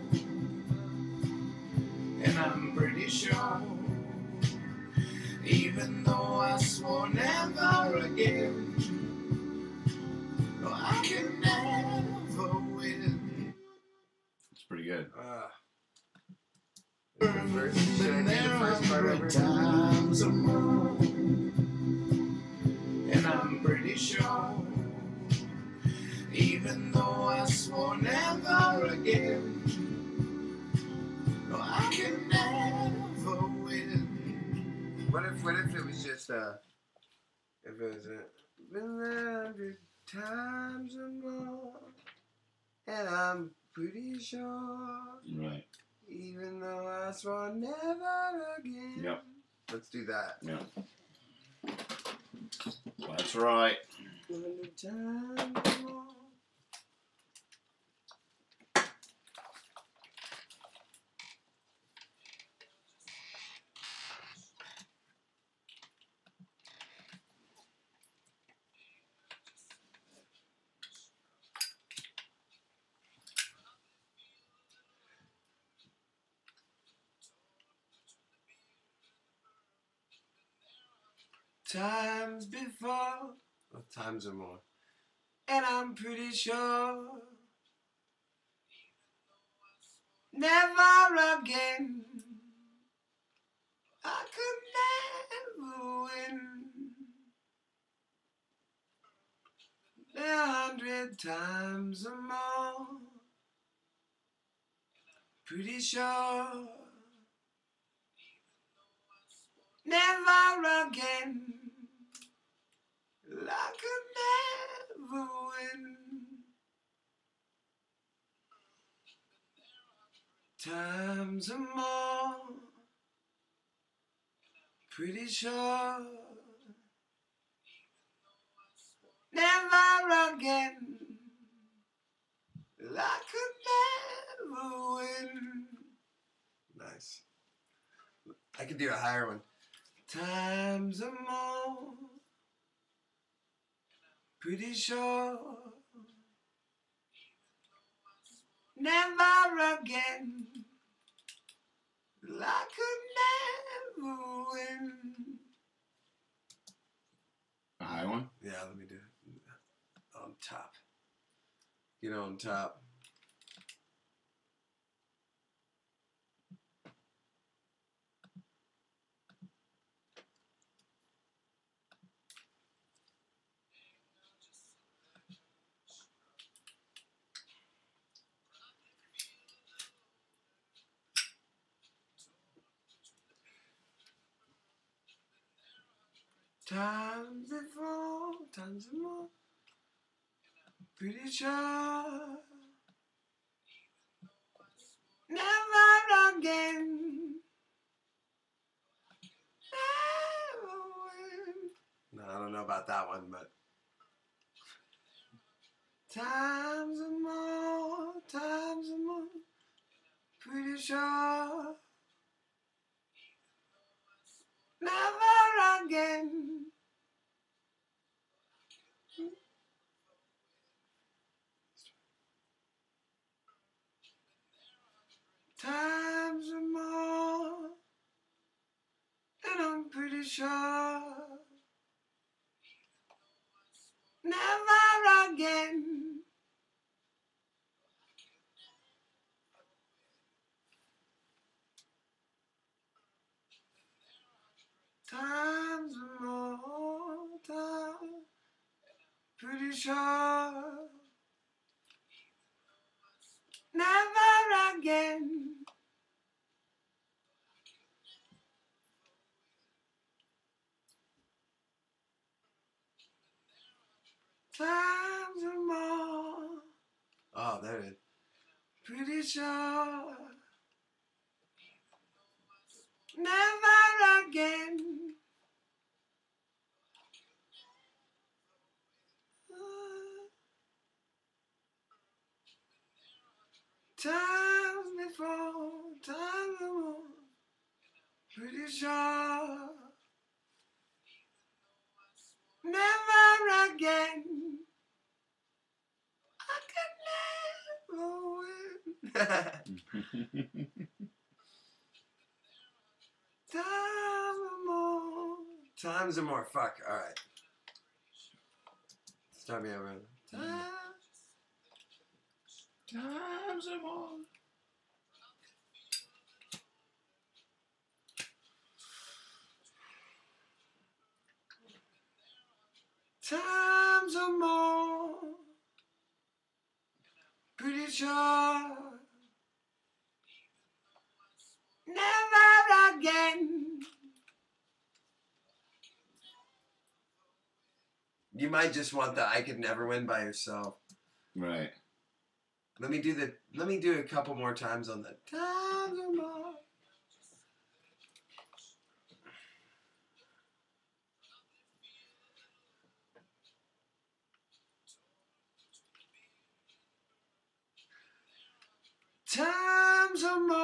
and I'm pretty sure, even though I swore never again, no, I can never win. It's pretty good. Uh, the first, should I Been do there the a first part hundred over? times or more, and I'm pretty sure, even though I swore never again, no, I can never win. What if, what if it was just, uh, if it was a, been there a hundred times or more, and I'm pretty sure, Right. even though I swore never again. Yep. Let's do that. Yeah. That's right. A hundred times or more. Times before, or times or more, and I'm pretty sure never again I could never win. a hundred times or more. Pretty sure never again. I could never win. Times or more. Pretty sure never again. I could never win. Nice. I could do a higher one. Times or more. Pretty sure never again. I could never win. A high one? Yeah, let me do it. On top. Get on top. Times before, times more. Pretty sure never again. Never win. No, I don't know about that one, but times and more, times and more. Pretty sure never again. Times and more, and I'm pretty sure never again. Times and more, times, pretty sure never again. Times and more. Oh, there it is. Pretty sure never again. Times before, times more. Pretty sure never again. I could never win. Times or more. Times or more. Fuck. All right. Start me over. Times. Times or more. Times or more. Pretty sure never again. You might just want the I could never win by yourself. Right. Let me do the let me do a couple more times on the times or more. Times or more.